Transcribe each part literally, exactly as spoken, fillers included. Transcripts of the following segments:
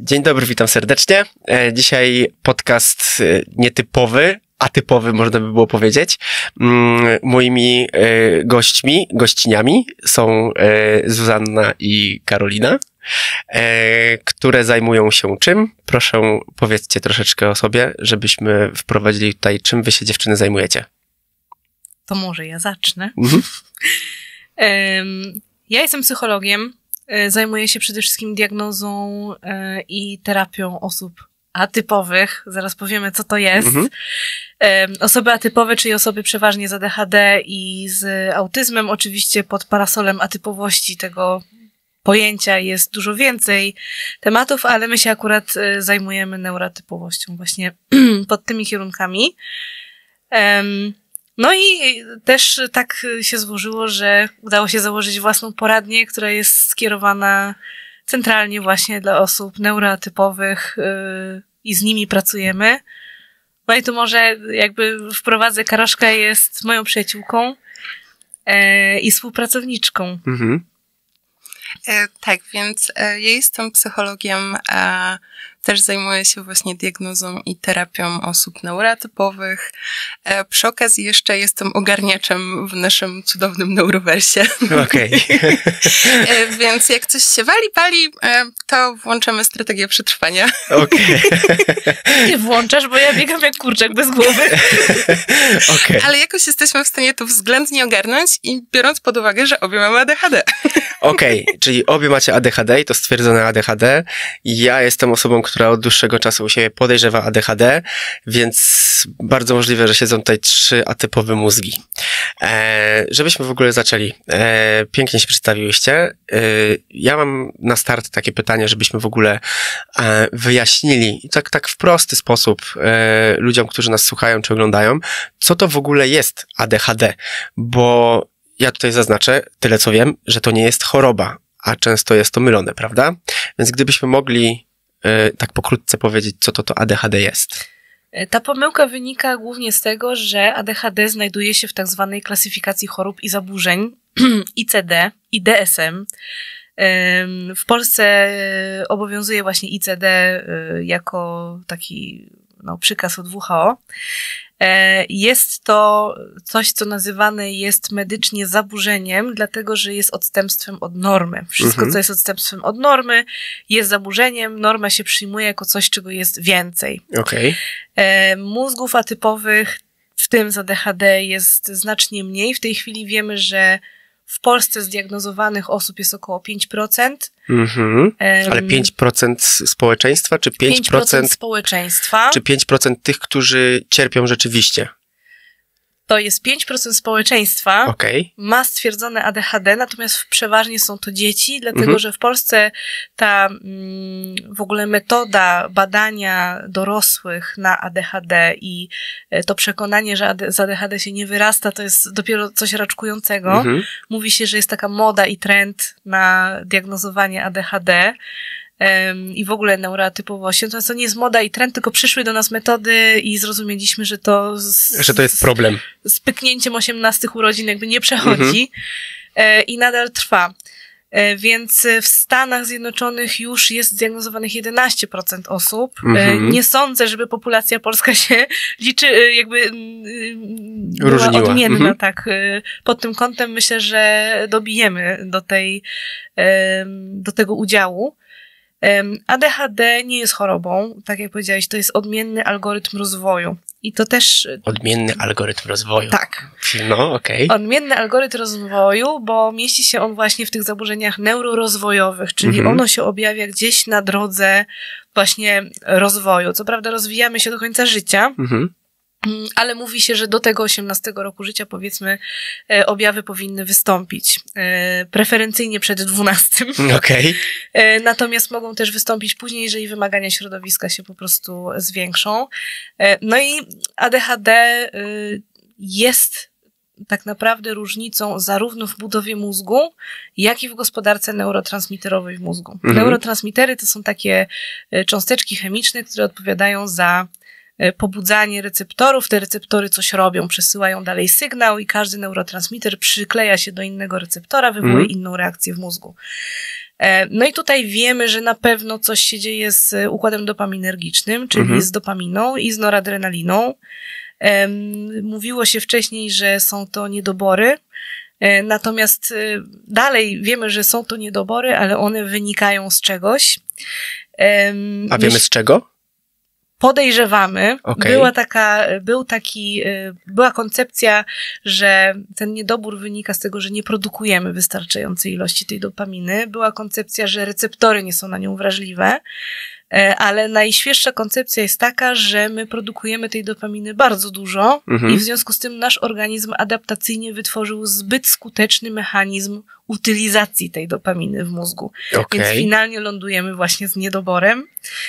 Dzień dobry, witam serdecznie. Dzisiaj podcast nietypowy, atypowy można by było powiedzieć. Moimi gośćmi, gościniami są Zuzanna i Karolina, które zajmują się czym? Proszę, powiedzcie troszeczkę o sobie, żebyśmy wprowadzili tutaj, czym wy się dziewczyny zajmujecie. To może ja zacznę. Mhm. Ja jestem psychologiem. Zajmuję się przede wszystkim diagnozą i terapią osób atypowych. Zaraz powiemy, co to jest. Mhm. Osoby atypowe, czyli osoby przeważnie z A D H D i z autyzmem. Oczywiście pod parasolem atypowości tego pojęcia jest dużo więcej tematów, ale my się akurat zajmujemy neuroatypowością właśnie pod tymi kierunkami. No i też tak się złożyło, że udało się założyć własną poradnię, która jest skierowana centralnie właśnie dla osób neuroatypowych yy, i z nimi pracujemy. No i tu może jakby wprowadzę, Karoszka jest moją przyjaciółką yy, i współpracowniczką. Mhm. E, tak, więc e, ja jestem psychologiem, a też zajmuję się właśnie diagnozą i terapią osób neuroatypowych. E, przy okazji jeszcze jestem ogarniaczem w naszym cudownym neurowersie. Okej. e, więc jak coś się wali, pali, e, to włączamy strategię przetrwania. Okej. Nie włączasz, bo ja biegam jak kurczak bez głowy. Okay. Ale jakoś jesteśmy w stanie to względnie ogarnąć i biorąc pod uwagę, że obie mamy A D H D. Okej, okay, czyli obie macie A D H D i to stwierdzone A D H D. Ja jestem osobą, która od dłuższego czasu u siebie podejrzewa A D H D, więc bardzo możliwe, że siedzą tutaj trzy atypowe mózgi. E, żebyśmy w ogóle zaczęli. E, pięknie się przedstawiłyście. E, ja mam na start takie pytanie, żebyśmy w ogóle e, wyjaśnili tak, tak w prosty sposób e, ludziom, którzy nas słuchają czy oglądają, co to w ogóle jest A D H D, bo ja tutaj zaznaczę, tyle co wiem, że to nie jest choroba, a często jest to mylone, prawda? Więc gdybyśmy mogli y, tak pokrótce powiedzieć, co to to A D H D jest. Ta pomyłka wynika głównie z tego, że A D H D znajduje się w tak zwanej klasyfikacji chorób i zaburzeń I C D i D S M. W Polsce obowiązuje właśnie I C D jako taki no, przykaz od W H O. Jest to coś, co nazywane jest medycznie zaburzeniem, dlatego że jest odstępstwem od normy. Wszystko, mhm. co jest odstępstwem od normy, jest zaburzeniem. Norma się przyjmuje jako coś, czego jest więcej. Okay. Mózgów atypowych, w tym z A D H D, jest znacznie mniej. W tej chwili wiemy, że w Polsce zdiagnozowanych osób jest około pięć procent. Mhm. Ale pięć procent społeczeństwa, czy pięć procent, pięć procent społeczeństwa? Czy pięć procent tych, którzy cierpią rzeczywiście? To jest pięć procent społeczeństwa, okay. ma stwierdzone A D H D, natomiast przeważnie są to dzieci, dlatego mhm. że w Polsce ta mm, w ogóle metoda badania dorosłych na A D H D i to przekonanie, że z A D H D się nie wyrasta, to jest dopiero coś raczkującego. Mhm. Mówi się, że jest taka moda i trend na diagnozowanie A D H D. I w ogóle neuroatypowością. To nie jest moda i trend, tylko przyszły do nas metody i zrozumieliśmy, że to z, że to jest problem. Z, z pyknięciem osiemnastych urodzin jakby nie przechodzi mhm. i nadal trwa. Więc w Stanach Zjednoczonych już jest zdiagnozowanych jedenaście procent osób. Mhm. Nie sądzę, żeby populacja polska się liczy, jakby była różniła. Odmienna, mhm. tak. Pod tym kątem myślę, że dobijemy do tej, do tego udziału. A D H D nie jest chorobą, tak jak powiedziałeś, to jest odmienny algorytm rozwoju. I to też... Odmienny algorytm rozwoju. Tak. No, okej. Okay. Odmienny algorytm rozwoju, bo mieści się on właśnie w tych zaburzeniach neurorozwojowych, czyli mhm. ono się objawia gdzieś na drodze właśnie rozwoju. Co prawda rozwijamy się do końca życia, mhm. ale mówi się, że do tego osiemnastego roku życia, powiedzmy, objawy powinny wystąpić. Preferencyjnie przed dwunastym. Okej. Okay. Natomiast mogą też wystąpić później, jeżeli wymagania środowiska się po prostu zwiększą. No i A D H D jest tak naprawdę różnicą zarówno w budowie mózgu, jak i w gospodarce neurotransmiterowej w mózgu. Mhm. Neurotransmitery to są takie cząsteczki chemiczne, które odpowiadają za pobudzanie receptorów. Te receptory coś robią, przesyłają dalej sygnał i każdy neurotransmiter przykleja się do innego receptora, wywołuje mm. inną reakcję w mózgu. No i tutaj wiemy, że na pewno coś się dzieje z układem dopaminergicznym, czyli mhm. z dopaminą i z noradrenaliną. Mówiło się wcześniej, że są to niedobory, natomiast dalej wiemy, że są to niedobory, ale one wynikają z czegoś. A wiemy z czego? Podejrzewamy. Okay. Była taka, był taki, była koncepcja, że ten niedobór wynika z tego, że nie produkujemy wystarczającej ilości tej dopaminy. Była koncepcja, że receptory nie są na nią wrażliwe, ale najświeższa koncepcja jest taka, że my produkujemy tej dopaminy bardzo dużo mhm. i w związku z tym nasz organizm adaptacyjnie wytworzył zbyt skuteczny mechanizm utylizacji tej dopaminy w mózgu. Okay. Więc finalnie lądujemy właśnie z niedoborem,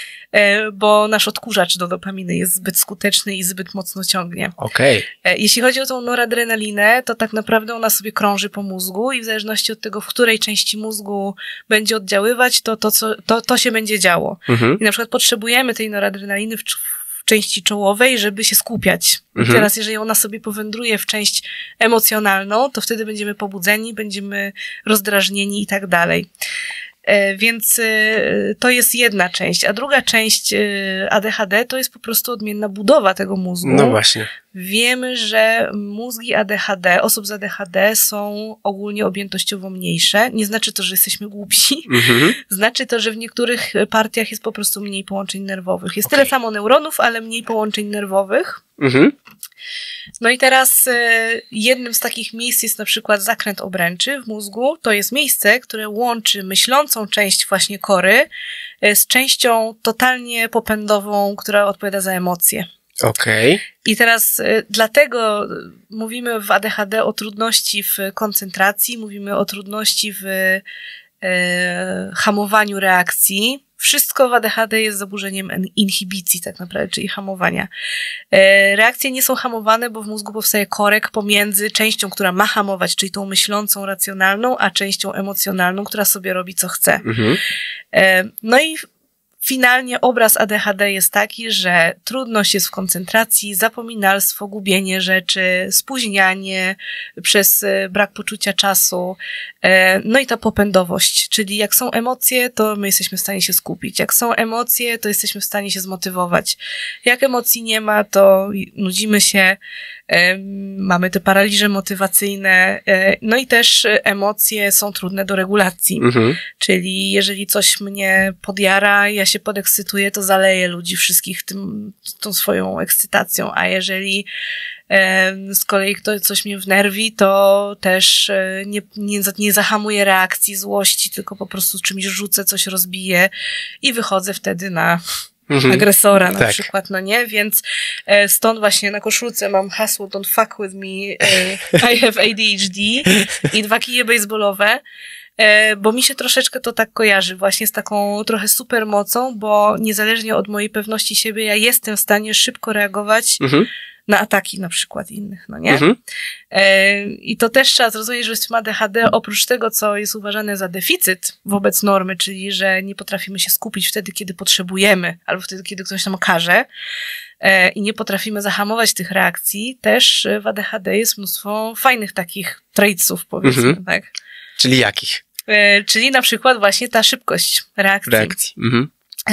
bo nasz odkurzacz do dopaminy jest zbyt skuteczny i zbyt mocno ciągnie. Okay. Jeśli chodzi o tą noradrenalinę, to tak naprawdę ona sobie krąży po mózgu i w zależności od tego, w której części mózgu będzie oddziaływać, to to, co, to, to się będzie działo. Mhm. I na przykład potrzebujemy tej noradrenaliny w, w części czołowej, żeby się skupiać. Mhm. I teraz, jeżeli ona sobie powędruje w część emocjonalną, to wtedy będziemy pobudzeni, będziemy rozdrażnieni i tak dalej. Więc to jest jedna część, a druga część A D H D to jest po prostu odmienna budowa tego mózgu. No właśnie. Wiemy, że mózgi A D H D, osób z A D H D są ogólnie objętościowo mniejsze. Nie znaczy to, że jesteśmy głupsi. Mhm. Znaczy to, że w niektórych partiach jest po prostu mniej połączeń nerwowych. Jest okay. tyle samo neuronów, ale mniej połączeń nerwowych. Mhm. No i teraz y, jednym z takich miejsc jest na przykład zakręt obręczy w mózgu. To jest miejsce, które łączy myślącą część właśnie kory y, z częścią totalnie popędową, która odpowiada za emocje. Okej. Okay. I teraz y, dlatego mówimy w A D H D o trudności w koncentracji, mówimy o trudności w y, hamowaniu reakcji. Wszystko w A D H D jest zaburzeniem inhibicji tak naprawdę, czyli hamowania. Reakcje nie są hamowane, bo w mózgu powstaje korek pomiędzy częścią, która ma hamować, czyli tą myślącą, racjonalną, a częścią emocjonalną, która sobie robi co chce. Mhm. No i finalnie obraz A D H D jest taki, że trudność jest w koncentracji, zapominalstwo, gubienie rzeczy, spóźnianie przez brak poczucia czasu, no i ta popędowość, czyli jak są emocje, to my jesteśmy w stanie się skupić. Jak są emocje, to jesteśmy w stanie się zmotywować. Jak emocji nie ma, to nudzimy się, mamy te paraliże motywacyjne, no i też emocje są trudne do regulacji. Mhm. Czyli jeżeli coś mnie podjara, ja się podekscytuję, to zaleję ludzi wszystkich tym, tą swoją ekscytacją, a jeżeli z kolei ktoś coś mnie wnerwi, to też nie, nie, nie zahamuję reakcji złości, tylko po prostu czymś rzucę, coś rozbiję i wychodzę wtedy na mhm. agresora na tak. przykład, no nie? Więc e, stąd właśnie na koszulce mam hasło Don't fuck with me, e, I have A D H D i dwa kije baseballowe, e, bo mi się troszeczkę to tak kojarzy właśnie z taką trochę supermocą, bo niezależnie od mojej pewności siebie ja jestem w stanie szybko reagować mhm. na ataki na przykład innych, no nie? Mhm. E, I to też trzeba zrozumieć, że w tym A D H D oprócz tego, co jest uważane za deficyt wobec normy, czyli że nie potrafimy się skupić wtedy, kiedy potrzebujemy, albo wtedy, kiedy ktoś nam każe e, i nie potrafimy zahamować tych reakcji, też w A D H D jest mnóstwo fajnych takich traitsów, powiedzmy, mhm. tak? Czyli jakich? E, czyli na przykład właśnie ta szybkość reakcji. Reakcji. Mhm.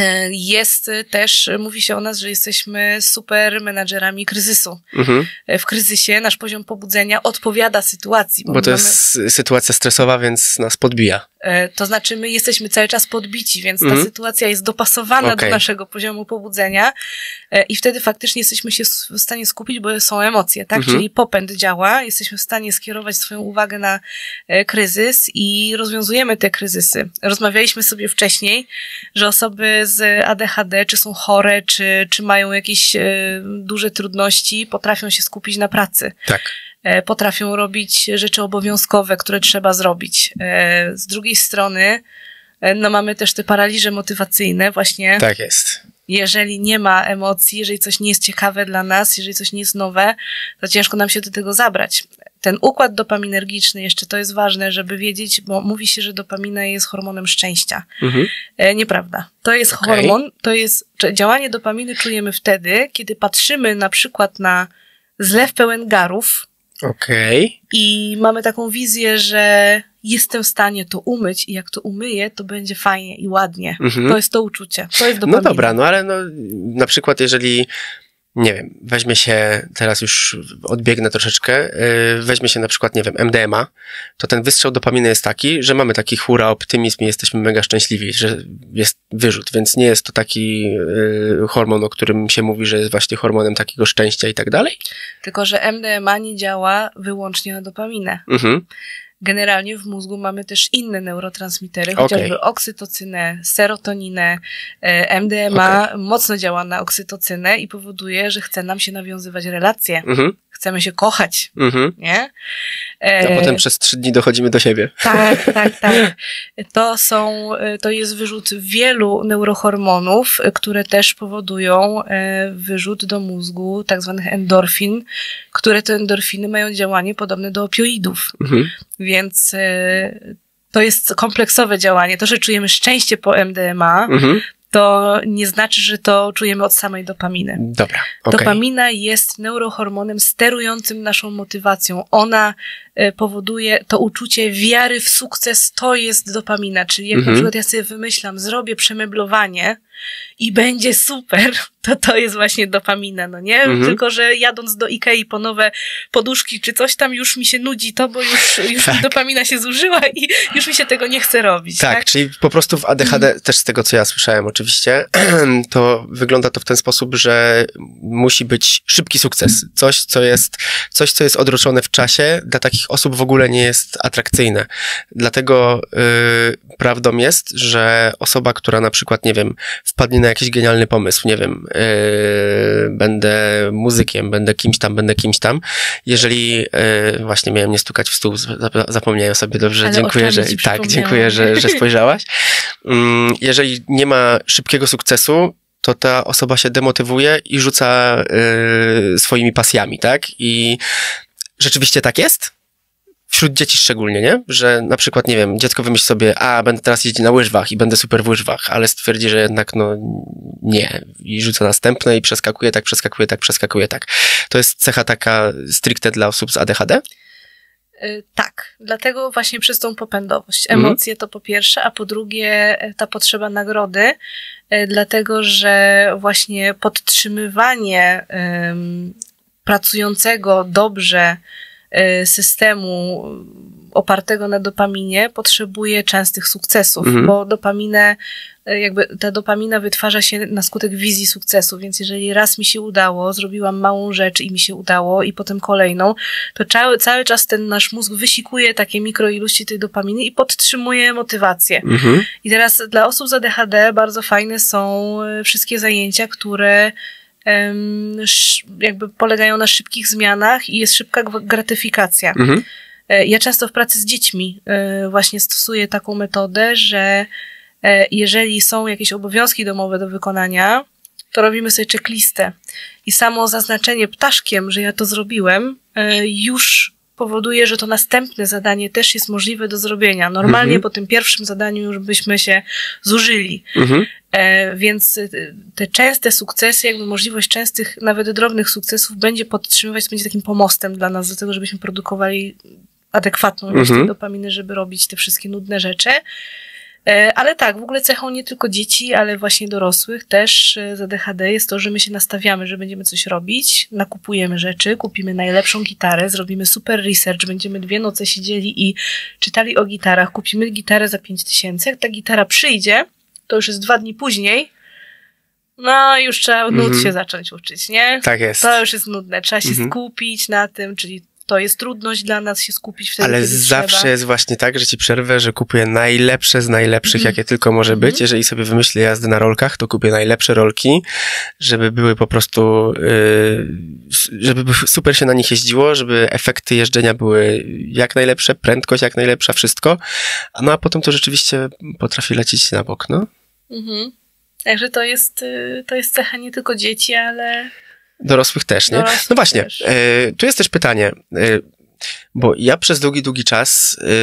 Jest też, mówi się o nas, że jesteśmy super menadżerami kryzysu. Mhm. W kryzysie nasz poziom pobudzenia odpowiada sytuacji. Bo, bo to mamy... jest sytuacja stresowa, więc nas podbija. To znaczy my jesteśmy cały czas podbici, więc mhm. ta sytuacja jest dopasowana okay. do naszego poziomu pobudzenia i wtedy faktycznie jesteśmy się w stanie skupić, bo są emocje, tak? Mhm. Czyli popęd działa, jesteśmy w stanie skierować swoją uwagę na kryzys i rozwiązujemy te kryzysy. Rozmawialiśmy sobie wcześniej, że osoby z A D H D, czy są chore, czy, czy mają jakieś e, duże trudności, potrafią się skupić na pracy. Tak. E, potrafią robić rzeczy obowiązkowe, które trzeba zrobić. E, z drugiej strony, e, no mamy też te paraliże motywacyjne właśnie. Tak jest. Jeżeli nie ma emocji, jeżeli coś nie jest ciekawe dla nas, jeżeli coś nie jest nowe, to ciężko nam się do tego zabrać. Ten układ dopaminergiczny, jeszcze to jest ważne, żeby wiedzieć, bo mówi się, że dopamina jest hormonem szczęścia. Mhm. E, nieprawda. To jest okay. hormon, to jest, działanie dopaminy czujemy wtedy, kiedy patrzymy na przykład na zlew pełen garów. Okej. Okay. I mamy taką wizję, że jestem w stanie to umyć i jak to umyję, to będzie fajnie i ładnie. Mhm. To jest to uczucie. To jest dopamina. No dobra, no ale no, na przykład jeżeli, nie wiem, weźmie się, teraz już odbiegnę troszeczkę, yy, weźmie się na przykład, nie wiem, M D M A, to ten wystrzał dopaminy jest taki, że mamy taki hura optymizm i jesteśmy mega szczęśliwi, że jest wyrzut, więc nie jest to taki yy, hormon, o którym się mówi, że jest właśnie hormonem takiego szczęścia i tak dalej. Tylko że M D M A nie działa wyłącznie na dopaminę. Mhm. Generalnie w mózgu mamy też inne neurotransmitery, Okay. chociażby oksytocynę, serotoninę. M D M A Okay. mocno działa na oksytocynę i powoduje, że chce nam się nawiązywać relacje. Mhm. Chcemy się kochać, Mhm. nie? A E, potem przez trzy dni dochodzimy do siebie. Tak, tak, tak. To są, to jest wyrzut wielu neurohormonów, które też powodują e, wyrzut do mózgu tak zwanych endorfin, które te endorfiny mają działanie podobne do opioidów. Mhm. Więc e, to jest kompleksowe działanie. To, że czujemy szczęście po M D M A, Mhm. to nie znaczy, że to czujemy od samej dopaminy. Dobra, okej. Dopamina jest neurohormonem sterującym naszą motywacją. Ona e, powoduje to uczucie wiary w sukces, to jest dopamina. Czyli jak Mhm. na przykład ja sobie wymyślam, zrobię przemeblowanie i będzie super, to to jest właśnie dopamina, no nie? Mhm. Tylko, że jadąc do Ikei po nowe poduszki czy coś tam już mi się nudzi to, bo już, już Tak. mi dopamina się zużyła i już mi się tego nie chce robić. Tak, Tak, czyli po prostu w A D H D, też z tego co ja słyszałem oczywiście, to wygląda to w ten sposób, że musi być szybki sukces. Coś, co jest, coś, co jest odroczone w czasie, dla takich osób w ogóle nie jest atrakcyjne. Dlatego yy, prawdą jest, że osoba, która na przykład, nie wiem, wpadnie na jakiś genialny pomysł, nie wiem, yy, będę muzykiem, będę kimś tam, będę kimś tam, jeżeli, yy, właśnie miałem nie stukać w stół, zap- zapomniałem sobie, dobrze, Ale dziękuję, oczami że, ci tak, przypomniałam. dziękuję, że, że spojrzałaś. Mm, jeżeli nie ma szybkiego sukcesu, to ta osoba się demotywuje i rzuca yy, swoimi pasjami, tak? I rzeczywiście tak jest. Wśród dzieci szczególnie, nie? Że na przykład, nie wiem, dziecko wymyśli sobie, a będę teraz jeździć na łyżwach i będę super w łyżwach, ale stwierdzi, że jednak no nie. I rzuca następne i przeskakuje tak, przeskakuje tak, przeskakuje tak. To jest cecha taka stricte dla osób z A D H D? Y, Tak, dlatego właśnie przez tą popędowość. Mhm. Emocje to po pierwsze, a po drugie y, ta potrzeba nagrody, y, dlatego że właśnie podtrzymywanie ym, pracującego dobrze y, systemu opartego na dopaminie potrzebuje częstych sukcesów, Mhm. bo dopaminę, y, jakby ta dopamina wytwarza się na skutek wizji sukcesu, więc jeżeli raz mi się udało, zrobiłam małą rzecz i mi się udało i potem kolejną, to cały, cały czas ten nasz mózg wysikuje takie mikroilości tej dopaminy i podtrzymuje motywację. Mhm. I teraz dla osób z A D H D bardzo fajne są y, wszystkie zajęcia, które em, sz- jakby polegają na szybkich zmianach i jest szybka gw- gratyfikacja. Mhm. E, Ja często w pracy z dziećmi e, właśnie stosuję taką metodę, że e, jeżeli są jakieś obowiązki domowe do wykonania, to robimy sobie checklistę. I samo zaznaczenie ptaszkiem, że ja to zrobiłem, e, już powoduje, że to następne zadanie też jest możliwe do zrobienia. Normalnie Mhm. po tym pierwszym zadaniu już byśmy się zużyli. Mhm. E, więc e, te częste sukcesy, jakby możliwość częstych, nawet drobnych sukcesów będzie podtrzymywać, będzie takim pomostem dla nas do tego, żebyśmy produkowali adekwatną ilość Mhm. tej dopaminy, żeby robić te wszystkie nudne rzeczy. E, Ale tak, w ogóle cechą nie tylko dzieci, ale właśnie dorosłych też e, z A D H D jest to, że my się nastawiamy, że będziemy coś robić, nakupujemy rzeczy, kupimy najlepszą gitarę, zrobimy super research, będziemy dwie noce siedzieli i czytali o gitarach, kupimy gitarę za pięć tysięcy, jak ta gitara przyjdzie, to już jest dwa dni później, no już trzeba nut Mhm. się zacząć uczyć, nie? Tak jest. To już jest nudne, trzeba się Mhm. skupić na tym, czyli to jest trudność dla nas się skupić wtedy, Ale kiedy zawsze trzeba. jest właśnie tak, że ci przerwę, że kupuję najlepsze z najlepszych, Mhm. jakie tylko może być. Mhm. Jeżeli sobie wymyślę jazdę na rolkach, to kupię najlepsze rolki, żeby były po prostu, yy, żeby super się na nich jeździło, żeby efekty jeżdżenia były jak najlepsze, prędkość jak najlepsza, wszystko. No a potem to rzeczywiście potrafi lecieć na bok, no. Mhm. Także to jest, y, to jest cecha nie tylko dzieci, ale Dorosłych też, nie? Dorosłych No właśnie, też. e, tu jest też pytanie, e, bo ja przez długi, długi czas e,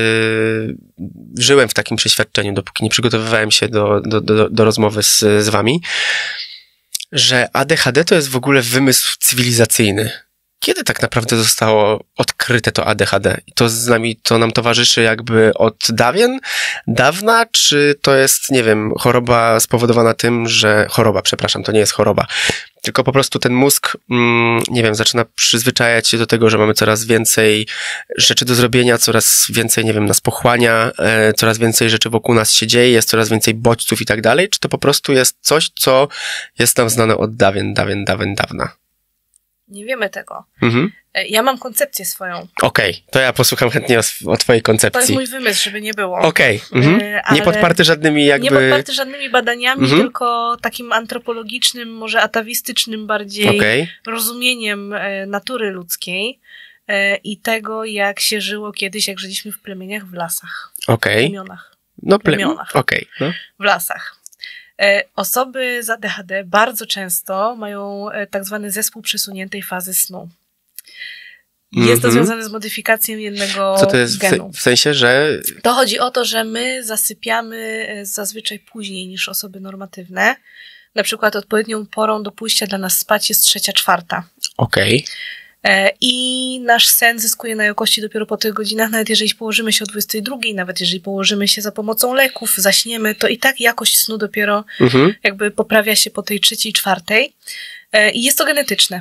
żyłem w takim przeświadczeniu, dopóki nie przygotowywałem się do, do, do, do rozmowy z, z wami, że A D H D to jest w ogóle wymysł cywilizacyjny. kiedy tak naprawdę zostało odkryte to A D H D? To z nami, to nam towarzyszy jakby od dawien, dawna, czy to jest, nie wiem, choroba spowodowana tym, że, choroba, przepraszam, to nie jest choroba, tylko po prostu ten mózg, mm, nie wiem, zaczyna przyzwyczajać się do tego, że mamy coraz więcej rzeczy do zrobienia, coraz więcej, nie wiem, nas pochłania, e, coraz więcej rzeczy wokół nas się dzieje, jest coraz więcej bodźców i tak dalej, czy to po prostu jest coś, co jest nam znane od dawien, dawien, dawien, dawna? Nie wiemy tego. Mhm. Ja mam koncepcję swoją. Okej, okay, to ja posłucham chętnie o, o twojej koncepcji. To jest mój wymysł, żeby nie było. Okej, okay. mhm. Nie podparty żadnymi jakby... Nie podparty żadnymi badaniami, mhm. tylko takim antropologicznym, może atawistycznym bardziej okay. rozumieniem natury ludzkiej i tego, jak się żyło kiedyś, jak żyliśmy w plemieniach w lasach. Okej. Okay. W plemionach. No, plemionach. Okej. Okay. No. W lasach. Osoby z A D H D bardzo często mają tak zwany zespół przesuniętej fazy snu. Jest mm-hmm. to związane z modyfikacją jednego Co to jest genu. W sensie, że... To chodzi o to, że my zasypiamy zazwyczaj później niż osoby normatywne. Na przykład odpowiednią porą do pójścia dla nas spać jest trzecia, czwarta. Okej. Okay. I nasz sen zyskuje na jakości dopiero po tych godzinach, nawet jeżeli położymy się o dwudziestej drugiej, nawet jeżeli położymy się za pomocą leków, zaśniemy, to i tak jakość snu dopiero mhm. jakby poprawia się po tej trzeciej, czwartej. I jest to genetyczne.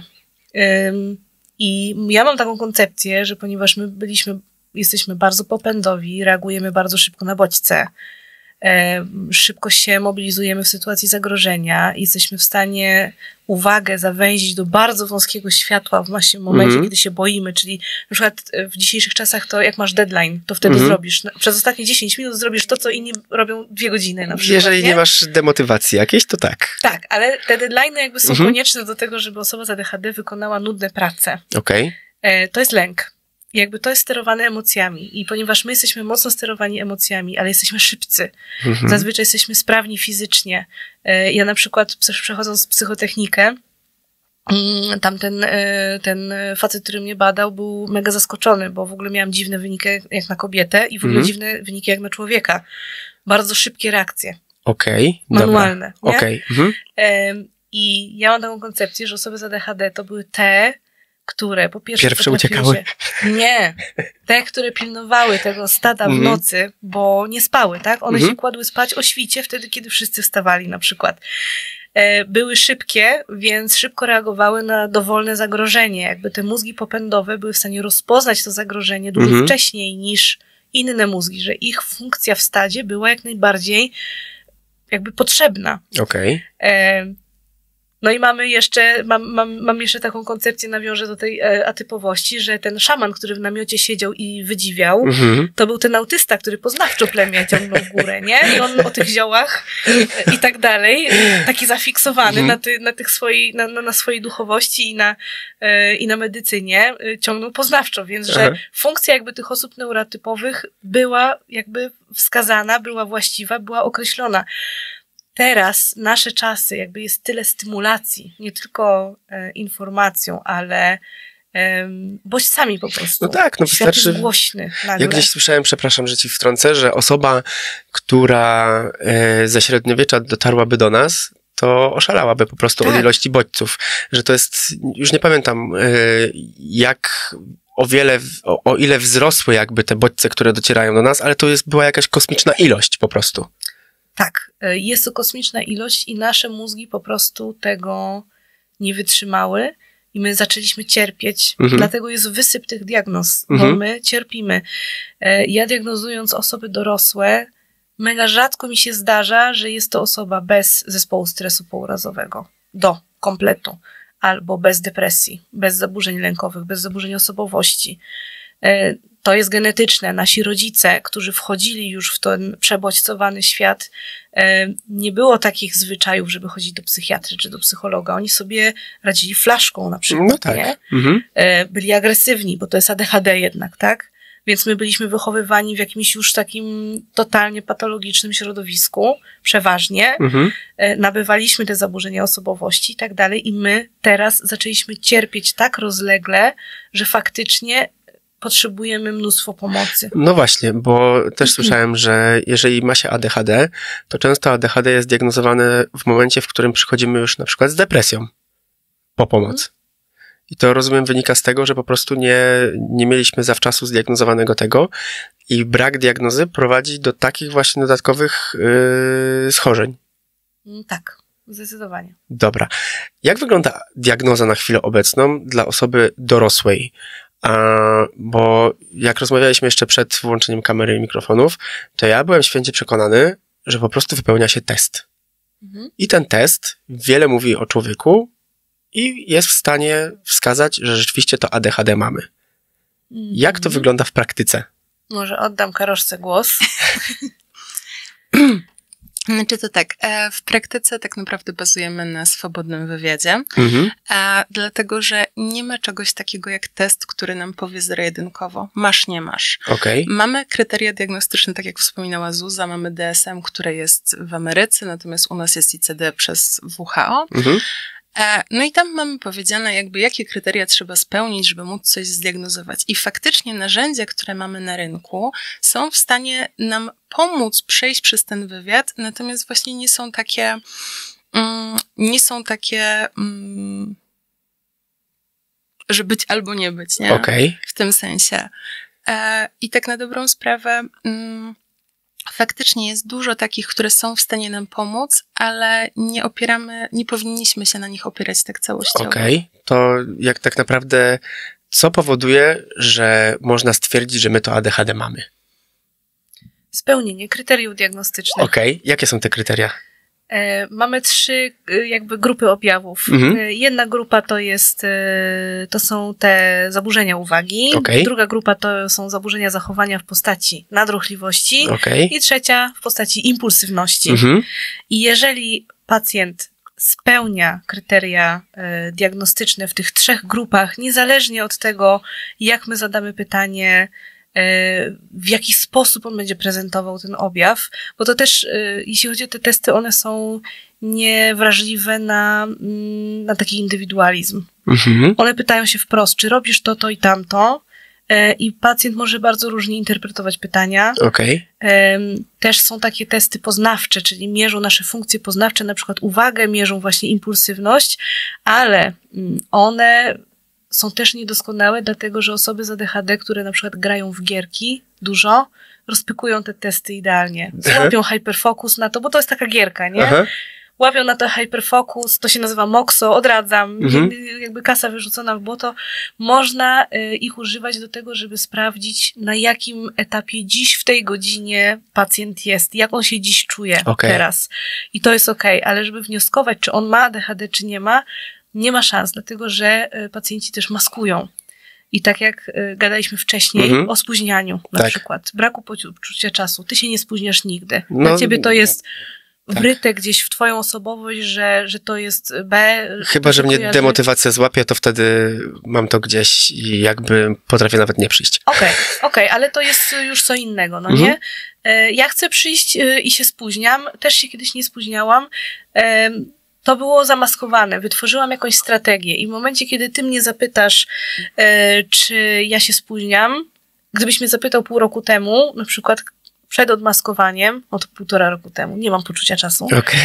I ja mam taką koncepcję, że ponieważ my byliśmy, jesteśmy bardzo popędowi, reagujemy bardzo szybko na bodźce, szybko się mobilizujemy w sytuacji zagrożenia, jesteśmy w stanie uwagę zawęzić do bardzo wąskiego światła w momencie, mm-hmm. kiedy się boimy, czyli na przykład w dzisiejszych czasach to jak masz deadline, to wtedy mm-hmm. zrobisz, przez ostatnie dziesięć minut zrobisz to, co inni robią dwie godziny na przykład. Jeżeli nie, nie masz demotywacji jakiejś, to tak. Tak, ale te deadline'y jakby są mm-hmm. konieczne do tego, żeby osoba z A D H D wykonała nudne prace. Okej. Okay. To jest lęk. Jakby to jest sterowane emocjami i ponieważ my jesteśmy mocno sterowani emocjami, ale jesteśmy szybcy, mhm. zazwyczaj jesteśmy sprawni fizycznie. Ja na przykład przechodząc psychotechnikę, tamten ten facet, który mnie badał, był mega zaskoczony, bo w ogóle miałam dziwne wyniki jak na kobietę i w ogóle mhm. dziwne wyniki jak na człowieka. Bardzo szybkie reakcje. Okej. Okay, manualne. Okej. Okay. Mhm. I ja mam taką koncepcję, że osoby z A D H D to były te, które po pierwsze... Pierwsze uciekały. Się, nie. Te, które pilnowały tego stada w mm. nocy, bo nie spały, tak? One mm. się kładły spać o świcie wtedy, kiedy wszyscy wstawali na przykład. E, były szybkie, więc szybko reagowały na dowolne zagrożenie. Jakby te mózgi popędowe były w stanie rozpoznać to zagrożenie dużo mm. wcześniej niż inne mózgi, że ich funkcja w stadzie była jak najbardziej jakby potrzebna. Okej. Okay. No i mamy jeszcze, mam, mam, mam jeszcze taką koncepcję, nawiążę do tej e, atypowości, że ten szaman, który w namiocie siedział i wydziwiał, mm-hmm. to był ten autysta, który poznawczo plemię ciągnął w górę, nie? I on o tych ziołach e, i tak dalej, taki zafiksowany mm-hmm. na, ty, na tych swojej, na, na, na swojej duchowości i na, e, i na medycynie e, ciągnął poznawczo, więc że Aha. funkcja jakby tych osób neurotypowych była jakby wskazana, była właściwa, była określona. Teraz nasze czasy, jakby jest tyle stymulacji, nie tylko e, informacją, ale e, bodźcami po prostu. No tak, no Świat wystarczy... jest głośny nagle. Ja gdzieś słyszałem, przepraszam, że ci wtrącę, że osoba, która e, ze średniowiecza dotarłaby do nas, to oszalałaby po prostu tak. od ilości bodźców. Że to jest, już nie pamiętam, e, jak... o wiele, o, o ile wzrosły jakby te bodźce, które docierają do nas, ale to jest, była jakaś kosmiczna ilość po prostu. Tak, jest to kosmiczna ilość i nasze mózgi po prostu tego nie wytrzymały i my zaczęliśmy cierpieć. Mhm. Dlatego jest wysyp tych diagnoz, mhm. bo my cierpimy. Ja diagnozując osoby dorosłe, mega rzadko mi się zdarza, że jest to osoba bez zespołu stresu pourazowego. Do kompletu. Albo bez depresji, bez zaburzeń lękowych, bez zaburzeń osobowości. To jest genetyczne. Nasi rodzice, którzy wchodzili już w ten przebodźcowany świat, nie było takich zwyczajów, żeby chodzić do psychiatry czy do psychologa. Oni sobie radzili flaszką na przykład, no tak. nie? Mhm. Byli agresywni, bo to jest A D H D jednak, tak? Więc my byliśmy wychowywani w jakimś już takim totalnie patologicznym środowisku, przeważnie. Mhm. Nabywaliśmy te zaburzenia osobowości i tak dalej i my teraz zaczęliśmy cierpieć tak rozlegle, że faktycznie potrzebujemy mnóstwo pomocy. No właśnie, bo też słyszałem, że jeżeli ma się A D H D, to często A D H D jest diagnozowane w momencie, w którym przychodzimy już na przykład z depresją po pomoc. I to, rozumiem, wynika z tego, że po prostu nie, nie mieliśmy zawczasu zdiagnozowanego tego i brak diagnozy prowadzi do takich właśnie dodatkowych yy, schorzeń. Tak, zdecydowanie. Dobra. Jak wygląda diagnoza na chwilę obecną dla osoby dorosłej? A, bo jak rozmawialiśmy jeszcze przed włączeniem kamery i mikrofonów, to ja byłem święcie przekonany, że po prostu wypełnia się test. Mhm. I ten test wiele mówi o człowieku i jest w stanie wskazać, że rzeczywiście to A D H D mamy. Mhm. Jak to wygląda w praktyce? Może oddam Karoszce głos. Znaczy to tak, w praktyce tak naprawdę bazujemy na swobodnym wywiadzie, mhm. dlatego że nie ma czegoś takiego jak test, który nam powie zero-jedynkowo. Masz, nie masz. Okay. Mamy kryteria diagnostyczne, tak jak wspominała Zuza, mamy D S M, które jest w Ameryce, natomiast u nas jest I C D przez W H O. Mhm. No i tam mamy powiedziane jakby, jakie kryteria trzeba spełnić, żeby móc coś zdiagnozować. I faktycznie narzędzia, które mamy na rynku, są w stanie nam pomóc przejść przez ten wywiad, natomiast właśnie nie są takie, mm, nie są takie, mm, że być albo nie być, nie? Okay. W tym sensie. E, I tak na dobrą sprawę... Mm, faktycznie jest dużo takich, które są w stanie nam pomóc, ale nie opieramy, nie powinniśmy się na nich opierać tak całościowo. Okej, okay. To jak tak naprawdę, co powoduje, że można stwierdzić, że my to A D H D mamy? Spełnienie kryteriów diagnostycznych. Okej, okay. Jakie są te kryteria? E, mamy trzy jakby grupy objawów. Mhm. E, jedna grupa to jest, e, to są te zaburzenia uwagi. Okay. Druga grupa to są zaburzenia zachowania w postaci nadruchliwości. Okay. I trzecia w postaci impulsywności. Mhm. I jeżeli pacjent spełnia kryteria e, diagnostyczne w tych trzech grupach, niezależnie od tego, jak my zadamy pytanie, w jaki sposób on będzie prezentował ten objaw, bo to też, jeśli chodzi o te testy, one są niewrażliwe na, na taki indywidualizm. Mhm. One pytają się wprost, czy robisz to, to i tamto, i pacjent może bardzo różnie interpretować pytania. Okay. Też są takie testy poznawcze, czyli mierzą nasze funkcje poznawcze, na przykład uwagę, mierzą właśnie impulsywność, ale one są też niedoskonałe, dlatego że osoby z A D H D, które na przykład grają w gierki dużo, rozpykują te testy idealnie. Łapią hyperfocus na to, bo to jest taka gierka, nie? Aha. Łapią na to hyperfocus, to się nazywa Moxo, odradzam, mhm. jakby kasa wyrzucona w błoto. Można y, ich używać do tego, żeby sprawdzić, na jakim etapie dziś w tej godzinie pacjent jest, jak on się dziś czuje okay. teraz. I to jest okej, okay. Ale żeby wnioskować, czy on ma A D H D, czy nie ma, nie ma szans, dlatego że pacjenci też maskują. I tak jak gadaliśmy wcześniej mhm. o spóźnianiu na tak. przykład, braku poczucia czasu, ty się nie spóźniasz nigdy. No, dla ciebie to jest wryte tak. gdzieś w twoją osobowość, że, że to jest B. Chyba, że mnie kojarzy... demotywacja złapie, to wtedy mam to gdzieś i jakby potrafię nawet nie przyjść. Okej, okay, okej, okay, ale to jest już co innego, no mhm. nie? Ja chcę przyjść i się spóźniam, też się kiedyś nie spóźniałam. To było zamaskowane. Wytworzyłam jakąś strategię i w momencie, kiedy ty mnie zapytasz, e, czy ja się spóźniam, gdybyś mnie zapytał pół roku temu, na przykład przed odmaskowaniem, no to półtora roku temu, nie mam poczucia czasu, okay.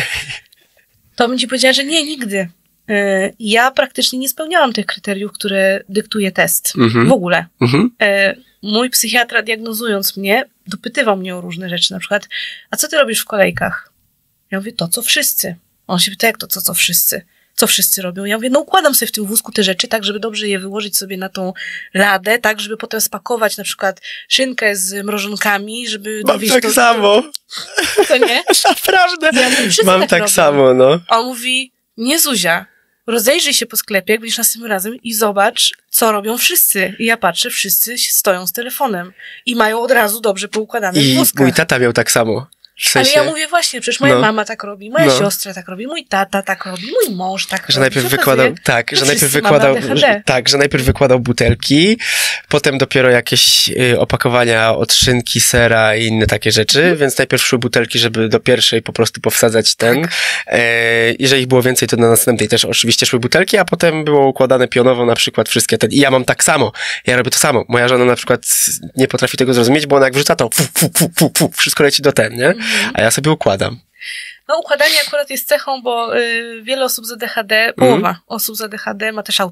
to bym ci powiedziała, że nie, nigdy. E, ja praktycznie nie spełniałam tych kryteriów, które dyktuje test. Mm-hmm. W ogóle. Mm-hmm. E, mój psychiatra, diagnozując mnie, dopytywał mnie o różne rzeczy, na przykład, a co ty robisz w kolejkach? Ja mówię, to co wszyscy. On się pyta, jak to, co, co wszyscy? Co wszyscy robią? Ja mówię, no układam sobie w tym wózku te rzeczy, tak, żeby dobrze je wyłożyć sobie na tą ladę, tak, żeby potem spakować na przykład szynkę z mrożonkami, żeby... Mam tak to, samo. To nie? Naprawdę. Ja mówię, Mam tak, tak samo, no. A on mówi, nie Zuzia, rozejrzyj się po sklepie, jak będziesz następnym razem i zobacz, co robią wszyscy. I ja patrzę, wszyscy stoją z telefonem i mają od razu dobrze poukładane w wózkach. I mój tata miał tak samo. W sensie, ale ja mówię właśnie, przecież moja no, mama tak robi, moja no. siostra tak robi, mój tata tak robi, mój mąż tak że robi. Najpierw wykładał, tak, że najpierw wykładał, że, tak, że najpierw wykładał butelki, potem dopiero jakieś y, opakowania od szynki, sera i inne takie rzeczy, hmm. więc najpierw szły butelki, żeby do pierwszej po prostu powsadzać ten. Tak. E, jeżeli ich było więcej, to na następnej też oczywiście szły butelki, a potem było układane pionowo na przykład wszystkie te. I ja mam tak samo, ja robię to samo. Moja żona na przykład nie potrafi tego zrozumieć, bo ona jak wrzuca to fu, fu, fu, fu, fu, wszystko leci do ten, nie? A ja sobie układam. No układanie akurat jest cechą, bo y, wiele osób z A D H D, połowa mm. osób z A D H D ma też autyzm.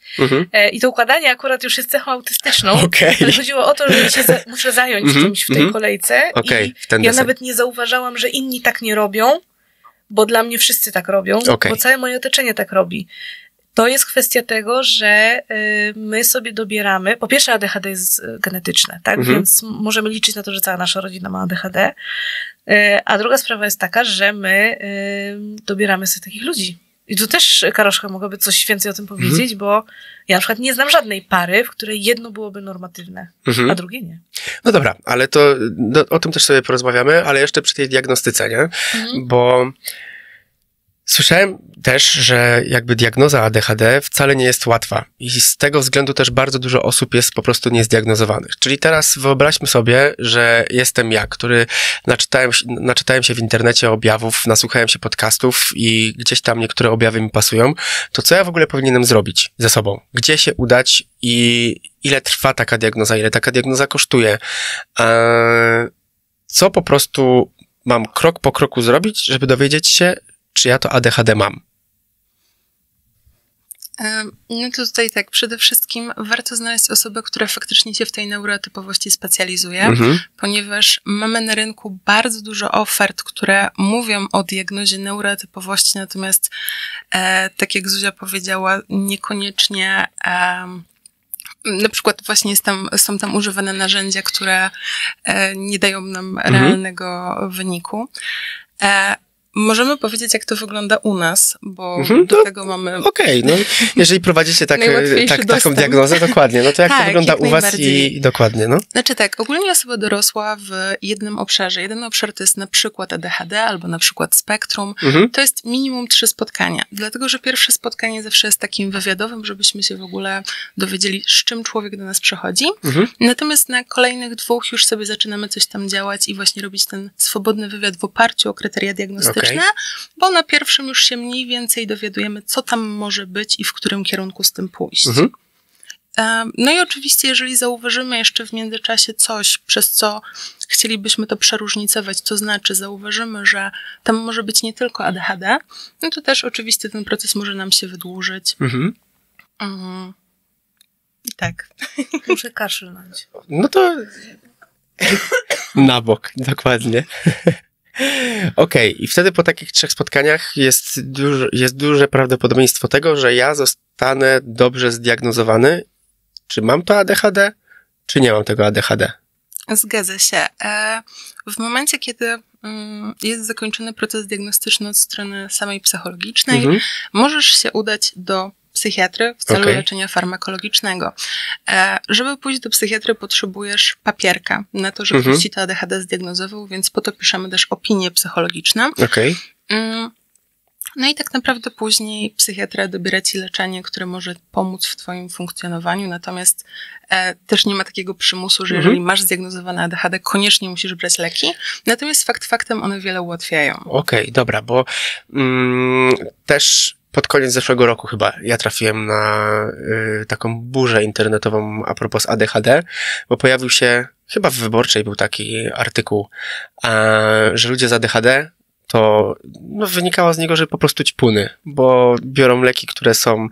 Mhm. E, I to układanie akurat już jest cechą autystyczną. Okay. Ale chodziło o to, że się za, muszę zająć Mhm. czymś w tej Mhm. kolejce. Okay. I W ten ja desen. nawet nie zauważałam, że inni tak nie robią, bo dla mnie wszyscy tak robią, Okay. bo całe moje otoczenie tak robi. To jest kwestia tego, że y, my sobie dobieramy, po pierwsze A D H D jest y, genetyczne, tak, Mhm. więc możemy liczyć na to, że cała nasza rodzina ma A D H D, y, a druga sprawa jest taka, że my y, dobieramy sobie takich ludzi. I tu też, Karoszka, mogłaby coś więcej o tym powiedzieć, Mhm. bo ja na przykład nie znam żadnej pary, w której jedno byłoby normatywne, Mhm. a drugie nie. No dobra, ale to no, o tym też sobie porozmawiamy, ale jeszcze przy tej diagnostyce, nie? Mhm. Bo słyszałem też, że jakby diagnoza A D H D wcale nie jest łatwa i z tego względu też bardzo dużo osób jest po prostu niezdiagnozowanych. Czyli teraz wyobraźmy sobie, że jestem ja, który naczytałem, naczytałem się w internecie objawów, nasłuchałem się podcastów i gdzieś tam niektóre objawy mi pasują, to co ja w ogóle powinienem zrobić ze sobą? Gdzie się udać i ile trwa taka diagnoza, ile taka diagnoza kosztuje? Eee, co po prostu mam krok po kroku zrobić, żeby dowiedzieć się, czy ja to A D H D mam? No to tutaj tak, przede wszystkim warto znaleźć osobę, która faktycznie się w tej neurotypowości specjalizuje, Mhm. ponieważ mamy na rynku bardzo dużo ofert, które mówią o diagnozie neurotypowości, natomiast e, tak jak Zuzia powiedziała, niekoniecznie e, na przykład właśnie jest tam, są tam używane narzędzia, które e, nie dają nam Mhm. realnego wyniku. E, Możemy powiedzieć, jak to wygląda u nas, bo Mhm, do to tego mamy... Okej, no jeżeli prowadzicie tak, Najłatwiejszy tak, taką dostęp. diagnozę, dokładnie, no to jak Tak, to wygląda jak u was najbardziej. i dokładnie, no? Znaczy tak, ogólnie osoba dorosła w jednym obszarze. Jeden obszar to jest na przykład A D H D albo na przykład spektrum. Mhm. To jest minimum trzy spotkania. Dlatego, że pierwsze spotkanie zawsze jest takim wywiadowym, żebyśmy się w ogóle dowiedzieli, z czym człowiek do nas przychodzi. Mhm. Natomiast na kolejnych dwóch już sobie zaczynamy coś tam działać i właśnie robić ten swobodny wywiad w oparciu o kryteria diagnostyczne, Okej. bo na pierwszym już się mniej więcej dowiadujemy, co tam może być i w którym kierunku z tym pójść. Mhm. Um, No i oczywiście, jeżeli zauważymy jeszcze w międzyczasie coś, przez co chcielibyśmy to przeróżnicować, to znaczy zauważymy, że tam może być nie tylko A D H D, no to też oczywiście ten proces może nam się wydłużyć. Mhm. Um, I tak. Muszę kaszlnąć. No to na bok, dokładnie. Okej, i wtedy po takich trzech spotkaniach jest, duż, jest duże prawdopodobieństwo tego, że ja zostanę dobrze zdiagnozowany, czy mam to A D H D, czy nie mam tego A D H D. Zgadza się. E, W momencie, kiedy mm, jest zakończony proces diagnostyczny od strony samej psychologicznej, Mhm. możesz się udać do psychiatry w celu Okej. leczenia farmakologicznego. E, żeby pójść do psychiatry, potrzebujesz papierka na to, że Mhm. ktoś ci to A D H D zdiagnozował, więc po to piszemy też opinie psychologiczne. Okej. Mm, No i tak naprawdę później psychiatra dobiera ci leczenie, które może pomóc w twoim funkcjonowaniu, natomiast e, też nie ma takiego przymusu, że Mhm. jeżeli masz zdiagnozowane A D H D, koniecznie musisz brać leki, natomiast fakt faktem one wiele ułatwiają. Okej, dobra, bo mm, też pod koniec zeszłego roku chyba ja trafiłem na y, taką burzę internetową a propos A D H D, bo pojawił się, chyba w Wyborczej był taki artykuł, a, że ludzie z A D H D to no, wynikało z niego, że po prostu ćpuny, bo biorą leki, które są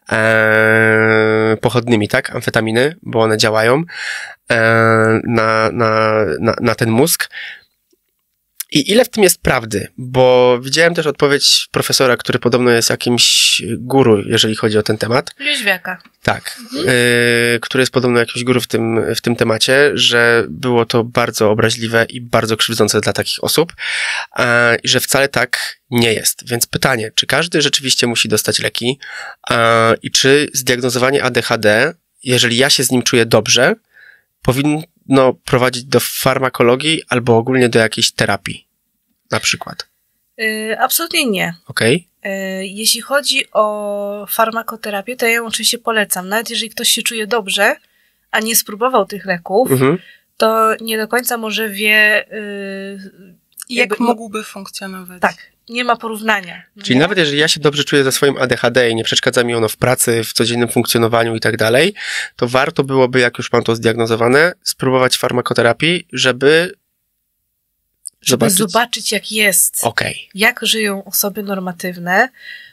e, pochodnymi, tak? Amfetaminy, bo one działają e, na, na, na, na ten mózg. I ile w tym jest prawdy? Bo widziałem też odpowiedź profesora, który podobno jest jakimś guru, jeżeli chodzi o ten temat. Jóźwiaka. Tak, y, który jest podobno jakimś guru w tym, w tym temacie, że było to bardzo obraźliwe i bardzo krzywdzące dla takich osób a, i że wcale tak nie jest. Więc pytanie, czy każdy rzeczywiście musi dostać leki a, i czy zdiagnozowanie A D H D, jeżeli ja się z nim czuję dobrze, powinno prowadzić do farmakologii albo ogólnie do jakiejś terapii, na przykład. Y, absolutnie nie. Okej? Y, Jeśli chodzi o farmakoterapię, to ja ją oczywiście polecam. Nawet jeżeli ktoś się czuje dobrze, a nie spróbował tych leków, Mhm. to nie do końca może wie, y, Jak jakby- mógłby funkcjonować? tak, nie ma porównania. No Czyli nie? nawet jeżeli ja się dobrze czuję ze swoim A D H D i nie przeszkadza mi ono w pracy, w codziennym funkcjonowaniu i tak dalej, to warto byłoby, jak już mam to zdiagnozowane, spróbować farmakoterapii, żeby Żeby zobaczyć... zobaczyć, jak jest. Okej. Jak żyją osoby normatywne,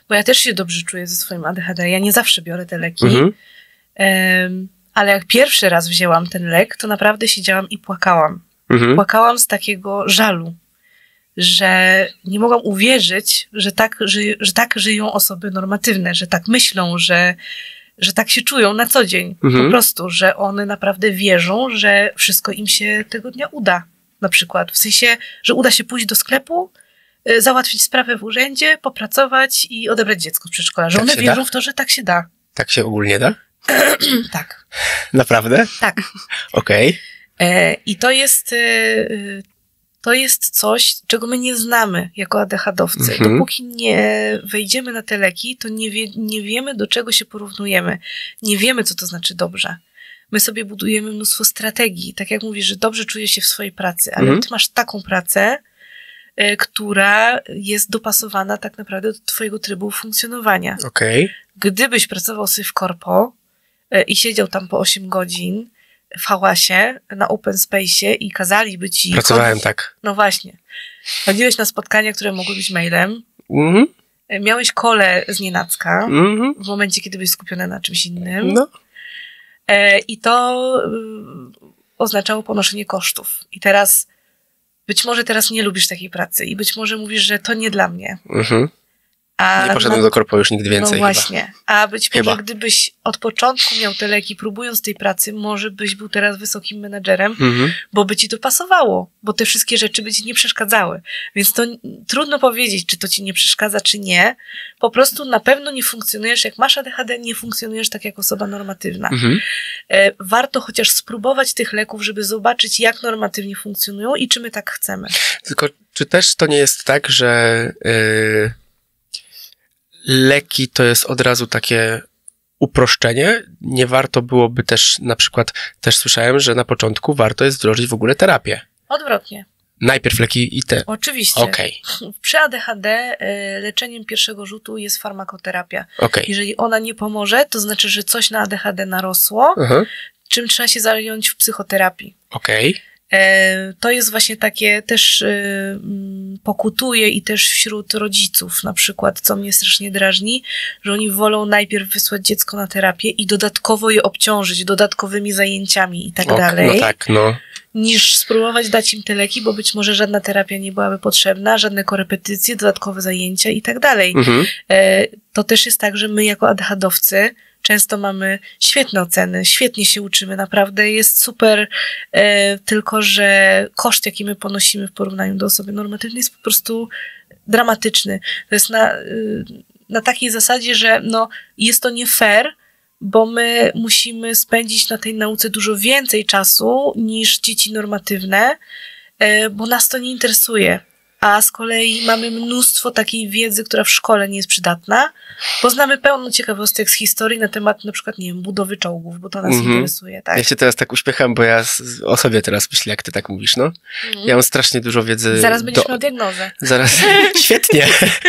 bo ja też się dobrze czuję ze swoim A D H D. Ja nie zawsze biorę te leki, Mhm. em, ale jak pierwszy raz wzięłam ten lek, to naprawdę siedziałam i płakałam. Mhm. Płakałam z takiego żalu, że nie mogłam uwierzyć, że tak, ży, że tak żyją osoby normatywne, że tak myślą, że, że tak się czują na co dzień. Mhm. Po prostu, że one naprawdę wierzą, że wszystko im się tego dnia uda. Na przykład w sensie, że uda się pójść do sklepu, y, załatwić sprawę w urzędzie, popracować i odebrać dziecko z przedszkola. Że Tak one się wierzą da? w to, że tak się da. Tak się ogólnie da? Tak, Naprawdę? tak. Okej. E, I to jest, e, to jest coś, czego my nie znamy jako A D H D-owcy. Mhm. Dopóki nie wejdziemy na te leki, to nie, wie, nie wiemy, do czego się porównujemy. Nie wiemy, co to znaczy dobrze. My sobie budujemy mnóstwo strategii. Tak jak mówisz, że dobrze czujesz się w swojej pracy, ale Mhm. ty masz taką pracę, e, która jest dopasowana tak naprawdę do twojego trybu funkcjonowania. Okej. Gdybyś pracował sobie w korpo e, i siedział tam po osiem godzin w hałasie, na open space'ie i kazaliby ci... Pracowałem chodzić- tak. No właśnie. Chodziłeś na spotkania, które mogły być mailem. Mhm. E, Miałeś kole z nienacka Mhm. w momencie, kiedy byłeś skupiony na czymś innym. No. E, I to y, oznaczało ponoszenie kosztów. I teraz, być może teraz nie lubisz takiej pracy i być może mówisz, że to nie dla mnie. Mhm. A Nie poszedłem na- do korpo już nigdy więcej No chyba. właśnie. A być może Chyba. gdybyś od początku miał te leki, próbując tej pracy, może byś był teraz wysokim menadżerem, Mhm. bo by ci to pasowało, bo te wszystkie rzeczy by ci nie przeszkadzały. Więc to n- trudno powiedzieć, czy to ci nie przeszkadza, czy nie. Po prostu na pewno nie funkcjonujesz, jak masz A D H D, nie funkcjonujesz tak jak osoba normatywna. Mhm. E, warto chociaż spróbować tych leków, żeby zobaczyć, jak normatywnie funkcjonują i czy my tak chcemy. Tylko czy też to nie jest tak, że yy, leki to jest od razu takie uproszczenie? Nie warto byłoby też, na przykład, też słyszałem, że na początku warto jest wdrożyć w ogóle terapię. Odwrotnie. Najpierw leki i te. Oczywiście. Okej, Przy A D H D e, leczeniem pierwszego rzutu jest farmakoterapia. okej. Jeżeli ona nie pomoże, to znaczy, że coś na A D H D narosło, Aha, czym trzeba się zająć w psychoterapii. okej. E, To jest właśnie takie też e, mm, pokutuje i też wśród rodziców na przykład, co mnie strasznie drażni, że oni wolą najpierw wysłać dziecko na terapię i dodatkowo je obciążyć dodatkowymi zajęciami i tak Ok, dalej, no tak, no. niż spróbować dać im te leki, bo być może żadna terapia nie byłaby potrzebna, żadne korepetycje, dodatkowe zajęcia i tak dalej. Mhm. E, To też jest tak, że my jako A D H D-owcy często mamy świetne oceny, świetnie się uczymy, naprawdę jest super, e, tylko że koszt, jaki my ponosimy w porównaniu do osoby normatywnej jest po prostu dramatyczny. To jest na, y, na takiej zasadzie, że no, jest to nie fair, bo my musimy spędzić na tej nauce dużo więcej czasu niż dzieci normatywne, e, bo nas to nie interesuje. A z kolei mamy mnóstwo takiej wiedzy, która w szkole nie jest przydatna, bo znamy pełno ciekawostek z historii na temat na przykład, nie wiem, budowy czołgów, bo to nas Mhm. interesuje, tak? Ja się teraz tak uśmiecham, bo ja z, o sobie teraz myślę, jak ty tak mówisz, no. Mhm. Ja mam strasznie dużo wiedzy. Zaraz będziesz do- miał diagnozę. Zaraz, świetnie,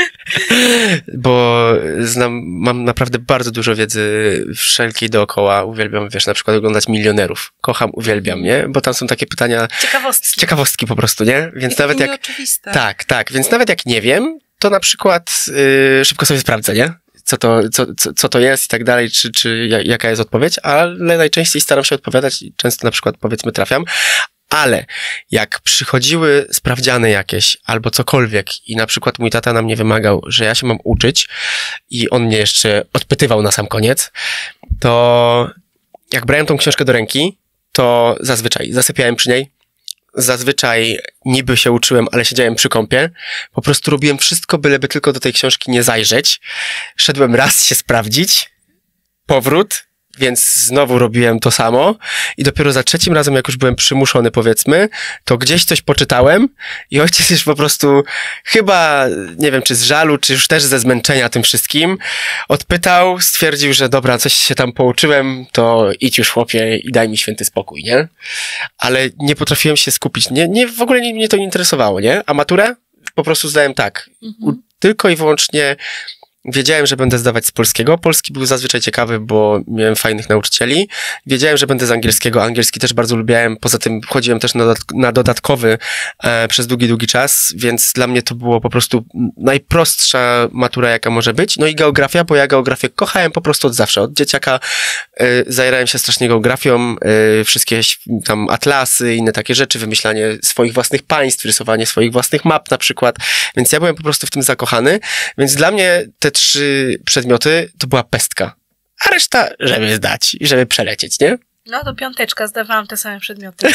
bo znam, mam naprawdę bardzo dużo wiedzy wszelkiej dookoła, uwielbiam, wiesz, na przykład oglądać Milionerów, kocham, uwielbiam, nie, bo tam są takie pytania, Ciekawostki. ciekawostki po prostu, nie, więc I nawet jak, nieoczywiste. tak, tak, więc nawet jak nie wiem, to na przykład yy, szybko sobie sprawdzę, nie, co to, co, co, co to jest i tak dalej, czy, czy ja- jaka jest odpowiedź, ale najczęściej staram się odpowiadać i często na przykład, powiedzmy, trafiam. Ale jak przychodziły sprawdziany jakieś albo cokolwiek i na przykład mój tata na mnie wymagał, że ja się mam uczyć i on mnie jeszcze odpytywał na sam koniec, to jak brałem tą książkę do ręki, to zazwyczaj zasypiałem przy niej, zazwyczaj niby się uczyłem, ale siedziałem przy kąpie, po prostu robiłem wszystko, byleby tylko do tej książki nie zajrzeć. Szedłem raz się sprawdzić, powrót, więc znowu robiłem to samo i dopiero za trzecim razem, jak już byłem przymuszony, powiedzmy, to gdzieś coś poczytałem i ojciec już po prostu chyba, nie wiem, czy z żalu, czy już też ze zmęczenia tym wszystkim, odpytał, stwierdził, że dobra, coś się tam pouczyłem, to idź już, chłopie, i daj mi święty spokój, nie? Ale nie potrafiłem się skupić, nie, nie w ogóle nie, mnie to nie interesowało, nie? A maturę po prostu zdałem tak, u, tylko i wyłącznie Wiedziałem, że będę zdawać z polskiego. Polski był zazwyczaj ciekawy, bo miałem fajnych nauczycieli. Wiedziałem, że będę z angielskiego. Angielski też bardzo lubiałem. Poza tym chodziłem też na, dodatk- na dodatkowy e, przez długi, długi czas, więc dla mnie to było po prostu najprostsza matura, jaka może być. No i geografia, bo ja geografię kochałem po prostu od zawsze. Od dzieciaka e, zajerałem się strasznie geografią. E, wszystkie tam atlasy, inne takie rzeczy, wymyślanie swoich własnych państw, rysowanie swoich własnych map na przykład. Więc ja byłem po prostu w tym zakochany. Więc dla mnie te trzy przedmioty to była pestka. A reszta, żeby zdać i żeby przelecieć, nie? No, do piąteczka zdawałam te same przedmioty.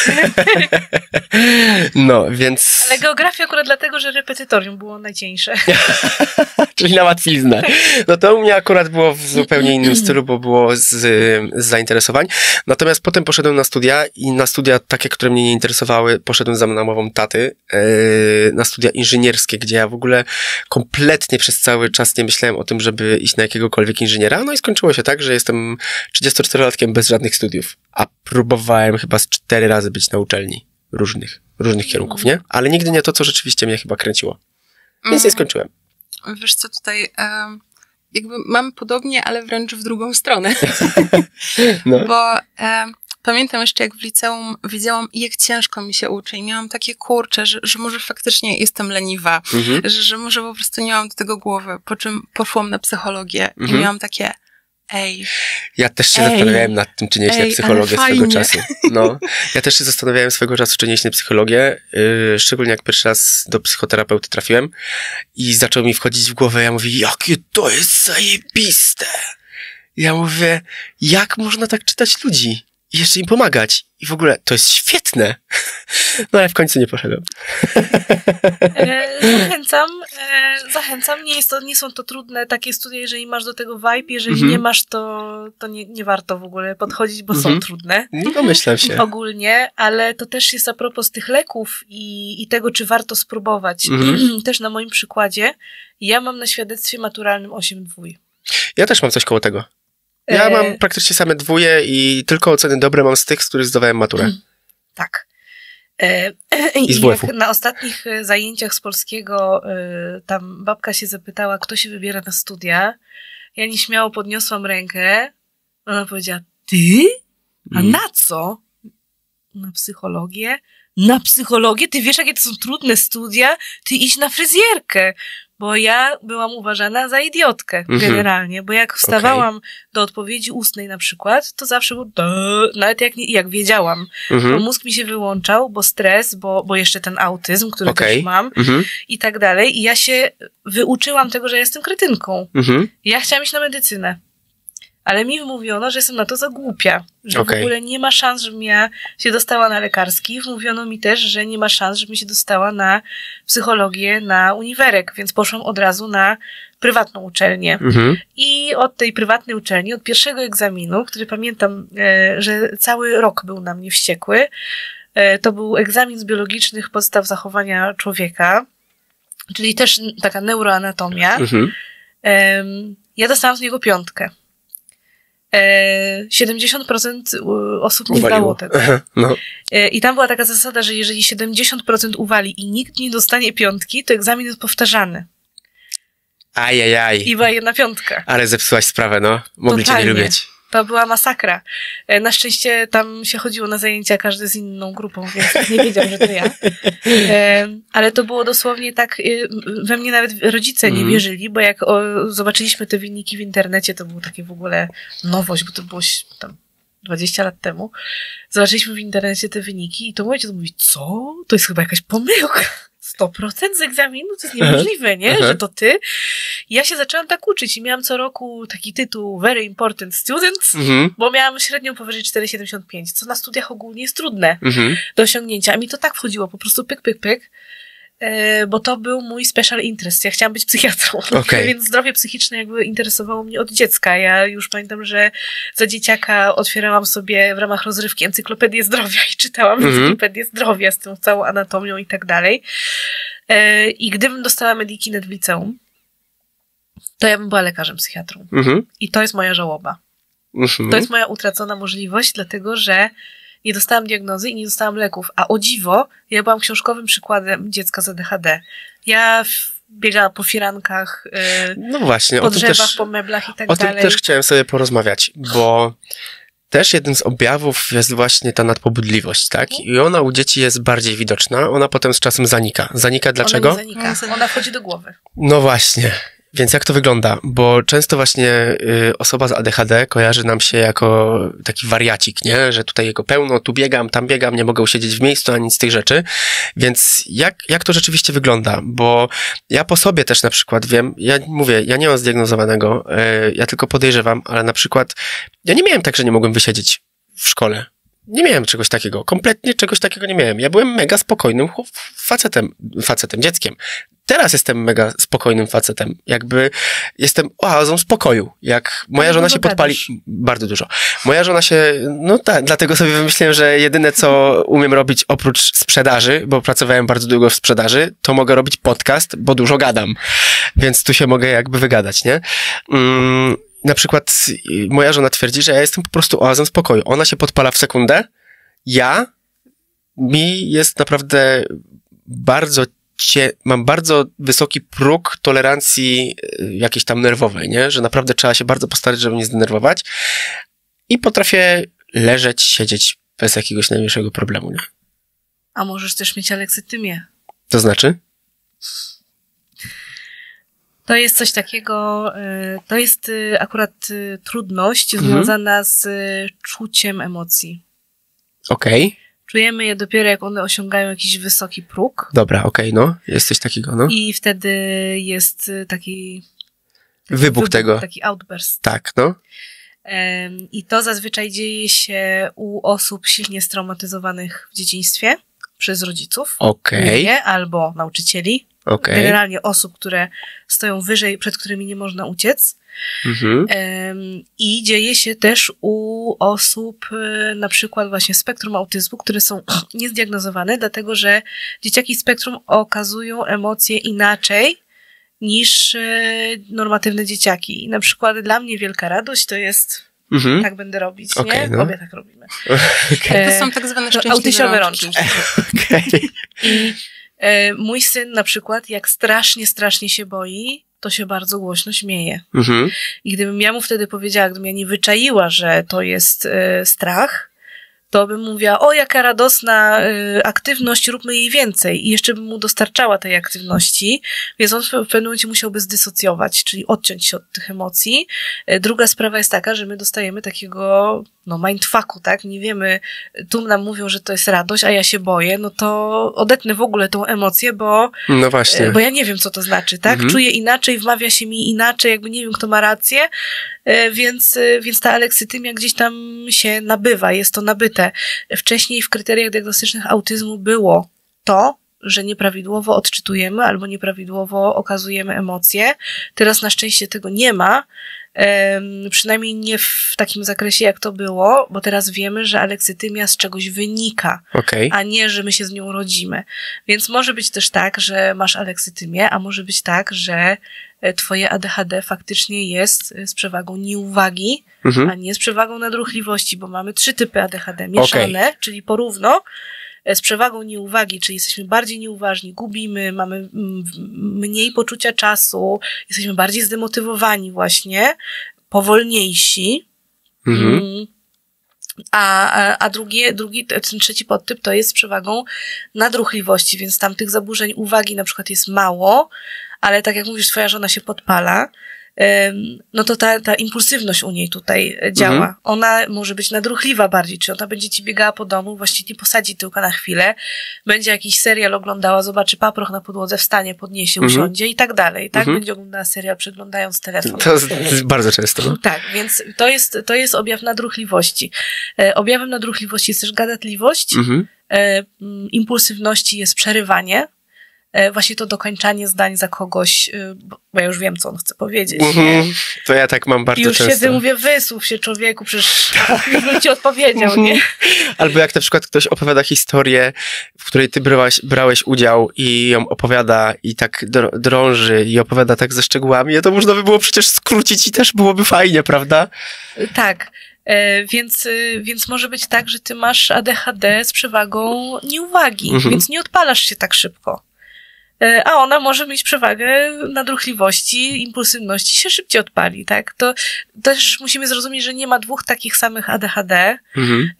No, więc... Ale geografia akurat dlatego, że repetytorium było najcieńsze. Czyli na łatwiznę. No to u mnie akurat było w zupełnie innym stylu, bo było z, z zainteresowań. Natomiast potem poszedłem na studia i na studia takie, które mnie nie interesowały, poszedłem za namową taty, yy, na studia inżynierskie, gdzie ja w ogóle kompletnie przez cały czas nie myślałem o tym, żeby iść na jakiegokolwiek inżyniera. No i skończyło się tak, że jestem trzydziestoczterolatkiem bez żadnych studiów. A próbowałem chyba z cztery razy być na uczelni różnych, różnych kierunków, nie? Ale nigdy nie to, co rzeczywiście mnie chyba kręciło. Więc nie skończyłem. Wiesz co, tutaj um, jakby mam podobnie, ale wręcz w drugą stronę. No. Bo um, pamiętam jeszcze, jak w liceum wiedziałam, jak ciężko mi się uczy i miałam takie kurcze, że, że może faktycznie jestem leniwa, mhm. że, że może po prostu nie mam do tego głowy, po czym poszłam na psychologię mhm. i miałam takie Ej. Ja też się Ej. zastanawiałem nad tym, czy nie iść na psychologię swego czasu. No, ja też się zastanawiałem swego czasu, czy nie iść na psychologię, yy, szczególnie jak pierwszy raz do psychoterapeuty trafiłem i zaczął mi wchodzić w głowę, ja mówię, jakie to jest zajebiste. Ja mówię, jak można tak czytać ludzi i jeszcze im pomagać? I w ogóle, to jest świetne. No ale w końcu nie poszedłem. E, zachęcam, e, zachęcam. Nie, jest to, nie są to trudne takie studia, jeżeli masz do tego vibe, jeżeli mhm. nie masz, to, to nie, nie warto w ogóle podchodzić, bo mhm. są trudne. Nie domyślam się. Ogólnie, ale to też jest a propos tych leków i, i tego, czy warto spróbować. Mhm. Też na moim przykładzie. Ja mam na świadectwie maturalnym osiem dwój. Ja też mam coś koło tego. Ja mam praktycznie same dwóje i tylko oceny dobre mam z tych, z których zdawałem maturę. Tak. E, I, I jak na ostatnich zajęciach z polskiego e, tam babka się zapytała, kto się wybiera na studia, ja nieśmiało podniosłam rękę. Ona powiedziała, ty? A mm. na co? Na psychologię? Na psychologię? Ty wiesz, jakie to są trudne studia? Ty idź na fryzjerkę. Bo ja byłam uważana za idiotkę mm-hmm. generalnie, bo jak wstawałam okay. do odpowiedzi ustnej na przykład, to zawsze było nawet jak, nie, jak wiedziałam, mm-hmm. bo mózg mi się wyłączał, bo stres, bo, bo jeszcze ten autyzm, który okay. też mam mm-hmm. i tak dalej. I ja się wyuczyłam tego, że jestem kretynką. Mm-hmm. Ja chciałam iść na medycynę. Ale mi wmówiono, że jestem na to za głupia, że okay. w ogóle nie ma szans, żebym ja się dostała na lekarski. Wmówiono mi też, że nie ma szans, żebym się dostała na psychologię, na uniwerek, więc poszłam od razu na prywatną uczelnię. Mm-hmm. I od tej prywatnej uczelni, od pierwszego egzaminu, który pamiętam, e, że cały rok był na mnie wściekły, e, to był egzamin z biologicznych podstaw zachowania człowieka, czyli też taka neuroanatomia. Mm-hmm. E, ja dostałam z niego piątkę. siedemdziesiąt procent osób nie zdało tego. No. I tam była taka zasada, że jeżeli siedemdziesiąt procent uwali i nikt nie dostanie piątki, to egzamin jest powtarzany. Ajajaj. I była jedna piątka. Ale zepsułaś sprawę, no. Mogli cię nie lubić. To była masakra. Na szczęście tam się chodziło na zajęcia każdy z inną grupą, więc nie wiedział, że to ja. Ale to było dosłownie tak, we mnie nawet rodzice nie wierzyli, bo jak zobaczyliśmy te wyniki w internecie, to było takie w ogóle nowość, bo to było tam dwadzieścia lat temu. Zobaczyliśmy w internecie te wyniki i to mój ojciec mówi, co? To jest chyba jakaś pomyłka. sto procent z egzaminu? To jest niemożliwe, nie? Aha. Że to ty? I ja się zaczęłam tak uczyć i miałam co roku taki tytuł Very Important Student, mhm. bo miałam średnią powyżej cztery przecinek siedemdziesiąt pięć, co na studiach ogólnie jest trudne mhm. do osiągnięcia. A mi to tak wchodziło, po prostu pyk, pyk, pyk, yy, bo to był mój special interest. Ja chciałam być psychiatrą, okay. więc zdrowie psychiczne jakby interesowało mnie od dziecka. Ja już pamiętam, że za dzieciaka otwierałam sobie w ramach rozrywki encyklopedię zdrowia i czytałam mhm. encyklopedię zdrowia z tą całą anatomią i tak dalej. Yy, I gdybym dostała Medikinet w liceum, to ja bym była lekarzem psychiatrą. Mhm. I to jest moja żałoba. Mhm. To jest moja utracona możliwość, dlatego że nie dostałam diagnozy i nie dostałam leków. A o dziwo, ja byłam książkowym przykładem dziecka z A D H D. Ja w, biega po firankach, yy, no właśnie, po drzewach, też, po meblach i tak o dalej. O tym też chciałem sobie porozmawiać, bo też jeden z objawów jest właśnie ta nadpobudliwość, tak? I ona u dzieci jest bardziej widoczna, ona potem z czasem zanika. Zanika dlaczego? Ona nie zanika, ona wchodzi do głowy. No właśnie. Więc jak to wygląda? Bo często właśnie y, osoba z A D H D kojarzy nam się jako taki wariacik, nie? Że tutaj jego pełno, tu biegam, tam biegam, nie mogę usiedzieć w miejscu, ani nic z tych rzeczy. Więc jak, jak to rzeczywiście wygląda? Bo ja po sobie też na przykład wiem, ja mówię, ja nie mam zdiagnozowanego, y, ja tylko podejrzewam, ale na przykład ja nie miałem tak, że nie mogłem wysiedzieć w szkole. Nie miałem czegoś takiego. Kompletnie czegoś takiego nie miałem. Ja byłem mega spokojnym facetem, facetem, dzieckiem. Teraz jestem mega spokojnym facetem. Jakby jestem oazą spokoju. Jak moja żona się podpali... Bardzo dużo. Moja żona się... No tak, dlatego sobie wymyśliłem, że jedyne co umiem robić oprócz sprzedaży, bo pracowałem bardzo długo w sprzedaży, to mogę robić podcast, bo dużo gadam. Więc tu się mogę jakby wygadać, nie? Mm, na przykład moja żona twierdzi, że ja jestem po prostu oazą spokoju. Ona się podpala w sekundę. Ja... Mi jest naprawdę bardzo Cie, mam bardzo wysoki próg tolerancji jakiejś tam nerwowej, nie? Że naprawdę trzeba się bardzo postarać, żeby nie zdenerwować i potrafię leżeć, siedzieć bez jakiegoś najmniejszego problemu, nie? A możesz też mieć aleksytymię. To znaczy? To jest coś takiego, to jest akurat trudność mhm. związana z czuciem emocji. Okej. Okay. Czujemy je dopiero, jak one osiągają jakiś wysoki próg. Dobra, okej, okay, no. Jest coś takiego, no. I wtedy jest taki... taki wybuch, wybuch tego. Taki outburst. Tak, no. Um, I to zazwyczaj dzieje się u osób silnie straumatyzowanych w dzieciństwie przez rodziców. Okej. Okay. Albo nauczycieli. Okay. Generalnie osób, które stoją wyżej, przed którymi nie można uciec. Mhm. Um, I dzieje się też u osób y, na przykład właśnie spektrum autyzmu, które są niezdiagnozowane, dlatego że dzieciaki spektrum okazują emocje inaczej niż y, normatywne dzieciaki. I na przykład dla mnie wielka radość to jest mhm. tak będę robić, okay, nie? No. Obie tak robimy. Okay. To są tak zwane szczęśliwe rączki. Okay. I y, mój syn na przykład, jak strasznie, strasznie się boi, to się bardzo głośno śmieje. Mhm. I gdybym ja mu wtedy powiedziała, gdybym ja nie wyczaiła, że to jest y, strach, to bym mówiła, o jaka radosna y, aktywność, róbmy jej więcej. I jeszcze bym mu dostarczała tej aktywności, więc on w pewnym momencie musiałby zdysocjować, czyli odciąć się od tych emocji. Y, druga sprawa jest taka, że my dostajemy takiego no mindfucku, tak? Nie wiemy, tu nam mówią, że to jest radość, a ja się boję, no to odetnę w ogóle tą emocję, bo, no właśnie. bo ja nie wiem, co to znaczy, tak? Mhm. Czuję inaczej, wmawia się mi inaczej, jakby nie wiem, kto ma rację, więc, więc ta aleksytymia gdzieś tam się nabywa, jest to nabyte. Wcześniej w kryteriach diagnostycznych autyzmu było to, że nieprawidłowo odczytujemy albo nieprawidłowo okazujemy emocje. Teraz na szczęście tego nie ma, um, przynajmniej nie w takim zakresie, jak to było, bo teraz wiemy, że aleksytymia z czegoś wynika, okay. a nie, że my się z nią rodzimy. Więc może być też tak, że masz aleksytymię, a może być tak, że twoje A D H D faktycznie jest z przewagą nieuwagi, mhm. a nie z przewagą nadruchliwości, bo mamy trzy typy A D H D mieszane, okay. czyli porówno, z przewagą nieuwagi, czyli jesteśmy bardziej nieuważni, gubimy, mamy mniej poczucia czasu, jesteśmy bardziej zdemotywowani właśnie, powolniejsi. Mhm. A, a, a drugi, drugi, ten trzeci podtyp to jest z przewagą nadruchliwości, więc tam tych zaburzeń uwagi na przykład jest mało, ale tak jak mówisz, twoja żona się podpala, no to ta, ta impulsywność u niej tutaj działa. Mhm. Ona może być nadruchliwa bardziej, czy ona będzie ci biegała po domu, właściwie posadzi tyłka na chwilę, będzie jakiś serial oglądała, zobaczy paproch na podłodze, wstanie, podniesie, mhm. usiądzie i tak dalej, tak? Mhm. Będzie oglądała serial, przeglądając telefon. To jest bardzo często. No? Tak, więc to jest, to jest objaw nadruchliwości. E, objawem nadruchliwości jest też gadatliwość, mhm. e, impulsywności jest przerywanie, właśnie to dokończanie zdań za kogoś, bo ja już wiem, co on chce powiedzieć. Mm-hmm. To ja tak mam bardzo I już często. Już siedzę, mówię, wysłuch się człowieku, przecież już bym ci odpowiedział, mm-hmm. nie? Albo jak na przykład ktoś opowiada historię, w której ty brałeś, brałeś udział i ją opowiada i tak drąży i opowiada tak ze szczegółami, to można by było przecież skrócić i też byłoby fajnie, prawda? Tak. Więc, więc może być tak, że ty masz A D H D z przewagą nieuwagi, mm-hmm. więc nie odpalasz się tak szybko. a ona może mieć przewagę nadruchliwości, impulsywności, się szybciej odpali, tak? To też musimy zrozumieć, że nie ma dwóch takich samych A D H D, mhm.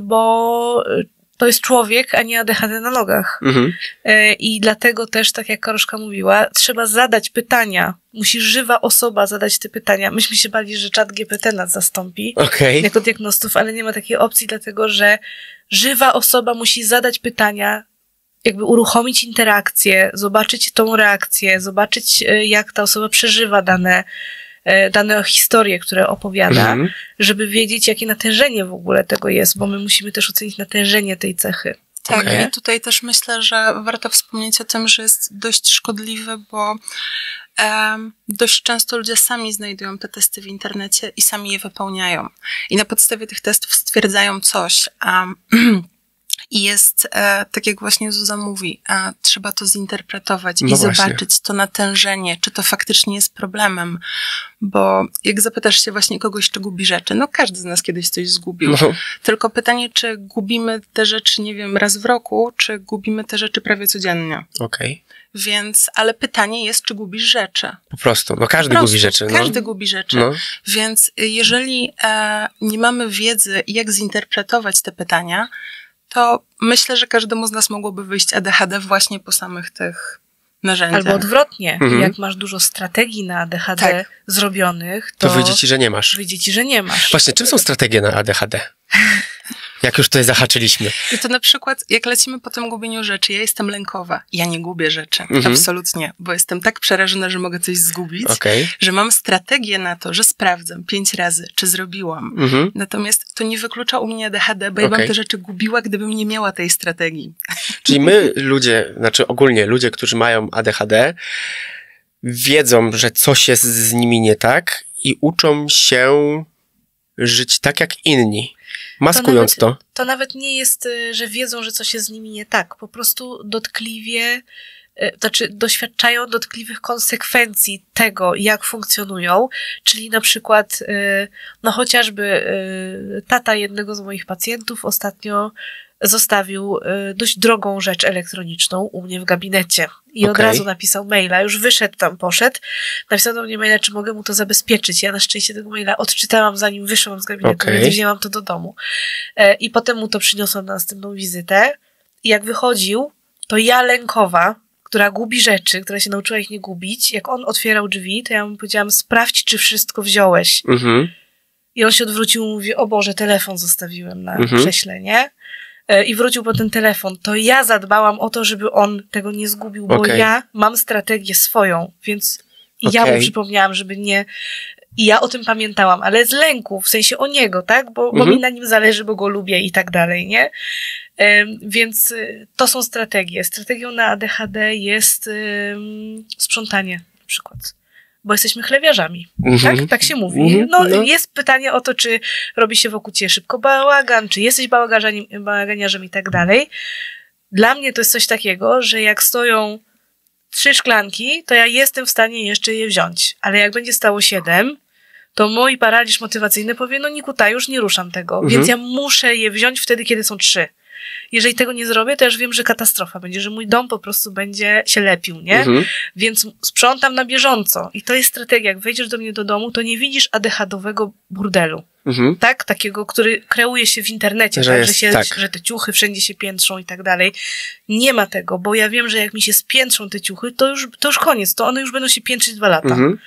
bo to jest człowiek, a nie A D H D na nogach. Mhm. I dlatego też, tak jak Karoszka mówiła, trzeba zadać pytania. Musi żywa osoba zadać te pytania. Myśmy się bali, że czat G P T nas zastąpi okay. jako diagnostów, ale nie ma takiej opcji, dlatego że żywa osoba musi zadać pytania, jakby uruchomić interakcję, zobaczyć tą reakcję, zobaczyć, jak ta osoba przeżywa dane, dane historie, które opowiada, mhm. żeby wiedzieć, jakie natężenie w ogóle tego jest, bo my musimy też ocenić natężenie tej cechy. Tak, okay. I tutaj też myślę, że warto wspomnieć o tym, że jest dość szkodliwy, bo um, dość często ludzie sami znajdują te testy w internecie i sami je wypełniają. I na podstawie tych testów stwierdzają coś, um, i jest, e, tak jak właśnie Zuza mówi, e, trzeba to zinterpretować no i właśnie. zobaczyć to natężenie, czy to faktycznie jest problemem, bo jak zapytasz się właśnie kogoś, czy gubi rzeczy, no każdy z nas kiedyś coś zgubił, no. Tylko pytanie, czy gubimy te rzeczy, nie wiem, raz w roku, czy gubimy te rzeczy prawie codziennie. Okej. Okay. Więc, ale pytanie jest, czy gubisz rzeczy. Po prostu, no każdy prostu, gubi rzeczy. Każdy no. gubi rzeczy. No. Więc jeżeli e, nie mamy wiedzy, jak zinterpretować te pytania, to myślę, że każdemu z nas mogłoby wyjść A D H D właśnie po samych tych narzędziach. Albo odwrotnie. Mhm. Jak masz dużo strategii na A D H D tak. zrobionych, to, to wyjdzie ci, że nie masz. Wyjdzie ci, że nie masz. Właśnie, czym są strategie na A D H D? Jak już tutaj zahaczyliśmy. I to na przykład, jak lecimy po tym gubieniu rzeczy, ja jestem lękowa. Ja nie gubię rzeczy. Mhm. Absolutnie. Bo jestem tak przerażona, że mogę coś zgubić, okay. że mam strategię na to, że sprawdzam pięć razy, czy zrobiłam. Mhm. Natomiast to nie wyklucza u mnie A D H D, bo ja okay. bym te rzeczy gubiła, gdybym nie miała tej strategii. Czyli my, ludzie, znaczy ogólnie ludzie, którzy mają A D H D, wiedzą, że coś jest z nimi nie tak i uczą się żyć tak jak inni. Maskując to. Nawet, to. To nawet nie jest, że wiedzą, że coś jest z nimi nie tak. Po prostu dotkliwie, znaczy doświadczają dotkliwych konsekwencji tego, jak funkcjonują. Czyli na przykład, no chociażby tata jednego z moich pacjentów ostatnio zostawił dość drogą rzecz elektroniczną u mnie w gabinecie. I okay. od razu napisał maila, już wyszedł tam, poszedł. Napisał do mnie maila, czy mogę mu to zabezpieczyć. Ja na szczęście tego maila odczytałam, zanim wyszłam z gabinetu, okay. więc wzięłam to do domu. I potem mu to przyniosłam na następną wizytę. I jak wychodził, to ja lękowa, która gubi rzeczy, która się nauczyła ich nie gubić, jak on otwierał drzwi, to ja mu powiedziałam, sprawdź, czy wszystko wziąłeś. Mm-hmm. I on się odwrócił i mówi, o Boże, telefon zostawiłem na mm-hmm. krześle, nie? I wrócił po ten telefon, to ja zadbałam o to, żeby on tego nie zgubił, bo okay. ja mam strategię swoją, więc okay. ja mu przypomniałam, żeby nie... I ja o tym pamiętałam, ale z lęku, w sensie o niego, tak? Bo, mhm. bo mi na nim zależy, bo go lubię i tak dalej, nie? Um, więc to są strategie. Strategią na A D H D jest um, sprzątanie na przykład. Bo jesteśmy chlewiarzami, mm-hmm. tak? Tak się mówi. Mm-hmm. No, no, jest pytanie o to, czy robi się wokół ciebie szybko bałagan, czy jesteś bałaganiarzem i tak dalej. Dla mnie to jest coś takiego, że jak stoją trzy szklanki, to ja jestem w stanie jeszcze je wziąć. Ale jak będzie stało siedem, to mój paraliż motywacyjny powie, no Nikuta, już nie ruszam tego. Mm-hmm. Więc ja muszę je wziąć wtedy, kiedy są trzy. Jeżeli tego nie zrobię, to już wiem, że katastrofa będzie, że mój dom po prostu będzie się lepił, nie? Mhm. Więc sprzątam na bieżąco. I to jest strategia. Jak wejdziesz do mnie do domu, to nie widzisz A D H D-owego burdelu. Mhm. Tak? Takiego, który kreuje się w internecie, że, tak? Jest, że, się, tak. że te ciuchy wszędzie się piętrzą i tak dalej. Nie ma tego, bo ja wiem, że jak mi się spiętrzą te ciuchy, to już, to już koniec. To one już będą się piętrzyć dwa lata. Mhm.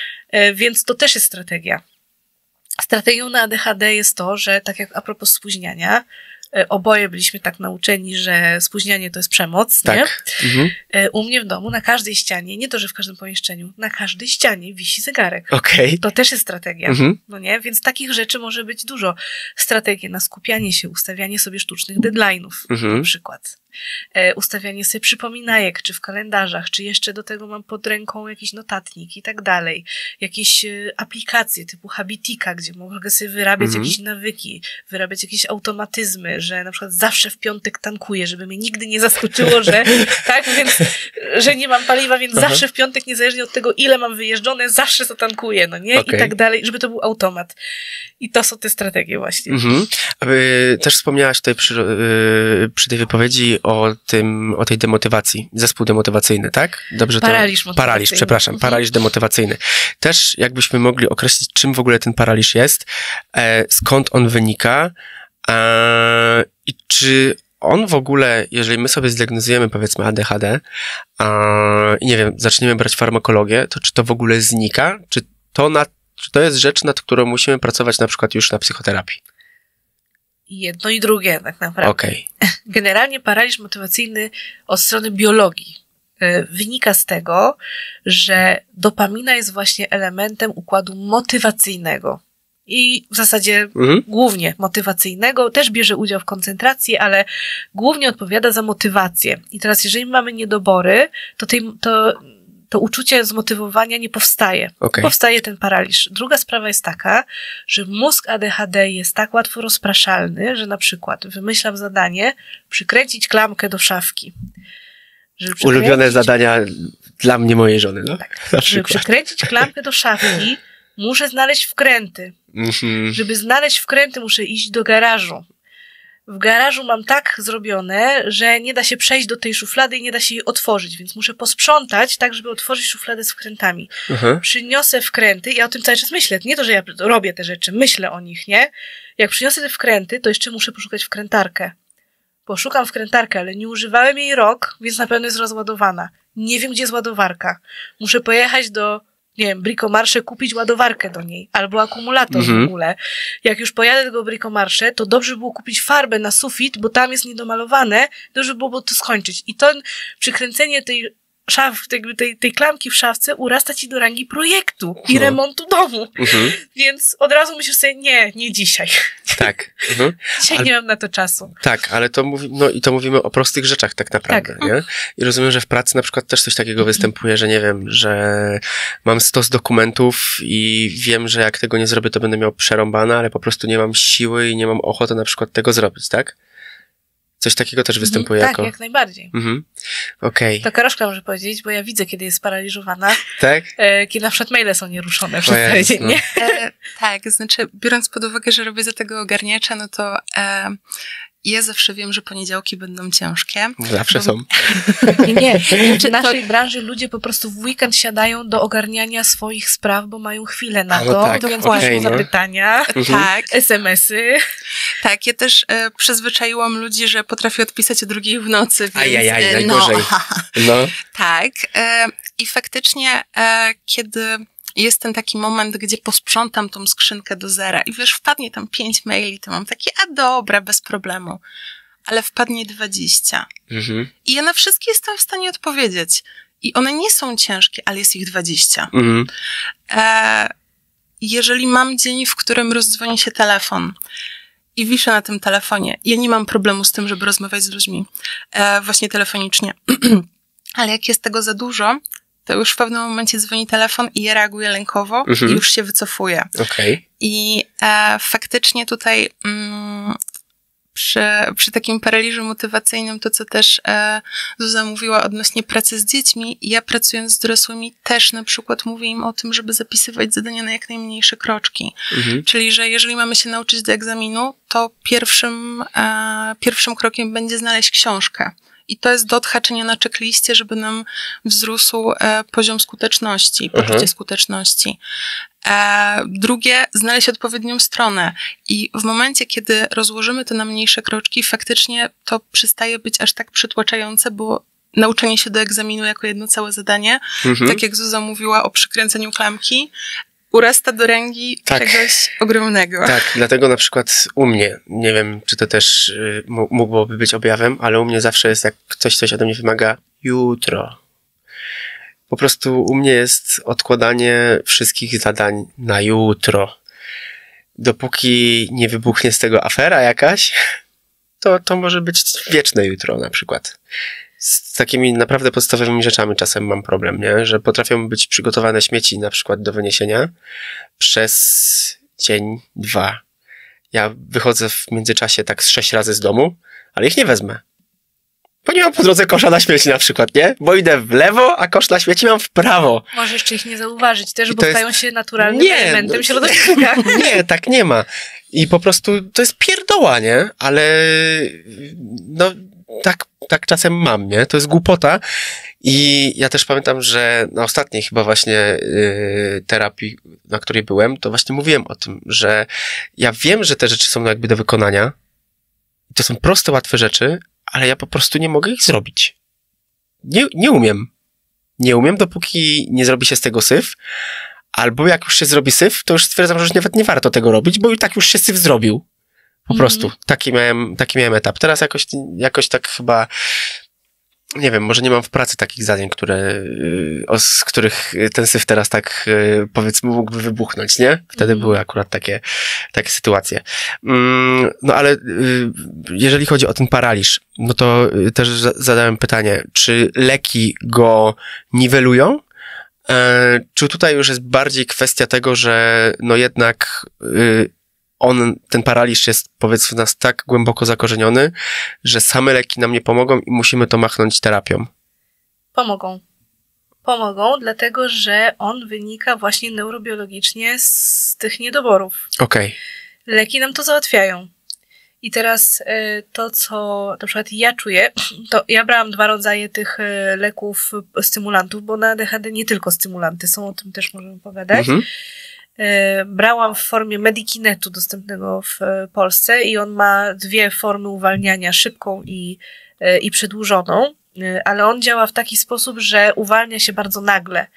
E, więc to też jest strategia. Strategią na A D H D jest to, że tak jak a propos spóźniania, oboje byliśmy tak nauczeni, że spóźnianie to jest przemoc, tak. nie? Mhm. U mnie w domu na każdej ścianie, nie to, że w każdym pomieszczeniu, na każdej ścianie wisi zegarek. Okay. To też jest strategia, mhm. no nie? Więc takich rzeczy może być dużo. Strategie na skupianie się, ustawianie sobie sztucznych deadline'ów mhm. na przykład. E, ustawianie sobie przypominajek, czy w kalendarzach, czy jeszcze do tego mam pod ręką jakiś notatnik i tak dalej. Jakieś e, aplikacje typu Habitika, gdzie mogę sobie wyrabiać mhm. jakieś nawyki, wyrabiać jakieś automatyzmy, że na przykład zawsze w piątek tankuję, żeby mnie nigdy nie zaskoczyło, że tak, więc, że nie mam paliwa, więc Aha. zawsze w piątek, niezależnie od tego, ile mam wyjeżdżone, zawsze to tankuję, no nie? Okay. I tak dalej, żeby to był automat. I to są te strategie właśnie. Mhm. Też wspomniałaś tutaj przy, przy tej wypowiedzi o tym, o tej demotywacji. Zespół demotywacyjny, tak? Dobrze to... Paraliż motywacyjny. Paraliż, przepraszam. Mhm. Paraliż demotywacyjny. Też jakbyśmy mogli określić, czym w ogóle ten paraliż jest, e, skąd on wynika e, i czy on w ogóle, jeżeli my sobie zdiagnozujemy, powiedzmy, A D H D i nie wiem, zaczniemy brać farmakologię, to czy to w ogóle znika? Czy to, na, czy to jest rzecz, nad którą musimy pracować na przykład już na psychoterapii? Jedno i drugie tak naprawdę. Okay. Generalnie paraliż motywacyjny od strony biologii wynika z tego, że dopamina jest właśnie elementem układu motywacyjnego. I w zasadzie mhm. głównie motywacyjnego, też bierze udział w koncentracji, ale głównie odpowiada za motywację. I teraz jeżeli mamy niedobory, to, tej, to, to uczucie zmotywowania nie powstaje. Okay. Powstaje ten paraliż. Druga sprawa jest taka, że mózg A D H D jest tak łatwo rozpraszalny, że na przykład wymyślam zadanie, przykręcić klamkę do szafki. Żeby Ulubione zadania dla mnie, mojej żony, no? Tak. Żeby przykręcić klamkę do szafki, muszę znaleźć wkręty. Mm-hmm. Żeby znaleźć wkręty, muszę iść do garażu. W garażu mam tak zrobione, że nie da się przejść do tej szuflady i nie da się jej otworzyć, więc muszę posprzątać tak, żeby otworzyć szufladę z wkrętami. Uh-huh. Przyniosę wkręty, ja o tym cały czas myślę. Nie to, że ja robię te rzeczy, myślę o nich, nie? Jak przyniosę te wkręty, to jeszcze muszę poszukać wkrętarkę. Poszukam wkrętarkę, ale nie używałem jej rok, więc na pewno jest rozładowana. Nie wiem, gdzie jest ładowarka. Muszę pojechać do, nie wiem, Bricomarché, kupić ładowarkę do niej, albo akumulator mhm. w ogóle. Jak już pojadę do tego Bricomarché, to dobrze by było kupić farbę na sufit, bo tam jest niedomalowane, dobrze by było to skończyć. I to przykręcenie tej szaf, tej, tej, tej klamki w szafce urasta ci do rangi projektu i no. remontu domu. Mhm. Więc od razu myślisz sobie, nie, nie dzisiaj. Tak. Mhm. Dzisiaj ale, nie mam na to czasu. Tak, ale to mówi, no i to mówimy o prostych rzeczach tak naprawdę, tak. nie? I rozumiem, że w pracy na przykład też coś takiego występuje, że nie wiem, że mam stos dokumentów i wiem, że jak tego nie zrobię, to będę miał przerąbane, ale po prostu nie mam siły i nie mam ochoty na przykład tego zrobić, tak? Coś takiego też występuje mhm, jako... Tak, jak najbardziej. Mhm. Okej. To Karoszka może powiedzieć, bo ja widzę, kiedy jest sparaliżowana. Tak? E, kiedy na przykład maile są nieruszone przez cały dzień, nie? E, tak, znaczy biorąc pod uwagę, że robię za tego ogarniacza, no to e, ja zawsze wiem, że poniedziałki będą ciężkie. Zawsze bo... są. Nie, nie. W naszej branży ludzie po prostu w weekend siadają do ogarniania swoich spraw, bo mają chwilę na to, tak, więc okay, piszą no. zapytania, mhm. tak. es em esy. Tak, ja też e, przyzwyczaiłam ludzi, że potrafię odpisać o drugiej w nocy, więc... Ajajaj, e, najgorzej. No. no. Tak. E, I faktycznie, e, kiedy... jest ten taki moment, gdzie posprzątam tą skrzynkę do zera i wiesz, wpadnie tam pięć maili, to mam takie, a dobra, bez problemu. Ale wpadnie dwadzieścia. Mhm. I ja na wszystkie jestem w stanie odpowiedzieć. I one nie są ciężkie, ale jest ich dwadzieścia. Mhm. E, jeżeli mam dzień, w którym rozdzwoni się telefon i wiszę na tym telefonie, ja nie mam problemu z tym, żeby rozmawiać z ludźmi e, właśnie telefonicznie. Ale jak jest tego za dużo, to już w pewnym momencie dzwoni telefon i ja reaguję lękowo mhm. i już się wycofuję. Okay. I e, faktycznie tutaj mm, przy, przy takim paraliżu motywacyjnym, to co też e, Zuza mówiła odnośnie pracy z dziećmi, ja pracując z dorosłymi też na przykład mówię im o tym, żeby zapisywać zadania na jak najmniejsze kroczki. Mhm. Czyli, że jeżeli mamy się nauczyć do egzaminu, to pierwszym, e, pierwszym krokiem będzie znaleźć książkę. I to jest do odhaczenia na checkliście, żeby nam wzrósł e, poziom skuteczności, poczucie mhm. skuteczności. E, drugie, znaleźć odpowiednią stronę. I w momencie, kiedy rozłożymy to na mniejsze kroczki, faktycznie to przestaje być aż tak przytłaczające, bo nauczenie się do egzaminu jako jedno całe zadanie, mhm. tak jak Zuza mówiła o przykręceniu klamki, urasta do rangi tak. czegoś ogromnego. Tak, dlatego na przykład u mnie, nie wiem, czy to też y, mógłby być objawem, ale u mnie zawsze jest, jak coś, coś ode mnie wymaga jutro. Po prostu u mnie jest odkładanie wszystkich zadań na jutro. Dopóki nie wybuchnie z tego afera jakaś, to, to może być wieczne jutro na przykład. Z takimi naprawdę podstawowymi rzeczami czasem mam problem, nie? Że potrafią być przygotowane śmieci na przykład do wyniesienia przez dzień, dwa. Ja wychodzę w międzyczasie tak z sześć razy z domu, ale ich nie wezmę. Bo nie mam po drodze kosza na śmieci na przykład, nie? Bo idę w lewo, a kosz na śmieci mam w prawo. Możesz jeszcze ich nie zauważyć też, bo stają jest... się naturalnym nie, elementem no, środowiska. Nie, tak nie ma. I po prostu to jest pierdoła, nie? Ale no tak, tak czasem mam, nie? To jest głupota i ja też pamiętam, że na ostatniej chyba właśnie yy, terapii, na której byłem, to właśnie mówiłem o tym, że ja wiem, że te rzeczy są jakby do wykonania. To są proste, łatwe rzeczy, ale ja po prostu nie mogę ich zrobić. Nie, nie umiem. Nie umiem, dopóki nie zrobi się z tego syf, albo jak już się zrobi syf, to już stwierdzam, że już nawet nie warto tego robić, bo i tak już się syf zrobił. Po mm. prostu. Taki miałem, taki miałem etap. Teraz jakoś, jakoś tak chyba, nie wiem, może nie mam w pracy takich zadań, które, z których ten syf teraz tak, powiedzmy, mógłby wybuchnąć, nie? Wtedy mm. były akurat takie, takie sytuacje. No ale jeżeli chodzi o ten paraliż, no to też zadałem pytanie, czy leki go niwelują? Czy tutaj już jest bardziej kwestia tego, że no jednak on, ten paraliż jest, powiedzmy, w nas tak głęboko zakorzeniony, że same leki nam nie pomogą i musimy to machnąć terapią? Pomogą. Pomogą, dlatego że on wynika właśnie neurobiologicznie z tych niedoborów. Okej. Okay. Leki nam to załatwiają. I teraz to, co na przykład ja czuję, to ja brałam dwa rodzaje tych leków, stymulantów, bo na A D H D nie tylko stymulanty są, o tym też możemy pogadać. Mhm. Brałam w formie Medikinetu dostępnego w Polsce i on ma dwie formy uwalniania, szybką i, i przedłużoną, ale on działa w taki sposób, że uwalnia się bardzo nagle.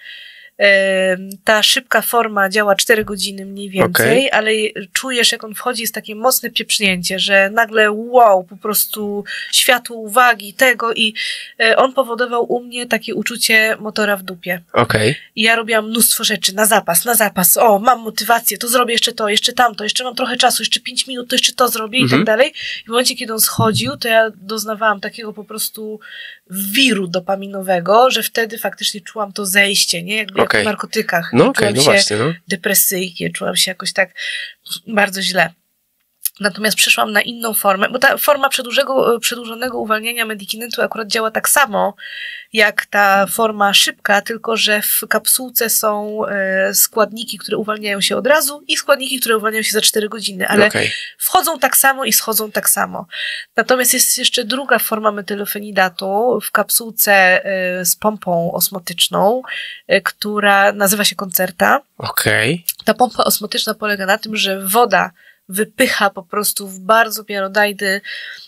Ta szybka forma działa cztery godziny mniej więcej, okay. ale czujesz, jak on wchodzi, jest takie mocne pieprznięcie, że nagle wow, po prostu światło uwagi tego i on powodował u mnie takie uczucie motora w dupie. Okay. I ja robiłam mnóstwo rzeczy na zapas, na zapas, o, mam motywację, to zrobię jeszcze to, jeszcze tamto, jeszcze mam trochę czasu, jeszcze pięć minut, to jeszcze to zrobię mm-hmm. i tak dalej. I w momencie, kiedy on schodził, to ja doznawałam takiego po prostu wiru dopaminowego, że wtedy faktycznie czułam to zejście, nie? Jakby okay. jak w narkotykach. No, czułam okay, no się właśnie, no. depresyjnie, czułam się jakoś tak bardzo źle. Natomiast przeszłam na inną formę, bo ta forma przedłużonego uwalniania Medikinetu akurat działa tak samo, jak ta forma szybka, tylko że w kapsułce są składniki, które uwalniają się od razu i składniki, które uwalniają się za cztery godziny, ale okay. wchodzą tak samo i schodzą tak samo. Natomiast jest jeszcze druga forma metylofenidatu w kapsułce z pompą osmotyczną, która nazywa się Concerta. Okay. Ta pompa osmotyczna polega na tym, że woda wypycha po prostu w bardzo miarodajny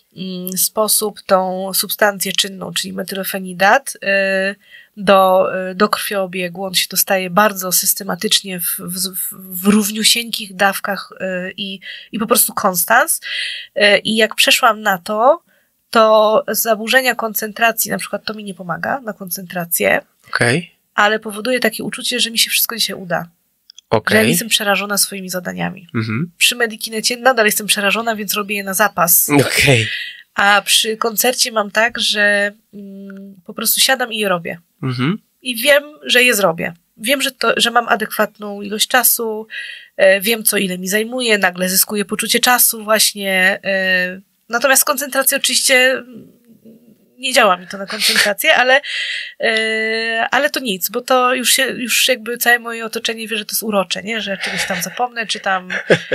sposób tą substancję czynną, czyli metylofenidat do, do krwiobiegu. On się dostaje bardzo systematycznie w, w, w równiusieńkich dawkach i, i po prostu konstans. I jak przeszłam na to, to zaburzenia koncentracji, na przykład to mi nie pomaga na koncentrację, okay. ale powoduje takie uczucie, że mi się wszystko dzisiaj uda. Okay. Że ja jestem przerażona swoimi zadaniami. Mm-hmm. Przy Medikinecie nadal jestem przerażona, więc robię je na zapas. Okay. A przy koncercie mam tak, że mm, po prostu siadam i je robię. Mm-hmm. I wiem, że je zrobię. Wiem, że, to, że mam adekwatną ilość czasu, e, wiem, co ile mi zajmuje, nagle zyskuję poczucie czasu właśnie. E, natomiast koncentracja oczywiście nie działa mi to na koncentrację, ale, yy, ale to nic, bo to już się, już jakby całe moje otoczenie wie, że to jest urocze, nie? Że czegoś tam zapomnę, czy tam yy,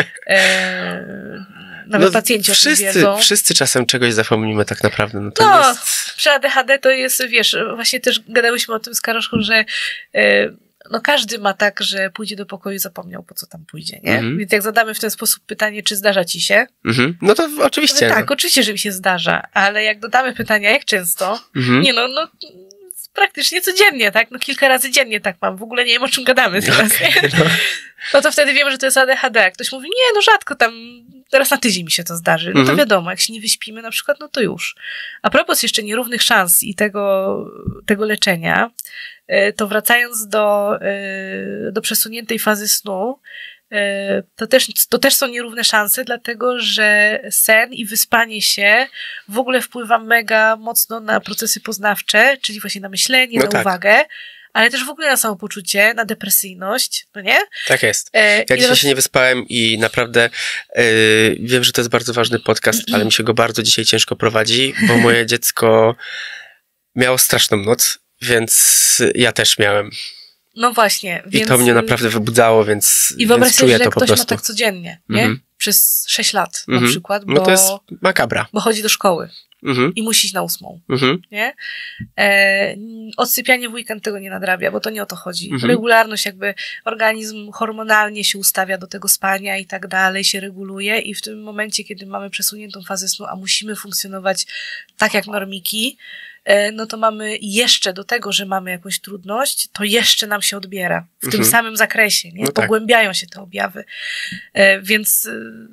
nawet no, pacjenci wszyscy, o tym wiedzą. Wszyscy czasem czegoś zapomnimy tak naprawdę. No, to no jest... przy A D H D to jest, wiesz, właśnie też gadałyśmy o tym z Karoszką, że yy, no każdy ma tak, że pójdzie do pokoju i zapomniał, po co tam pójdzie, nie? Mm-hmm. Więc jak zadamy w ten sposób pytanie, czy zdarza ci się? Mm-hmm. No to oczywiście. To tak, no. Oczywiście, że mi się zdarza, ale jak dodamy pytania, jak często? Mm-hmm. Nie no, no praktycznie codziennie, tak? No kilka razy dziennie tak mam. W ogóle nie wiem, o czym gadamy teraz, okay, nie? No. no to wtedy wiemy, że to jest A D H D. Ktoś mówi, nie, no rzadko tam, teraz na tydzień mi się to zdarzy. No to mm-hmm. wiadomo, jak się nie wyśpimy na przykład, no to już. A propos jeszcze nierównych szans i tego, tego leczenia, to wracając do, do przesuniętej fazy snu, to też, to też są nierówne szanse, dlatego że sen i wyspanie się w ogóle wpływa mega mocno na procesy poznawcze, czyli właśnie na myślenie, no na tak. uwagę, ale też w ogóle na samopoczucie, na depresyjność, no nie? Tak jest. Ja dzisiaj teraz... się nie wyspałem i naprawdę yy, wiem, że to jest bardzo ważny podcast, ale mi się go bardzo dzisiaj ciężko prowadzi, bo moje dziecko miało straszną noc. Więc ja też miałem. No właśnie. I więc... to mnie naprawdę wybudzało, więc, I wyobraź więc sobie, czuję że to po ktoś prostu. ma tak codziennie, nie? Mm-hmm. Przez sześć lat mm-hmm. na przykład. Bo, no to jest makabra. Bo chodzi do szkoły. Mhm. i musi iść na ósmą. Mhm. Nie? E, odsypianie w weekend tego nie nadrabia, bo to nie o to chodzi. Mhm. Regularność, jakby organizm hormonalnie się ustawia do tego spania i tak dalej, się reguluje i w tym momencie, kiedy mamy przesuniętą fazę snu, a musimy funkcjonować tak jak normiki, e, no to mamy jeszcze do tego, że mamy jakąś trudność, to jeszcze nam się odbiera w Mhm. tym samym zakresie, nie? No tak. Pogłębiają się te objawy. E, więc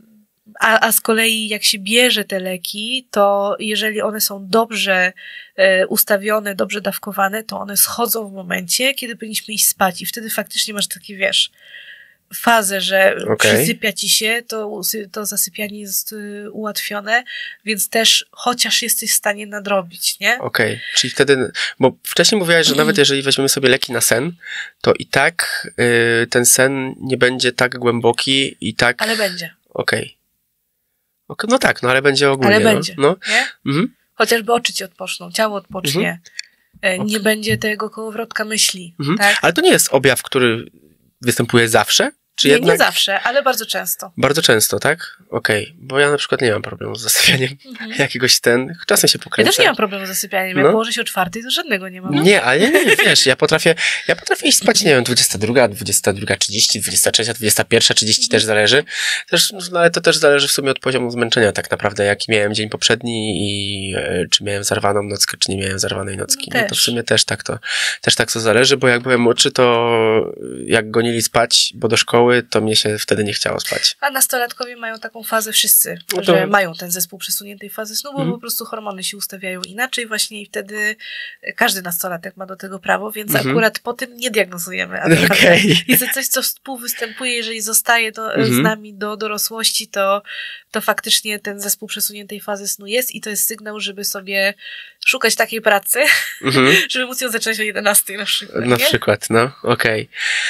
A, a z kolei jak się bierze te leki, to jeżeli one są dobrze e, ustawione, dobrze dawkowane, to one schodzą w momencie, kiedy powinniśmy iść spać i wtedy faktycznie masz takie, wiesz, fazę, że Okej. przysypia ci się, to, usy- to zasypianie jest y, ułatwione, więc też chociaż jesteś w stanie nadrobić, nie? Okej, czyli wtedy, bo wcześniej mówiłaś, że nawet jeżeli weźmiemy sobie leki na sen, to i tak y, ten sen nie będzie tak głęboki i tak... Ale będzie, Okej. Okay. No tak, no ale będzie ogólnie. ale no. będzie, No. nie? Mhm. Chociażby oczy ci odpoczną, ciało odpocznie, e, nie będzie tego kołowrotka myśli, Mhm. tak? Ale to nie jest objaw, który występuje zawsze? Czy Nie, jednak... nie zawsze, ale bardzo często. Bardzo często, tak? Okej, okay. Bo ja na przykład nie mam problemu z zasypianiem Mhm. jakiegoś ten, czasem się Ja pokręcę. też nie mam problemu z zasypianiem. Jak No. położę się o czwartej, to żadnego nie mam. Nie, ale nie, nie, wiesz, ja potrafię, ja potrafię iść spać, nie wiem, dwudziesta druga, dwudziesta druga trzydzieści, dwudziesta trzecia, dwudziesta pierwsza trzydzieści też zależy. Też, no, ale to też zależy w sumie od poziomu zmęczenia tak naprawdę, jaki miałem dzień poprzedni i e, czy miałem zarwaną nockę, czy nie miałem zarwanej nocki. No, No to w też. sumie też tak to, też tak to zależy, bo jak byłem młodszy, to jak gonili spać, bo do szkoły, to mnie się wtedy nie chciało spać. A nastolatkowie mają taką fazę wszyscy, No to- że mają ten zespół przesuniętej fazy snu, bo Mhm. po prostu hormony się ustawiają inaczej właśnie i wtedy każdy nastolatek ma do tego prawo, więc Mhm. akurat po tym nie diagnozujemy A D H D. Okej. Jest to coś, co współwystępuje, jeżeli zostaje to Mhm. z nami do dorosłości, to, to faktycznie ten zespół przesuniętej fazy snu jest i to jest sygnał, żeby sobie szukać takiej pracy, Mhm. żeby móc ją zacząć o jedenastej na przykład. Na nie? przykład, no, okej.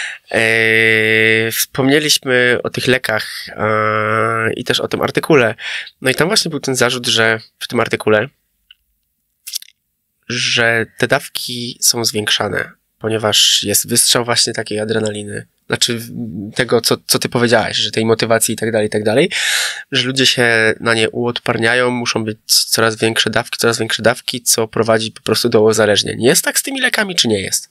Eee, Wspomnieliśmy o tych lekach e, i też o tym artykule. No i tam właśnie był ten zarzut, że w tym artykule, że te dawki są zwiększane, ponieważ jest wystrzał właśnie takiej adrenaliny. Znaczy w- tego, co, co ty powiedziałaś, że tej motywacji i tak dalej, i tak dalej, że ludzie się na nie uodparniają, muszą być coraz większe dawki, coraz większe dawki, co prowadzi po prostu do uzależnień. Jest tak z tymi lekami, czy nie jest?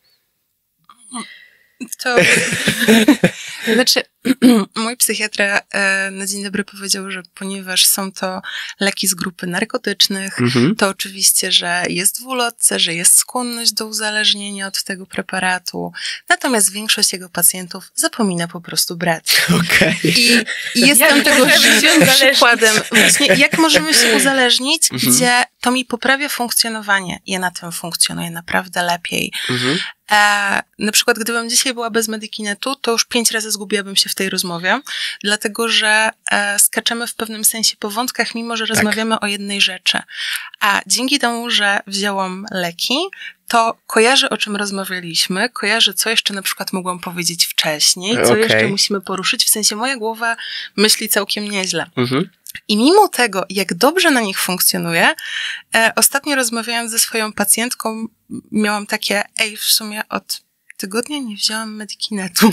To znaczy, mój psychiatra e, na dzień dobry powiedział, że ponieważ są to leki z grupy narkotycznych, Mhm. to oczywiście, że jest w ulotce, że jest skłonność do uzależnienia od tego preparatu, natomiast większość jego pacjentów zapomina po prostu brać. Okej. I, i jestem Jak tego możemy się żywym uzależnić? przykładem. Właśnie, jak możemy się uzależnić, Mhm. gdzie to mi poprawia funkcjonowanie. Ja na tym funkcjonuję naprawdę lepiej. Mhm. E, na przykład, gdybym dzisiaj była bez Medikinetu, to już pięć razy zgubiłabym się w tej rozmowie, dlatego że e, skaczemy w pewnym sensie po wątkach, mimo że rozmawiamy o jednej rzeczy. A dzięki temu, że wzięłam leki, to kojarzę, o czym rozmawialiśmy, kojarzę, co jeszcze na przykład mogłam powiedzieć wcześniej, co Okej. jeszcze musimy poruszyć, w sensie moja głowa myśli całkiem nieźle. Mhm. I mimo tego, jak dobrze na nich funkcjonuje, e, ostatnio rozmawiając ze swoją pacjentką, miałam takie, ej, w sumie od tygodnia nie wzięłam Medikinetu.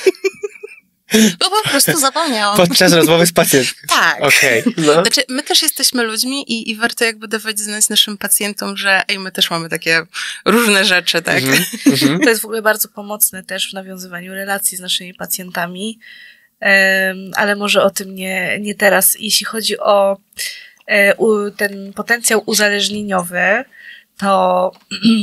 Bo po prostu zapomniałam. Podczas rozmowy z pacjentem. Tak. Okej. No. Znaczy, my też jesteśmy ludźmi i, i warto jakby dawać znać naszym pacjentom, że ej, my też mamy takie różne rzeczy, tak? Mhm. Mhm. To jest w ogóle bardzo pomocne też w nawiązywaniu relacji z naszymi pacjentami, Em, ale może o tym nie, nie teraz. Jeśli chodzi o e, u, ten potencjał uzależnieniowy, to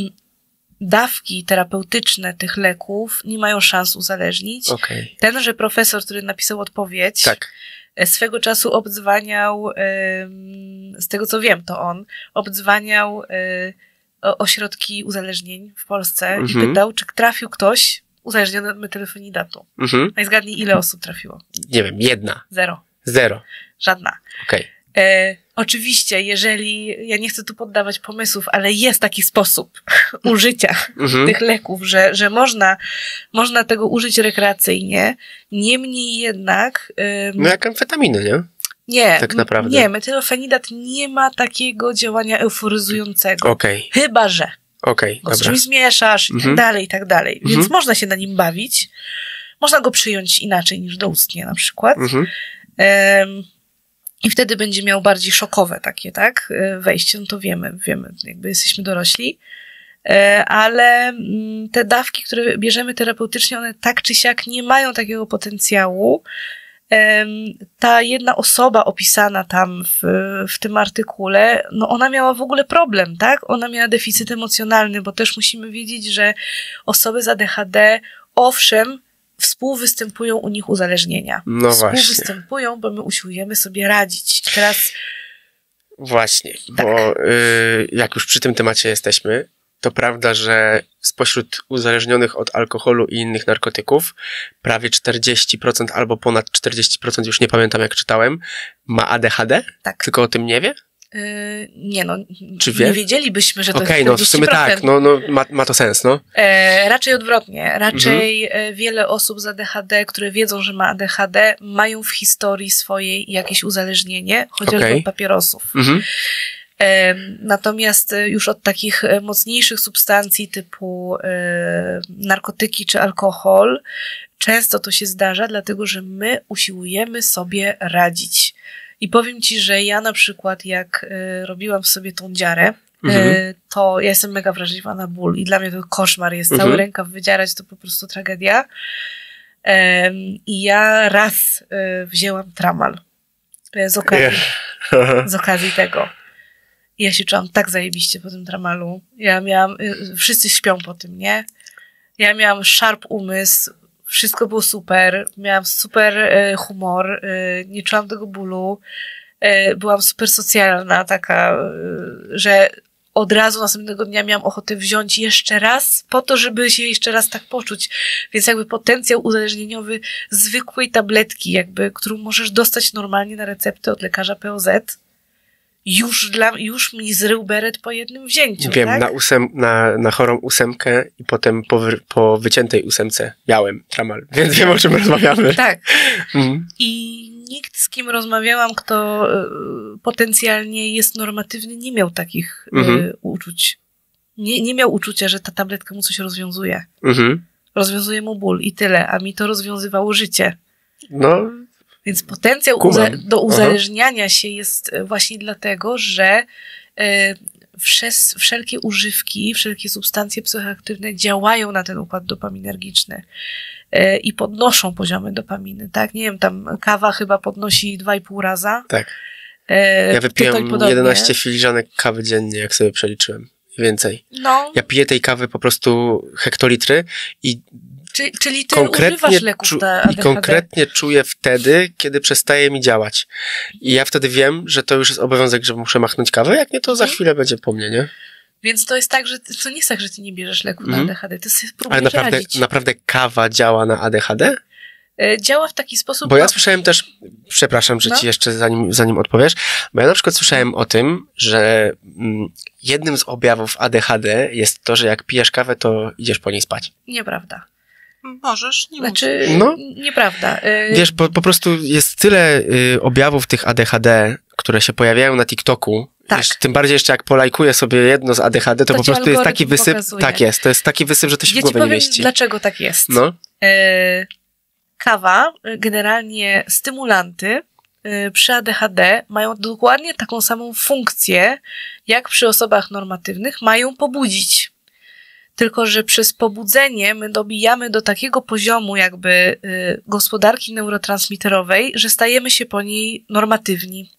dawki terapeutyczne tych leków nie mają szans uzależnić. Okej. Tenże profesor, który napisał odpowiedź, Tak. e, swego czasu obdzwaniał, em, z tego co wiem, to on, obdzwaniał e, o- ośrodki uzależnień w Polsce Mhm. i pytał, czy trafił ktoś uzależniony od metylofonidatu. Mhm. No i zgadnij, ile osób trafiło? Nie wiem, jedna. Zero. Zero. Żadna. Okej. E, oczywiście, jeżeli, ja nie chcę tu poddawać pomysłów, ale jest taki sposób użycia Mhm. tych leków, że, że można, można tego użyć rekreacyjnie. Niemniej jednak, em, No jak amfetaminy, nie? nie, tak naprawdę. nie, metylofenidat nie ma takiego działania euforyzującego. Okej. Chyba, że Okej, go z dobra. czymś zmieszasz i Mhm. tak dalej, i tak dalej. Więc Mhm. można się na nim bawić. Można go przyjąć inaczej niż doustnie na przykład. Mhm. Em, I wtedy będzie miał bardziej szokowe takie, tak, wejście, no to wiemy, wiemy, jakby jesteśmy dorośli. Ale te dawki, które bierzemy terapeutycznie, one tak czy siak nie mają takiego potencjału. Ta jedna osoba opisana tam w, w tym artykule, no ona miała w ogóle problem, tak? Ona miała deficyt emocjonalny, bo też musimy wiedzieć, że osoby z A D H D, owszem, współwystępują u nich uzależnienia. No właśnie. Współwystępują, bo my usiłujemy sobie radzić. Teraz... Właśnie, tak. bo y, jak już przy tym temacie jesteśmy, to prawda, że spośród uzależnionych od alkoholu i innych narkotyków prawie czterdzieści procent albo ponad czterdzieści procent, już nie pamiętam jak czytałem, ma A D H D? Tak. Tylko o tym nie wie? Yy, nie no, Czy wie? nie wiedzielibyśmy, że to okay, jest czterdzieści procent. no w sumie tak, no, no ma, ma to sens, no. E, raczej odwrotnie. Raczej mhm. wiele osób z A D H D, które wiedzą, że ma A D H D, mają w historii swojej jakieś uzależnienie, chociażby okay. od papierosów. Mhm. E, natomiast już od takich mocniejszych substancji typu e, narkotyki czy alkohol, często to się zdarza, dlatego że my usiłujemy sobie radzić. I powiem ci, że ja na przykład jak y, robiłam sobie tą dziarę, mhm. y, to ja jestem mega wrażliwa na ból i dla mnie to koszmar jest. mhm. Cały rękaw wydzierać to po prostu tragedia. Y, I ja raz y, wzięłam tramal y, z okazji, z okazji tego. I ja się czułam tak zajebiście po tym tramalu. Ja miałam, y, wszyscy śpią po tym, nie? Ja miałam sharp umysł, wszystko było super, miałam super e, humor, e, nie czułam tego bólu, e, byłam super socjalna, taka, e, że od razu następnego dnia miałam ochotę wziąć jeszcze raz, po to, żeby się jeszcze raz tak poczuć. Więc jakby potencjał uzależnieniowy zwykłej tabletki, jakby, którą możesz dostać normalnie na receptę od lekarza P O Z, już, dla, już mi zrył beret po jednym wzięciu. Wiem, tak? na, ósem, na, na chorą ósemkę i potem po, wy, po wyciętej ósemce miałem tramal, więc wiem, o czym rozmawiamy. Tak. Mhm. I nikt, z kim rozmawiałam, kto y, potencjalnie jest normatywny, nie miał takich mhm. y, uczuć. Nie, nie miał uczucia, że ta tabletka mu coś rozwiązuje. Mhm. Rozwiązuje mu ból i tyle, a mi to rozwiązywało życie. No... Więc potencjał uza- do uzależniania Aha. się jest właśnie dlatego, że y, wszes- wszelkie używki, wszelkie substancje psychoaktywne działają na ten układ dopaminergiczny y, i podnoszą poziomy dopaminy, tak? Nie wiem, tam kawa chyba podnosi dwa i pół raza. Tak. Y, ja wypiłem jedenaście filiżanek kawy dziennie, jak sobie przeliczyłem. Więcej. No. Ja piję tej kawy po prostu hektolitry i Czyli, czyli ty używasz leków na A D H D? I konkretnie czuję wtedy, kiedy przestaje mi działać. I ja wtedy wiem, że to już jest obowiązek, że muszę machnąć kawę, jak nie, to za chwilę będzie po mnie, nie? Więc to jest tak, że to nie jest tak, że ty nie bierzesz leków mm. na A D H D, ty sobie próbujesz Ale naprawdę, radzić. naprawdę kawa działa na A D H D? Działa w taki sposób... Bo ja słyszałem też, przepraszam, że no. ci jeszcze zanim, zanim odpowiesz, bo ja na przykład słyszałem o tym, że mm, jednym z objawów A D H D jest to, że jak pijesz kawę, to idziesz po niej spać. Nieprawda. Możesz, nie Znaczy, musisz. No. Nieprawda. Wiesz, bo po prostu jest tyle y, objawów tych A D H D, które się pojawiają na TikToku. Tak. Wiesz, tym bardziej jeszcze jak polajkuję sobie jedno z A D H D, to, to po prostu jest taki wysyp. pokazuje. Tak jest, to jest taki wysyp, że to się ja w głowie ci powiem, nie mieści. Dlaczego tak jest? No. E, kawa, generalnie stymulanty e, przy A D H D mają dokładnie taką samą funkcję, jak przy osobach normatywnych mają pobudzić. Tylko że przez pobudzenie my dobijamy do takiego poziomu jakby y, gospodarki neurotransmiterowej, że stajemy się po niej normatywni.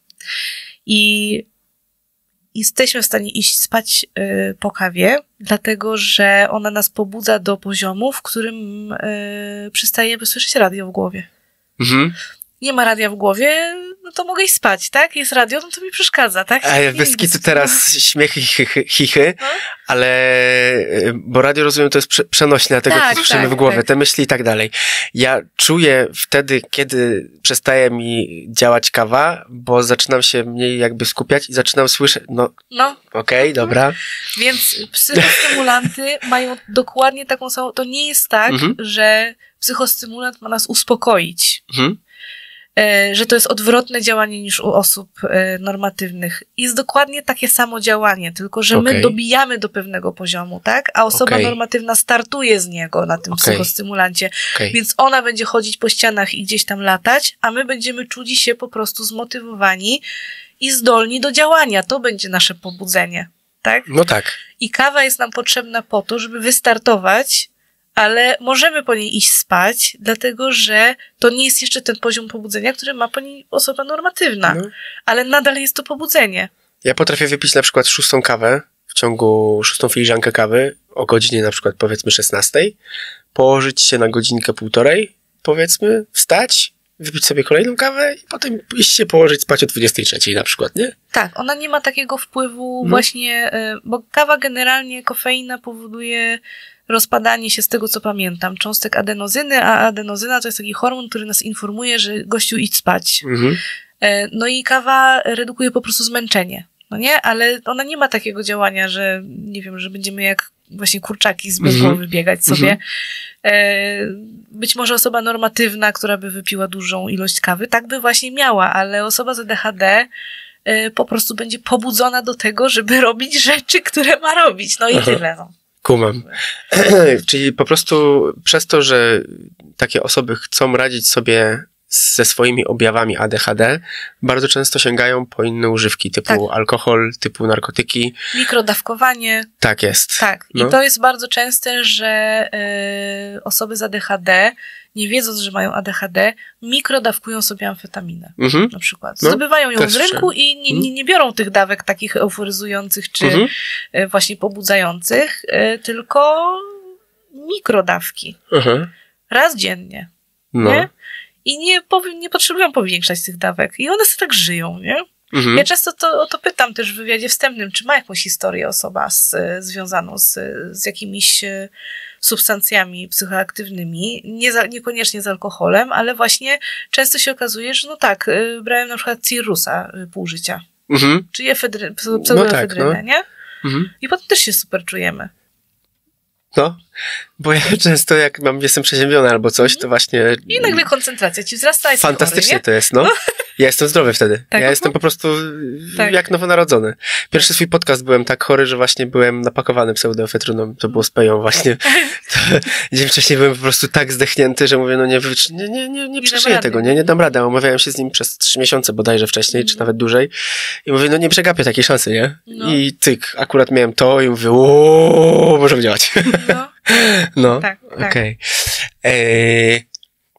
I jesteśmy w stanie iść spać y, po kawie, dlatego że ona nas pobudza do poziomu, w którym y, przestajemy słyszeć radio w głowie. Mhm. Nie ma radia w głowie, no to mogę iść spać, tak? Jest radio, no to mi przeszkadza, tak? A bez kitu teraz śmiechy, chichy, chichy no? ale bo radio, rozumiem, to jest prze, przenośne, dlatego tak, słyszymy tak, w głowie, tak. te myśli i tak dalej. Ja czuję wtedy, kiedy przestaje mi działać kawa, bo zaczynam się mniej jakby skupiać i zaczynam słyszeć, no, no. okej, okay, dobra. Więc psychostymulanty mają dokładnie taką samą, to nie jest tak, mhm. że psychostymulant ma nas uspokoić. Mhm. że to jest odwrotne działanie niż u osób normatywnych. Jest dokładnie takie samo działanie, tylko że okay. my dobijamy do pewnego poziomu, tak? A osoba okay. normatywna startuje z niego na tym okay. psychostymulancie. Okay. Więc ona będzie chodzić po ścianach i gdzieś tam latać, a my będziemy czuli się po prostu zmotywowani i zdolni do działania. To będzie nasze pobudzenie, tak? No tak. I kawa jest nam potrzebna po to, żeby wystartować, ale możemy po niej iść spać, dlatego że to nie jest jeszcze ten poziom pobudzenia, który ma po niej osoba normatywna, no. ale nadal jest to pobudzenie. Ja potrafię wypić na przykład szóstą kawę, w ciągu szóstą filiżankę kawy, o godzinie na przykład powiedzmy szesnastej, położyć się na godzinkę półtorej, powiedzmy, wstać, wypić sobie kolejną kawę i potem iść się położyć spać o dwudziestej trzeciej na przykład, nie? Tak, ona nie ma takiego wpływu no. właśnie, bo kawa generalnie, kofeina powoduje rozpadanie się, z tego co pamiętam, cząstek adenozyny, a adenozyna to jest taki hormon, który nas informuje, że gościu idź spać. Mhm. No i kawa redukuje po prostu zmęczenie, no nie? Ale ona nie ma takiego działania, że nie wiem, że będziemy jak właśnie kurczaki z bez głowy mhm. biegać sobie. Mhm. Być może osoba normatywna, która by wypiła dużą ilość kawy, tak by właśnie miała, ale osoba z A D H D po prostu będzie pobudzona do tego, żeby robić rzeczy, które ma robić. No i Aha. tyle. No. Kumam. Czyli po prostu przez to, że takie osoby chcą radzić sobie ze swoimi objawami A D H D, bardzo często sięgają po inne używki, typu tak. alkohol, typu narkotyki. Mikrodawkowanie. Tak jest. Tak. No. I to jest bardzo częste, że y, osoby z A D H D, nie wiedząc, że mają A D H D, mikrodawkują sobie amfetaminę. Mhm. Na przykład. No, Zdobywają ją z rynku i nie, nie, nie biorą tych dawek takich euforyzujących czy mhm. y, właśnie pobudzających, y, tylko mikrodawki. Mhm. Raz dziennie. No. Nie? I nie, nie potrzebują powiększać tych dawek. I one sobie tak żyją, nie? Mhm. Ja często to, o to pytam też w wywiadzie wstępnym, czy ma jakąś historię osoba z, związaną z, z jakimiś substancjami psychoaktywnymi, nie za, niekoniecznie z alkoholem, ale właśnie często się okazuje, że no tak, brałem na przykład Cirrusa pół życia. Mhm. Czy efedry, pseudoefedrynę, no tak, no. nie? Mhm. I potem też się super czujemy. No, bo ja często jak mam, jestem przeziębiony albo coś, to właśnie... I nagle koncentracja ci wzrasta i fantastycznie chory, to jest, no. Ja jestem zdrowy wtedy. Tak, ja jestem po prostu tak. jak nowonarodzony. Pierwszy tak. swój podcast byłem tak chory, że właśnie byłem napakowany pseudoefedryną. To było z peją właśnie. To, dzień wcześniej byłem po prostu tak zdechnięty, że mówię, no nie, nie, nie, nie, nie przeżyję tego, nie, nie dam rady. Umawiałem się z nim przez trzy miesiące bodajże wcześniej, mm. czy nawet dłużej. I mówię, no nie przegapię takiej szansy, nie? No. I tyk, akurat miałem to i mówię, ooo, możemy działać. No, no tak, okej. Okay. Eee...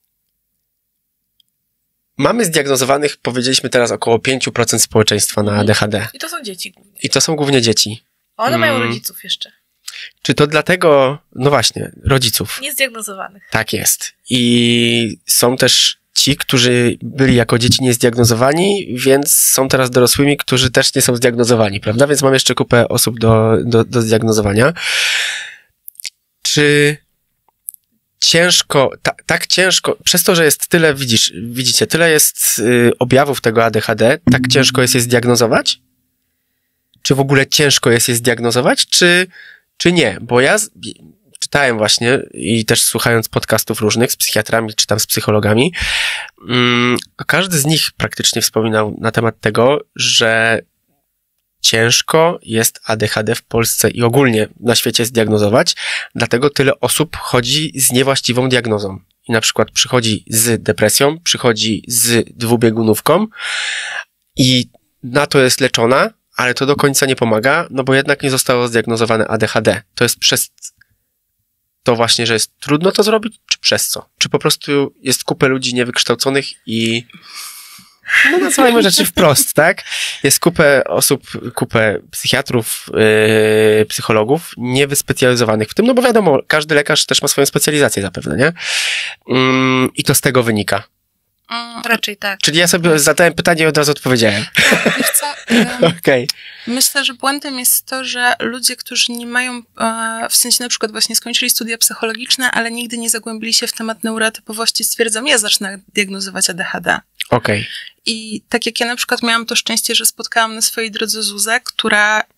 Mamy zdiagnozowanych, powiedzieliśmy teraz, około pięć procent społeczeństwa na A D H D. I to są dzieci głównie. I to są głównie dzieci. A one hmm. mają rodziców jeszcze. Czy to dlatego, no właśnie, rodziców. Niezdiagnozowanych. Tak jest. I są też ci, którzy byli jako dzieci niezdiagnozowani, więc są teraz dorosłymi, którzy też nie są zdiagnozowani, prawda? Więc mam jeszcze kupę osób do, do, do zdiagnozowania. Czy... ciężko, ta, tak ciężko, przez to, że jest tyle, widzisz, widzicie, tyle jest y, objawów tego A D H D, tak ciężko jest je zdiagnozować? Czy w ogóle ciężko jest je zdiagnozować, czy, czy nie? Bo ja z, czytałem właśnie i też słuchając podcastów różnych z psychiatrami, czy tam z psychologami, mm, każdy z nich praktycznie wspominał na temat tego, że ciężko jest A D H D w Polsce i ogólnie na świecie zdiagnozować, dlatego tyle osób chodzi z niewłaściwą diagnozą. I na przykład przychodzi z depresją, przychodzi z dwubiegunówką i na to jest leczona, ale to do końca nie pomaga, no bo jednak nie zostało zdiagnozowane A D H D. To jest przez to właśnie, że jest trudno to zrobić, czy przez co? Czy po prostu jest kupę ludzi niewykształconych i no nazwijmy rzeczy wprost, tak? Jest kupę osób, kupę psychiatrów, yy, psychologów niewyspecjalizowanych w tym, no bo wiadomo, każdy lekarz też ma swoją specjalizację zapewne, nie? Yy, I to z tego wynika. Mm, raczej tak. Czyli ja sobie zadałem pytanie i od razu odpowiedziałem. Tak, wiesz co? Um, okay. Myślę, że błędem jest to, że ludzie, którzy nie mają, e, w sensie na przykład właśnie skończyli studia psychologiczne, ale nigdy nie zagłębili się w temat neurotypowości, stwierdzą, ja zacznę diagnozować A D H D. Okej. Okay. I tak jak ja na przykład miałam to szczęście, że spotkałam na swojej drodze Zuzę, która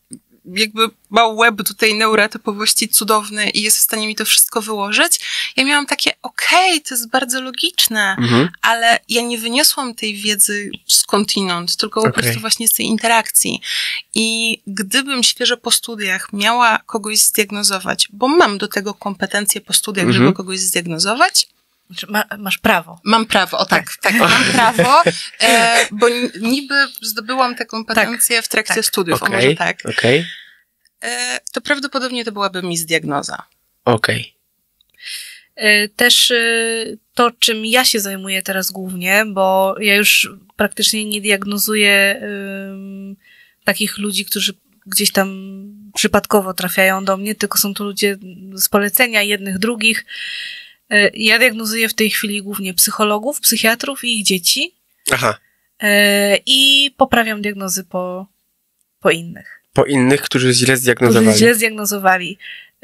jakby ma łeb do tej neurotypowości cudowny i jest w stanie mi to wszystko wyłożyć. Ja miałam takie, okej, okay, to jest bardzo logiczne, mhm. ale ja nie wyniosłam tej wiedzy skądinąd, tylko po okay. prostu właśnie z tej interakcji. I gdybym świeżo po studiach miała kogoś zdiagnozować, bo mam do tego kompetencje po studiach, mhm. żeby kogoś zdiagnozować, Ma, masz prawo. Mam prawo, o tak, tak, tak mam prawo, e, bo niby zdobyłam te kompetencje tak, w trakcie tak. studiów, okay, o może tak. Okay. E, to prawdopodobnie to byłaby misdiagnoza. Okej. Okay. Też to, czym ja się zajmuję teraz głównie, bo ja już praktycznie nie diagnozuję um, takich ludzi, którzy gdzieś tam przypadkowo trafiają do mnie, tylko są to ludzie z polecenia jednych, drugich. Ja diagnozuję w tej chwili głównie psychologów, psychiatrów i ich dzieci. Aha. I poprawiam diagnozy po, po innych. Po innych, którzy źle zdiagnozowali. Którzy źle zdiagnozowali.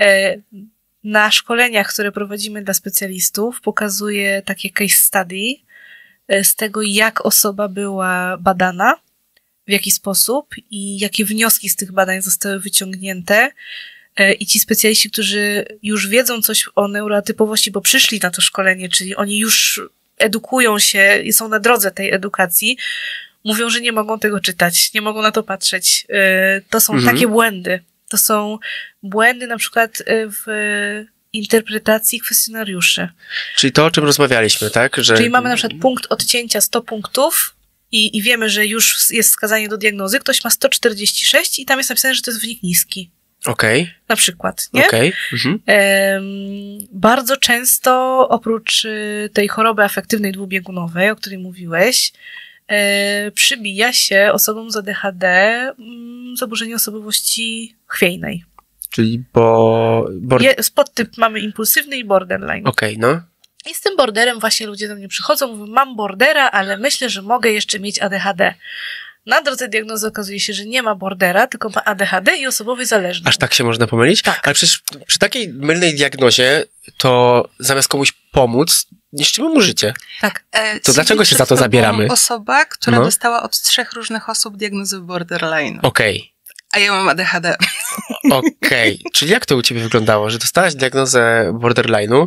Na szkoleniach, które prowadzimy dla specjalistów, pokazuję takie case study z tego, jak osoba była badana, w jaki sposób i jakie wnioski z tych badań zostały wyciągnięte. I ci specjaliści, którzy już wiedzą coś o neurotypowości, bo przyszli na to szkolenie, czyli oni już edukują się i są na drodze tej edukacji, mówią, że nie mogą tego czytać, nie mogą na to patrzeć. To są mhm. takie błędy. To są błędy na przykład w interpretacji kwestionariuszy. Czyli to, o czym rozmawialiśmy, tak? Że... Czyli mamy na przykład punkt odcięcia sto punktów i, i wiemy, że już jest wskazanie do diagnozy. Ktoś ma sto czterdzieści sześć i tam jest napisane, że to jest wynik niski. Okej. Okay. Na przykład, nie? Okej. Okay. Mhm. Um, bardzo często oprócz y, tej choroby afektywnej dwubiegunowej, o której mówiłeś, y, przybija się osobom z A D H D y, zaburzenie osobowości chwiejnej. Czyli bo... Bord... Je, podtyp mamy impulsywny i borderline. Okej, okay, no. I z tym borderem właśnie ludzie do mnie przychodzą, mówią, mam bordera, ale myślę, że mogę jeszcze mieć A D H D. Na drodze diagnozy okazuje się, że nie ma bordera, tylko ma A D H D i osobowość zależną. Aż tak się można pomylić? Tak. Ale przecież przy takiej mylnej diagnozie to zamiast komuś pomóc, niszczymy mu życie. Tak. E, to dlaczego się za to zabieramy? Osoba, która no. dostała od trzech różnych osób diagnozę borderline. Okej. Okay. A ja mam A D H D. Okej. Okay. Czyli jak to u ciebie wyglądało? Że dostałaś diagnozę borderline'u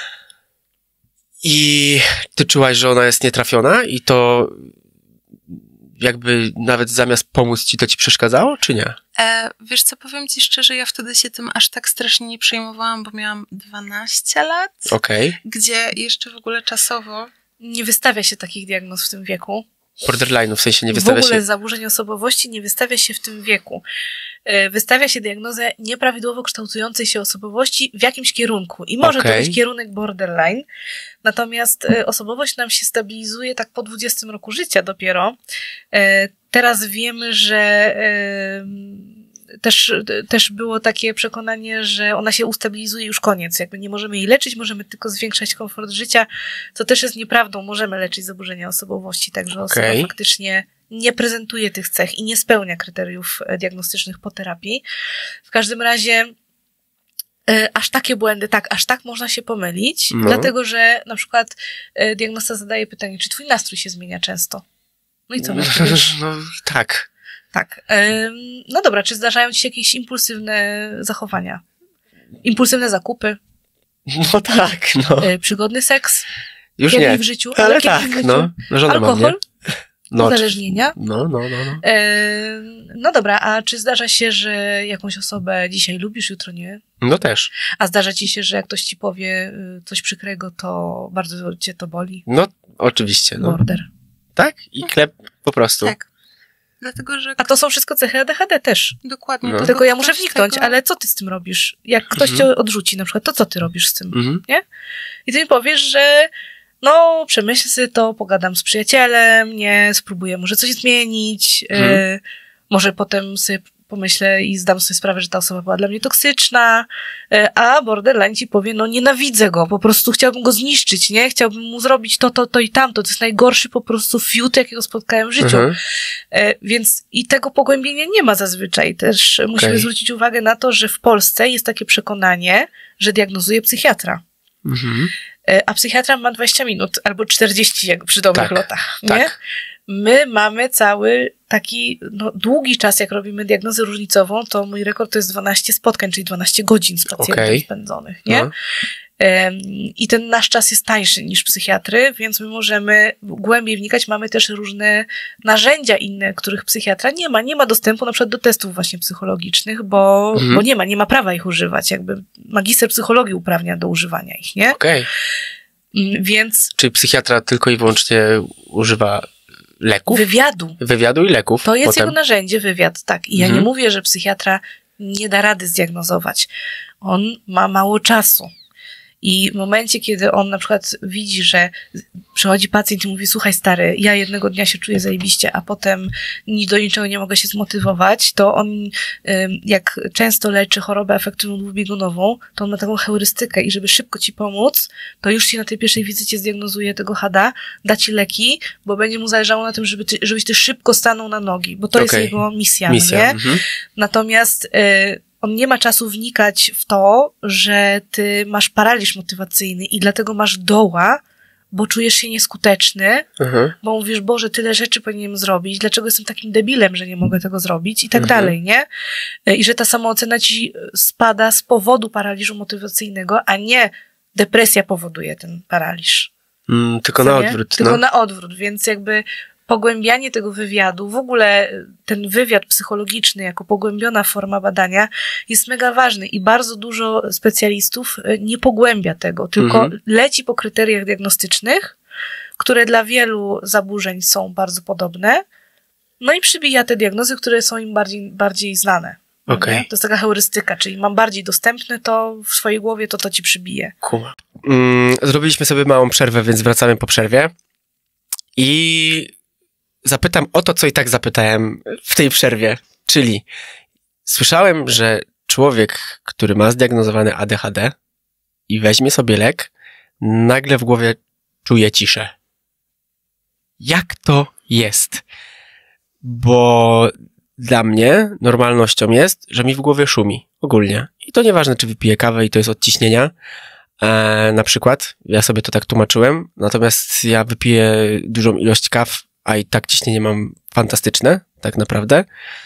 i ty czułaś, że ona jest nietrafiona i to jakby nawet zamiast pomóc ci, to ci przeszkadzało, czy nie? E, wiesz co, powiem ci szczerze, ja wtedy się tym aż tak strasznie nie przejmowałam, bo miałam dwanaście lat, okay. gdzie jeszcze w ogóle czasowo nie wystawia się takich diagnoz w tym wieku. Borderline'u w sensie nie wystawia się... W ogóle się... zaburzeń osobowości nie wystawia się w tym wieku. Wystawia się diagnozę nieprawidłowo kształtującej się osobowości w jakimś kierunku. I może okay. to być kierunek borderline. Natomiast osobowość nam się stabilizuje tak po dwudziestym roku życia dopiero. Teraz wiemy, że też, też było takie przekonanie, że ona się ustabilizuje już koniec. Jakby nie możemy jej leczyć, możemy tylko zwiększać komfort życia, co też jest nieprawdą. Możemy leczyć zaburzenia osobowości, także osoba okay. faktycznie nie prezentuje tych cech i nie spełnia kryteriów diagnostycznych po terapii. W każdym razie y, aż takie błędy, tak, aż tak można się pomylić, no. dlatego, że na przykład y, diagnosta zadaje pytanie, czy twój nastrój się zmienia często? No i co myślisz? No, tak. Tak. Y, no dobra, czy zdarzają ci się jakieś impulsywne zachowania? Impulsywne zakupy? No tak, no. Y, przygodny seks? Już Kiedy nie, w życiu? ale, ale tak, w życiu? no. no alkohol? Mam, no, uzależnienia. No, no, no. No. E, no dobra, a czy zdarza się, że jakąś osobę dzisiaj lubisz, jutro nie? No też. A zdarza ci się, że jak ktoś ci powie coś przykrego, to bardzo cię to boli? No, oczywiście. No. Border. Tak? I klep po prostu. Tak. Dlatego, że... A to są wszystko cechy A D H D też. Dokładnie. No. Tylko ja muszę wniknąć, tego... ale co ty z tym robisz? Jak ktoś mhm. cię odrzuci na przykład, to co ty robisz z tym? Mhm. Nie? I ty mi powiesz, że no, przemyślę sobie to, pogadam z przyjacielem, nie, spróbuję może coś zmienić, hmm. y, może potem sobie pomyślę i zdam sobie sprawę, że ta osoba była dla mnie toksyczna, y, a borderline ci powie, no nienawidzę go, po prostu chciałbym go zniszczyć, nie? Chciałbym mu zrobić to, to, to i tamto, to jest najgorszy po prostu fiut, jakiego spotkałem w życiu. Hmm. Y, więc i tego pogłębienia nie ma zazwyczaj. Też okay. musimy zwrócić uwagę na to, że w Polsce jest takie przekonanie, że diagnozuje psychiatra. Mhm. A psychiatra ma dwadzieścia minut albo czterdzieści przy dobrych tak, lotach, nie? Tak. My mamy cały taki no, długi czas, jak robimy diagnozę różnicową, to mój rekord to jest dwanaście spotkań, czyli dwanaście godzin z pacjentem okay. spędzonych, nie? No. I ten nasz czas jest tańszy niż psychiatry, więc my możemy głębiej wnikać. Mamy też różne narzędzia inne, których psychiatra nie ma. Nie ma dostępu na przykład do testów właśnie psychologicznych, bo, mhm. bo nie ma, nie ma prawa ich używać. Jakby magister psychologii uprawnia do używania ich, nie? Okej. Okay. Więc... Czy psychiatra tylko i wyłącznie używa leków? Wywiadu. Wywiadu i leków. To jest potem. jego narzędzie, wywiad, tak. I ja mhm. nie mówię, że psychiatra nie da rady zdiagnozować. On ma mało czasu. I w momencie, kiedy on na przykład widzi, że przychodzi pacjent i mówi, słuchaj stary, ja jednego dnia się czuję zajebiście, a potem ni do niczego nie mogę się zmotywować, to on jak często leczy chorobę afektywną dwubiegunową, to on ma taką heurystykę i żeby szybko ci pomóc, to już ci na tej pierwszej wizycie zdiagnozuje tego H D A, da ci leki, bo będzie mu zależało na tym, żeby ty, żebyś ty szybko stanął na nogi, bo to okay. jest jego misja, misja. nie? Mhm. Natomiast y, on nie ma czasu wnikać w to, że ty masz paraliż motywacyjny i dlatego masz doła, bo czujesz się nieskuteczny, uh-huh. bo mówisz, Boże, tyle rzeczy powinienem zrobić, dlaczego jestem takim debilem, że nie mogę tego zrobić i tak uh-huh. dalej, nie? I że ta samoocena ci spada z powodu paraliżu motywacyjnego, a nie depresja powoduje ten paraliż. Mm, tylko Co na nie? odwrót. Tylko no. na odwrót, więc jakby pogłębianie tego wywiadu, w ogóle ten wywiad psychologiczny jako pogłębiona forma badania jest mega ważny i bardzo dużo specjalistów nie pogłębia tego, tylko mhm. leci po kryteriach diagnostycznych, które dla wielu zaburzeń są bardzo podobne, no i przybija te diagnozy, które są im bardziej, bardziej znane. Okay. To jest taka heurystyka, czyli mam bardziej dostępne to w swojej głowie, to to ci przybije. Kuma. Mm, zrobiliśmy sobie małą przerwę, więc wracamy po przerwie i zapytam o to, co i tak zapytałem w tej przerwie, czyli słyszałem, że człowiek, który ma zdiagnozowane A D H D i weźmie sobie lek, nagle w głowie czuje ciszę. Jak to jest? Bo dla mnie normalnością jest, że mi w głowie szumi ogólnie. I to nieważne, czy wypiję kawę i to jest od ciśnienia. E, na przykład, ja sobie to tak tłumaczyłem, natomiast ja wypiję dużą ilość kaw, a i tak ciśnienie mam fantastyczne, tak naprawdę.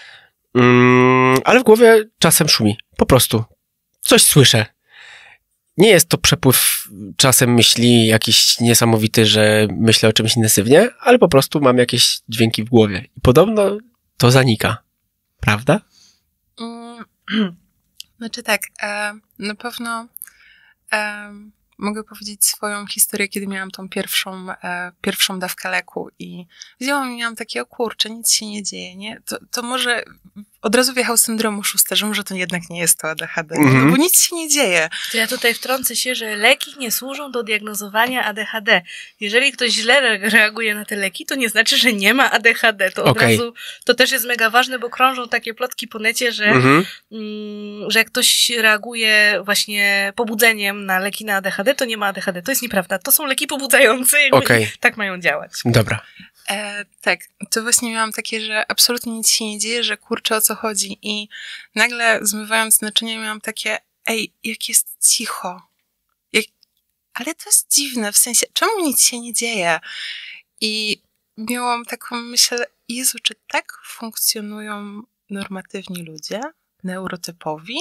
Mm, ale w głowie czasem szumi. Po prostu. Coś słyszę. Nie jest to przepływ czasem myśli jakiś niesamowity, że myślę o czymś intensywnie, ale po prostu mam jakieś dźwięki w głowie. I podobno to zanika. Prawda? Mm, znaczy tak, e, na pewno e, mogę powiedzieć swoją historię, kiedy miałam tą pierwszą, e, pierwszą dawkę leku i wzięłam i miałam takie, o kurczę, nic się nie dzieje, nie? To, to może od razu wjechał syndrom uszu, że może to jednak nie jest to A D H D, mm-hmm. no bo nic się nie dzieje. To ja tutaj wtrącę się, że leki nie służą do diagnozowania A D H D. Jeżeli ktoś źle reaguje na te leki, to nie znaczy, że nie ma A D H D. To od okay. razu, to też jest mega ważne, bo krążą takie plotki po necie, że, mm-hmm. mm, że jak ktoś reaguje właśnie pobudzeniem na leki na A D H D, to nie ma A D H D. To jest nieprawda. To są leki pobudzające i okay. tak mają działać. Dobra. E, tak, to właśnie miałam takie, że absolutnie nic się nie dzieje, że kurczę, o co chodzi i nagle zmywając naczynie miałam takie, ej, jak jest cicho. Jak... Ale to jest dziwne, w sensie, czemu nic się nie dzieje? I miałam taką myśl, Jezu, czy tak funkcjonują normatywni ludzie, neurotypowi?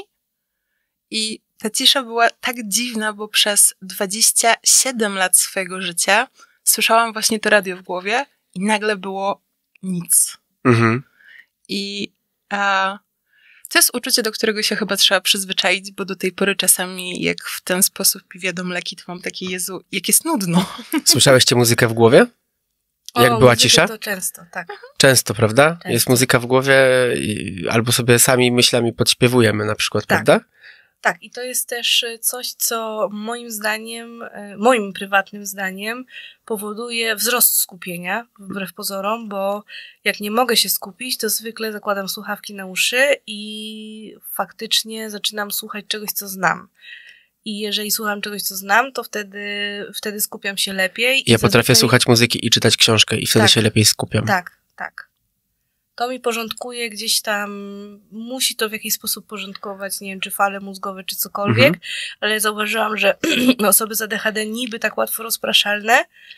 I ta cisza była tak dziwna, bo przez dwadzieścia siedem lat swojego życia słyszałam właśnie to radio w głowie i nagle było nic. Mhm. I a, to jest uczucie, do którego się chyba trzeba przyzwyczaić, bo do tej pory czasami jak w ten sposób piwiadą leki, to mam takie, Jezu, jak jest nudno. Słyszałyście muzykę w głowie? Jak o, była cisza? To często, tak. Często, prawda? Często. Jest muzyka w głowie i, albo sobie sami myślami podśpiewujemy na przykład, tak. prawda? Tak, i to jest też coś, co moim zdaniem, moim prywatnym zdaniem powoduje wzrost skupienia, wbrew pozorom, bo jak nie mogę się skupić, to zwykle zakładam słuchawki na uszy i faktycznie zaczynam słuchać czegoś, co znam. I jeżeli słucham czegoś, co znam, to wtedy, wtedy skupiam się lepiej. Ja potrafię zazwyczaj... słuchać muzyki i czytać książkę i wtedy tak, się lepiej skupiam. Tak, tak. To mi porządkuje gdzieś tam, musi to w jakiś sposób porządkować, nie wiem, czy fale mózgowe, czy cokolwiek, mhm. ale zauważyłam, że osoby z A D H D niby tak łatwo rozpraszalne,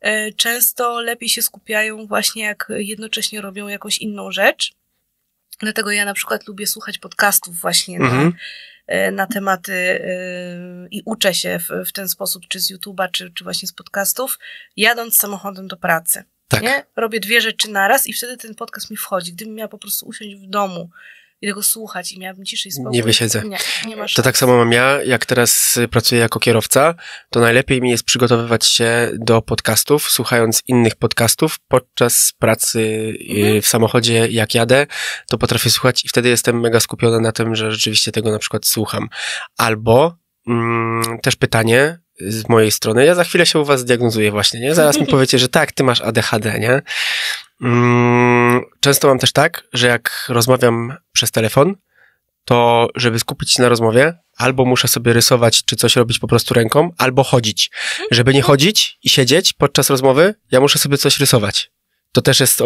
często lepiej się skupiają właśnie jak jednocześnie robią jakąś inną rzecz. Dlatego ja na przykład lubię słuchać podcastów właśnie mhm. na, na tematy yy, i uczę się w, w ten sposób, czy z YouTube'a, czy, czy właśnie z podcastów, jadąc samochodem do pracy. Tak. Nie? Robię dwie rzeczy naraz i wtedy ten podcast mi wchodzi. Gdybym miała po prostu usiąść w domu i tego słuchać i miałabym ciszę i spokój. Nie wysiedzę. Nie, nie ma szans. To tak samo mam ja, jak teraz pracuję jako kierowca, to najlepiej mi jest przygotowywać się do podcastów, słuchając innych podcastów podczas pracy mhm. w samochodzie, jak jadę, to potrafię słuchać i wtedy jestem mega skupiony na tym, że rzeczywiście tego na przykład słucham. Albo mm, też pytanie z mojej strony, ja za chwilę się u was zdiagnozuję właśnie, nie? Zaraz mi powiecie, że tak, ty masz A D H D, nie? Często mam też tak, że jak rozmawiam przez telefon, to żeby skupić się na rozmowie, albo muszę sobie rysować, czy coś robić po prostu ręką, albo chodzić. Żeby nie chodzić i siedzieć podczas rozmowy, ja muszę sobie coś rysować. To też jest...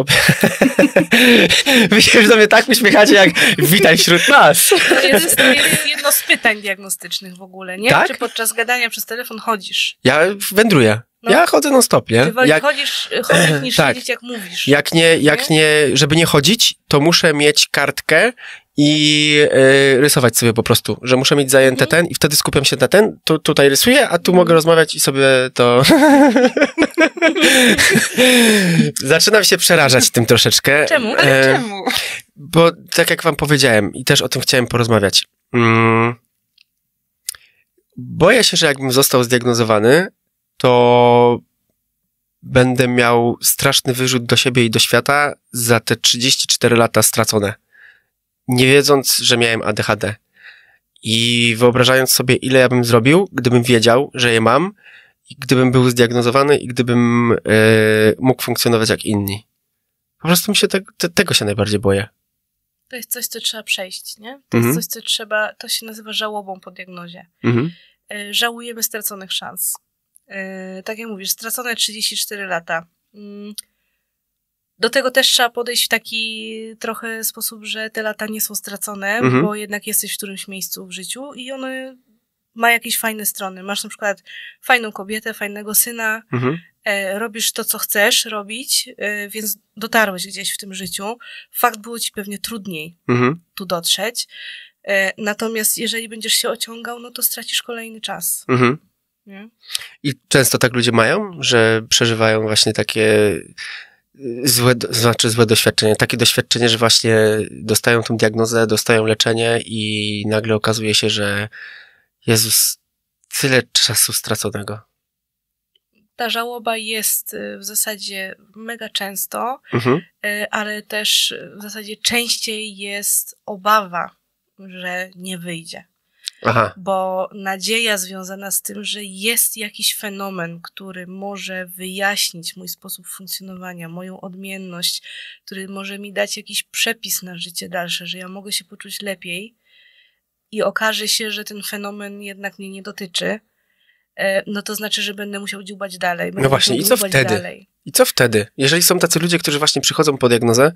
Wy się już do mnie tak uśmiechacie, jak witaj wśród nas. To jest, to jest jedno z pytań diagnostycznych w ogóle, nie? Tak? Czy podczas gadania przez telefon chodzisz? Ja wędruję. No. Ja chodzę non stop, nie? Ty jak, chodzisz, chodzisz niż tak. siedzieć jak mówisz. Jak nie, jak nie? nie, żeby nie chodzić, to muszę mieć kartkę i yy, rysować sobie po prostu, że muszę mieć zajęte mm. ten i wtedy skupiam się na ten, tu, tutaj rysuję, a tu mm. mogę rozmawiać i sobie to... Zaczynam się przerażać tym troszeczkę. Czemu? Ale e, czemu? Bo tak jak wam powiedziałem i też o tym chciałem porozmawiać. Mm, boję się, że jakbym został zdiagnozowany, to będę miał straszny wyrzut do siebie i do świata za te trzydzieści cztery lata stracone. Nie wiedząc, że miałem A D H D. I wyobrażając sobie, ile ja bym zrobił, gdybym wiedział, że je mam, i gdybym był zdiagnozowany i gdybym e, mógł funkcjonować jak inni. Po prostu mi się te, te, tego się najbardziej boję. To jest coś, co trzeba przejść, nie? To mhm. jest coś, co trzeba, to się nazywa żałobą po diagnozie. Mhm. E, żałujemy straconych szans. E, tak jak mówisz, stracone trzydzieści cztery lata. Mm. Do tego też trzeba podejść w taki trochę sposób, że te lata nie są stracone, mhm. bo jednak jesteś w którymś miejscu w życiu i one ma jakieś fajne strony. Masz na przykład fajną kobietę, fajnego syna, mhm. e, robisz to, co chcesz robić, e, więc dotarłeś gdzieś w tym życiu. Fakt, było ci pewnie trudniej mhm. tu dotrzeć. E, natomiast jeżeli będziesz się ociągał, no to stracisz kolejny czas. Mhm. Nie? I często tak ludzie mają, że przeżywają właśnie takie złe, znaczy złe doświadczenie. Takie doświadczenie, że właśnie dostają tą diagnozę, dostają leczenie i nagle okazuje się, że Jezus, tyle czasu straconego. Ta żałoba jest w zasadzie mega często, mhm. ale też w zasadzie częściej jest obawa, że nie wyjdzie. Aha. Bo nadzieja związana z tym, że jest jakiś fenomen, który może wyjaśnić mój sposób funkcjonowania, moją odmienność, który może mi dać jakiś przepis na życie dalsze, że ja mogę się poczuć lepiej, i okaże się, że ten fenomen jednak mnie nie dotyczy, no to znaczy, że będę musiał dziubać dalej. Będę no właśnie, i co wtedy? Dalej. I co wtedy? Jeżeli są tacy ludzie, którzy właśnie przychodzą po diagnozę,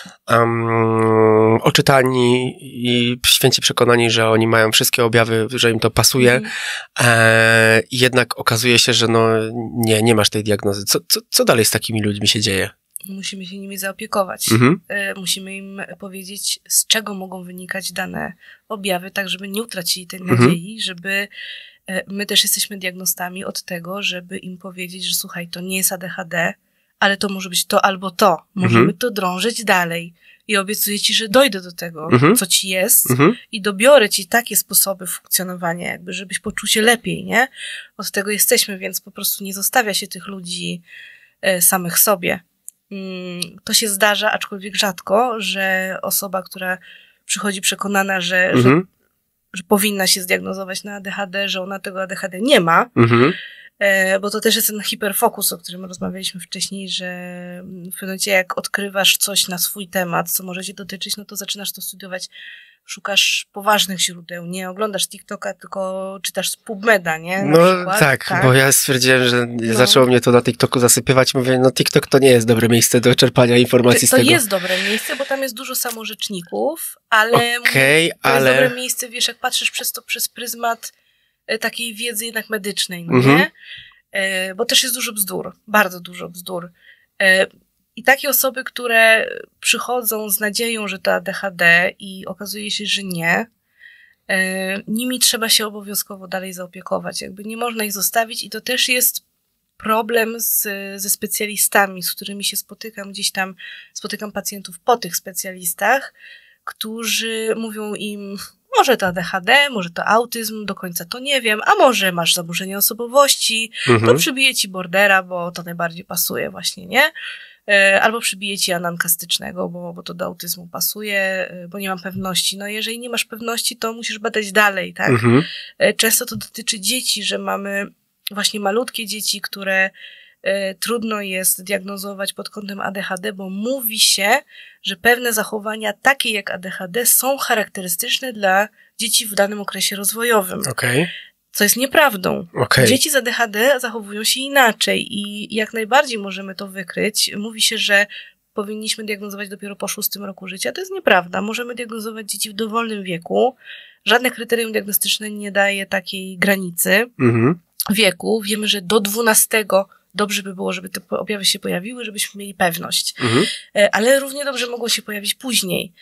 um, oczytani i święci przekonani, że oni mają wszystkie objawy, że im to pasuje, mm. e, i jednak okazuje się, że no nie, nie masz tej diagnozy. Co, co, co dalej z takimi ludźmi się dzieje? Musimy się nimi zaopiekować. Mhm. Musimy im powiedzieć, z czego mogą wynikać dane objawy, tak żeby nie utracili tej mhm. nadziei, żeby my też jesteśmy diagnostami od tego, żeby im powiedzieć, że słuchaj, to nie jest A D H D, ale to może być to albo to. Możemy mhm. to drążyć dalej. I obiecuję ci, że dojdę do tego, mhm. co ci jest mhm. i dobiorę ci takie sposoby funkcjonowania, jakby żebyś poczuł się lepiej, nie? Od tego jesteśmy, więc po prostu nie zostawia się tych ludzi e, samych sobie. To się zdarza, aczkolwiek rzadko, że osoba, która przychodzi przekonana, że, mhm. że, że powinna się zdiagnozować na A D H D, że ona tego A D H D nie ma, mhm. e, bo to też jest ten hiperfokus, o którym rozmawialiśmy wcześniej, że w pewnym momencie jak odkrywasz coś na swój temat, co może cię dotyczyć, no to zaczynasz to studiować, szukasz poważnych źródeł, nie oglądasz TikToka, tylko czytasz z PubMeda, nie? Na no przykład, tak, tak, bo ja stwierdziłem, że no. zaczęło mnie to na TikToku zasypywać. Mówię, no TikTok to nie jest dobre miejsce do czerpania informacji to z tego. To jest dobre miejsce, bo tam jest dużo samorzeczników, ale okay, mówię, to ale... jest dobre miejsce, wiesz, jak patrzysz przez to przez pryzmat takiej wiedzy jednak medycznej, no mhm. nie? bo też jest dużo bzdur, bardzo dużo bzdur. I takie osoby, które przychodzą z nadzieją, że to A D H D i okazuje się, że nie, nimi trzeba się obowiązkowo dalej zaopiekować. Jakby nie można ich zostawić i to też jest problem z, ze specjalistami, z którymi się spotykam gdzieś tam, spotykam pacjentów po tych specjalistach, którzy mówią im, może to A D H D, może to autyzm, do końca to nie wiem, a może masz zaburzenie osobowości, mhm. to przybije ci bordera, bo to najbardziej pasuje właśnie, nie? Albo przybije ci anankastycznego, bo, bo to do autyzmu pasuje, bo nie mam pewności. No jeżeli nie masz pewności, to musisz badać dalej, tak? Mhm. Często to dotyczy dzieci, że mamy właśnie malutkie dzieci, które y, trudno jest diagnozować pod kątem A D H D, bo mówi się, że pewne zachowania takie jak A D H D są charakterystyczne dla dzieci w danym okresie rozwojowym. Okay. Co jest nieprawdą. Okay. Dzieci z A D H D zachowują się inaczej i jak najbardziej możemy to wykryć. Mówi się, że powinniśmy diagnozować dopiero po szóstym roku życia. To jest nieprawda. Możemy diagnozować dzieci w dowolnym wieku. Żadne kryterium diagnostyczne nie daje takiej granicy. Mhm. wieku. Wiemy, że do dwunastego dobrze by było, żeby te objawy się pojawiły, żebyśmy mieli pewność. Mhm. Ale równie dobrze mogą się pojawić później.